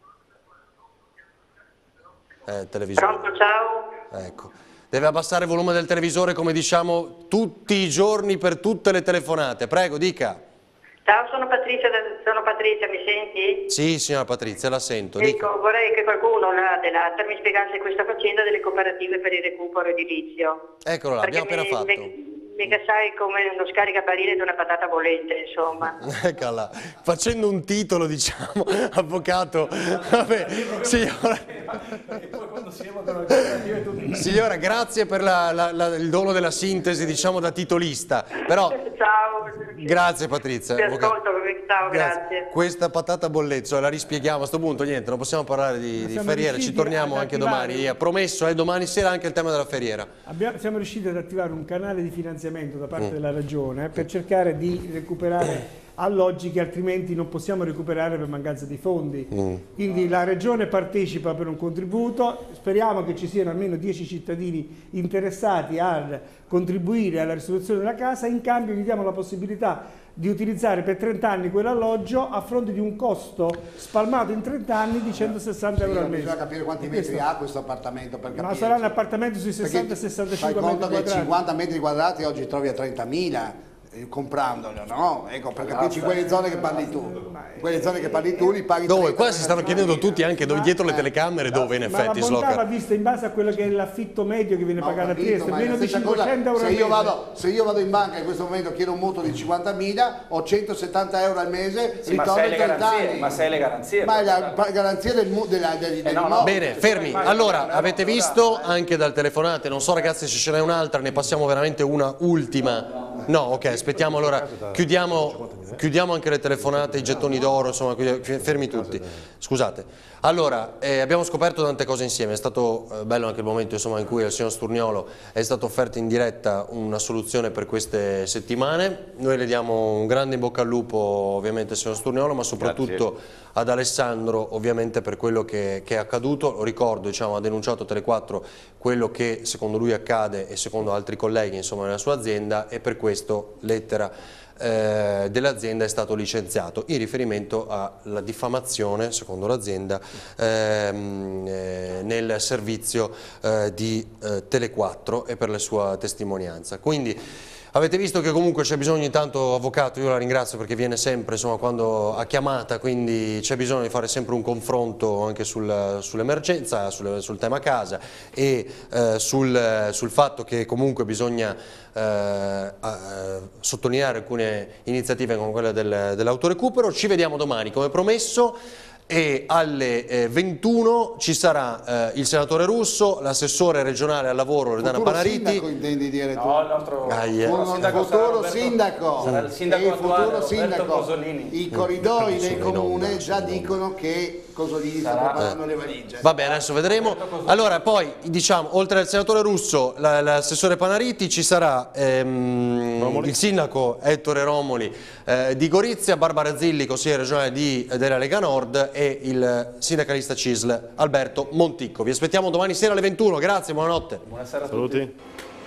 S1: Eh, televisore.
S21: Pronto, ciao.
S1: Ecco. Deve abbassare il volume del televisore come diciamo tutti i giorni per tutte le telefonate. Prego, dica.
S21: Ciao, sono Patrizia, da- sono Patrizia, mi senti?
S1: Sì, signora Patrizia, la sento. Dica.
S21: Ecco, vorrei che qualcuno là dell'Ater mi spiegasse questa faccenda delle cooperative per il recupero edilizio.
S1: Eccolo là,
S21: Perché
S1: abbiamo appena
S21: mi-
S1: fatto.
S21: mi- mica sai come uno scaricabarile di una patata bollente, insomma.
S1: Eccola, facendo un titolo, diciamo, avvocato. Vabbè, signora, signora, grazie per la- la- la- il dono della sintesi, diciamo, da titolista. Però,
S21: Ciao,
S1: grazie Patrizia.
S21: ti
S1: avvocato.
S21: ascolto, ciao, grazie.
S1: Questa patata bollezzo la rispieghiamo a sto punto, niente, non possiamo parlare di, di
S7: Siamo
S1: Ferriera, ci
S7: riusciti
S1: torniamo
S7: ad
S1: anche
S7: attivare-
S1: domani. Ha promesso, eh, domani sera anche il tema della Ferriera.
S7: Abbiamo- siamo riusciti ad attivare un canale di finanziamento da parte
S1: Mm.
S7: della Regione per cercare di recuperare alloggi che altrimenti non possiamo recuperare per mancanza di fondi.
S1: Mm.
S7: Quindi la Regione partecipa per un contributo, speriamo che ci siano almeno dieci cittadini interessati a contribuire alla ristrutturazione della casa, in cambio gli diamo la possibilità di utilizzare per trenta anni quell'alloggio a fronte di un costo spalmato in trenta anni di centosessanta euro al mese.
S3: Bisogna capire quanti
S7: E
S3: metri
S7: questo-
S3: ha questo appartamento per
S7: Ma
S3: capire.
S7: sarà un appartamento sui sessanta
S3: Perché
S7: sessantacinque
S3: fai conto
S7: metri
S3: che
S7: quadrati.
S3: cinquanta metri quadrati oggi trovi a trentamila. comprandolo, no? Ecco, per capirci quelle zone che parli tu, quelle zone che parli tu li paghi.
S1: Dove? Qua si stanno chiedendo tutti anche dove, dietro le telecamere, dove in effetti
S7: Ma la bontà va
S1: Slocar.
S7: vista in base a quello che è l'affitto medio che viene
S3: No,
S7: pagato
S3: capito,
S7: a Trieste,
S3: ma è la
S7: meno di
S3: stessa
S7: cinquecento euro
S3: cosa.
S7: al
S3: Se io,
S7: mese.
S3: vado, se io vado in banca in questo momento chiedo un mutuo di cinquantamila, ho centosettanta euro al mese,
S5: Sì, ma
S3: ritorno
S5: sei le
S3: trenta
S5: garanzie,
S3: anni.
S5: ma sei le garanzie.
S3: Ma è la pa- garanzia del, mu- della, del,
S5: Eh, no, no.
S3: dell'immobile.
S1: Bene, fermi. Allora, avete visto anche dal telefonate, non so ragazzi se ce n'è un'altra, ne passiamo veramente una ultima. No, ok, aspettiamo allora, chiudiamo, chiudiamo anche le telefonate, i gettoni d'oro, insomma, fermi tutti. Scusate. Allora, eh, abbiamo scoperto tante cose insieme, è stato eh, bello anche il momento insomma, in cui al signor Sturniolo è stata offerta in diretta una soluzione per queste settimane. Noi le diamo un grande in bocca al lupo ovviamente al signor Sturniolo, ma soprattutto
S4: Grazie.
S1: ad Alessandro ovviamente per quello che, che è accaduto. Lo ricordo, diciamo, ha denunciato Tele quattro quello che secondo lui accade e secondo altri colleghi insomma, nella sua azienda, e per questo lettera eh, dell'azienda è stato licenziato in riferimento alla diffamazione, secondo l'azienda, ehm, eh, nel servizio eh, di eh, Tele quattro e per la sua testimonianza. Quindi avete visto che comunque c'è bisogno intanto, avvocato, io la ringrazio perché viene sempre insomma, quando ha chiamata, quindi c'è bisogno di fare sempre un confronto anche sul, sull'emergenza, sul, sul tema casa e eh, sul, sul fatto che comunque bisogna eh, eh, sottolineare alcune iniziative come quella del, dell'autorecupero. Ci vediamo domani come promesso. E alle eh, ventuno ci sarà eh, il senatore Russo, l'assessore regionale al lavoro Loredana
S3: Futuro
S1: Panariti.
S3: sindaco intendi dire tu?
S5: No, il nostro
S1: Aia.
S3: Futuro
S5: sindaco
S3: futuro
S5: sarà Roberto-
S3: sindaco,
S5: sarà il sindaco
S3: e il
S5: attuale,
S3: futuro
S5: Roberto
S3: sindaco.
S5: Cosolini.
S3: I corridoi
S1: Mm.
S3: del
S1: Sono in
S3: comune
S1: onda,
S3: già dicono che Cosolini sta
S5: Sarà-
S3: preparando le valigie.
S1: Va bene, adesso vedremo. Allora, poi diciamo, oltre al senatore Russo, la- l'assessore Panariti, ci sarà ehm, il sindaco Ettore Romoli eh, di Gorizia, Barbara Zilli, consigliere regionale di, della Lega Nord, e il sindacalista C I S L Alberto Monticco. Vi aspettiamo domani sera alle ventuno, grazie, buonanotte.
S5: Buonasera a
S2: Saluti.
S5: tutti.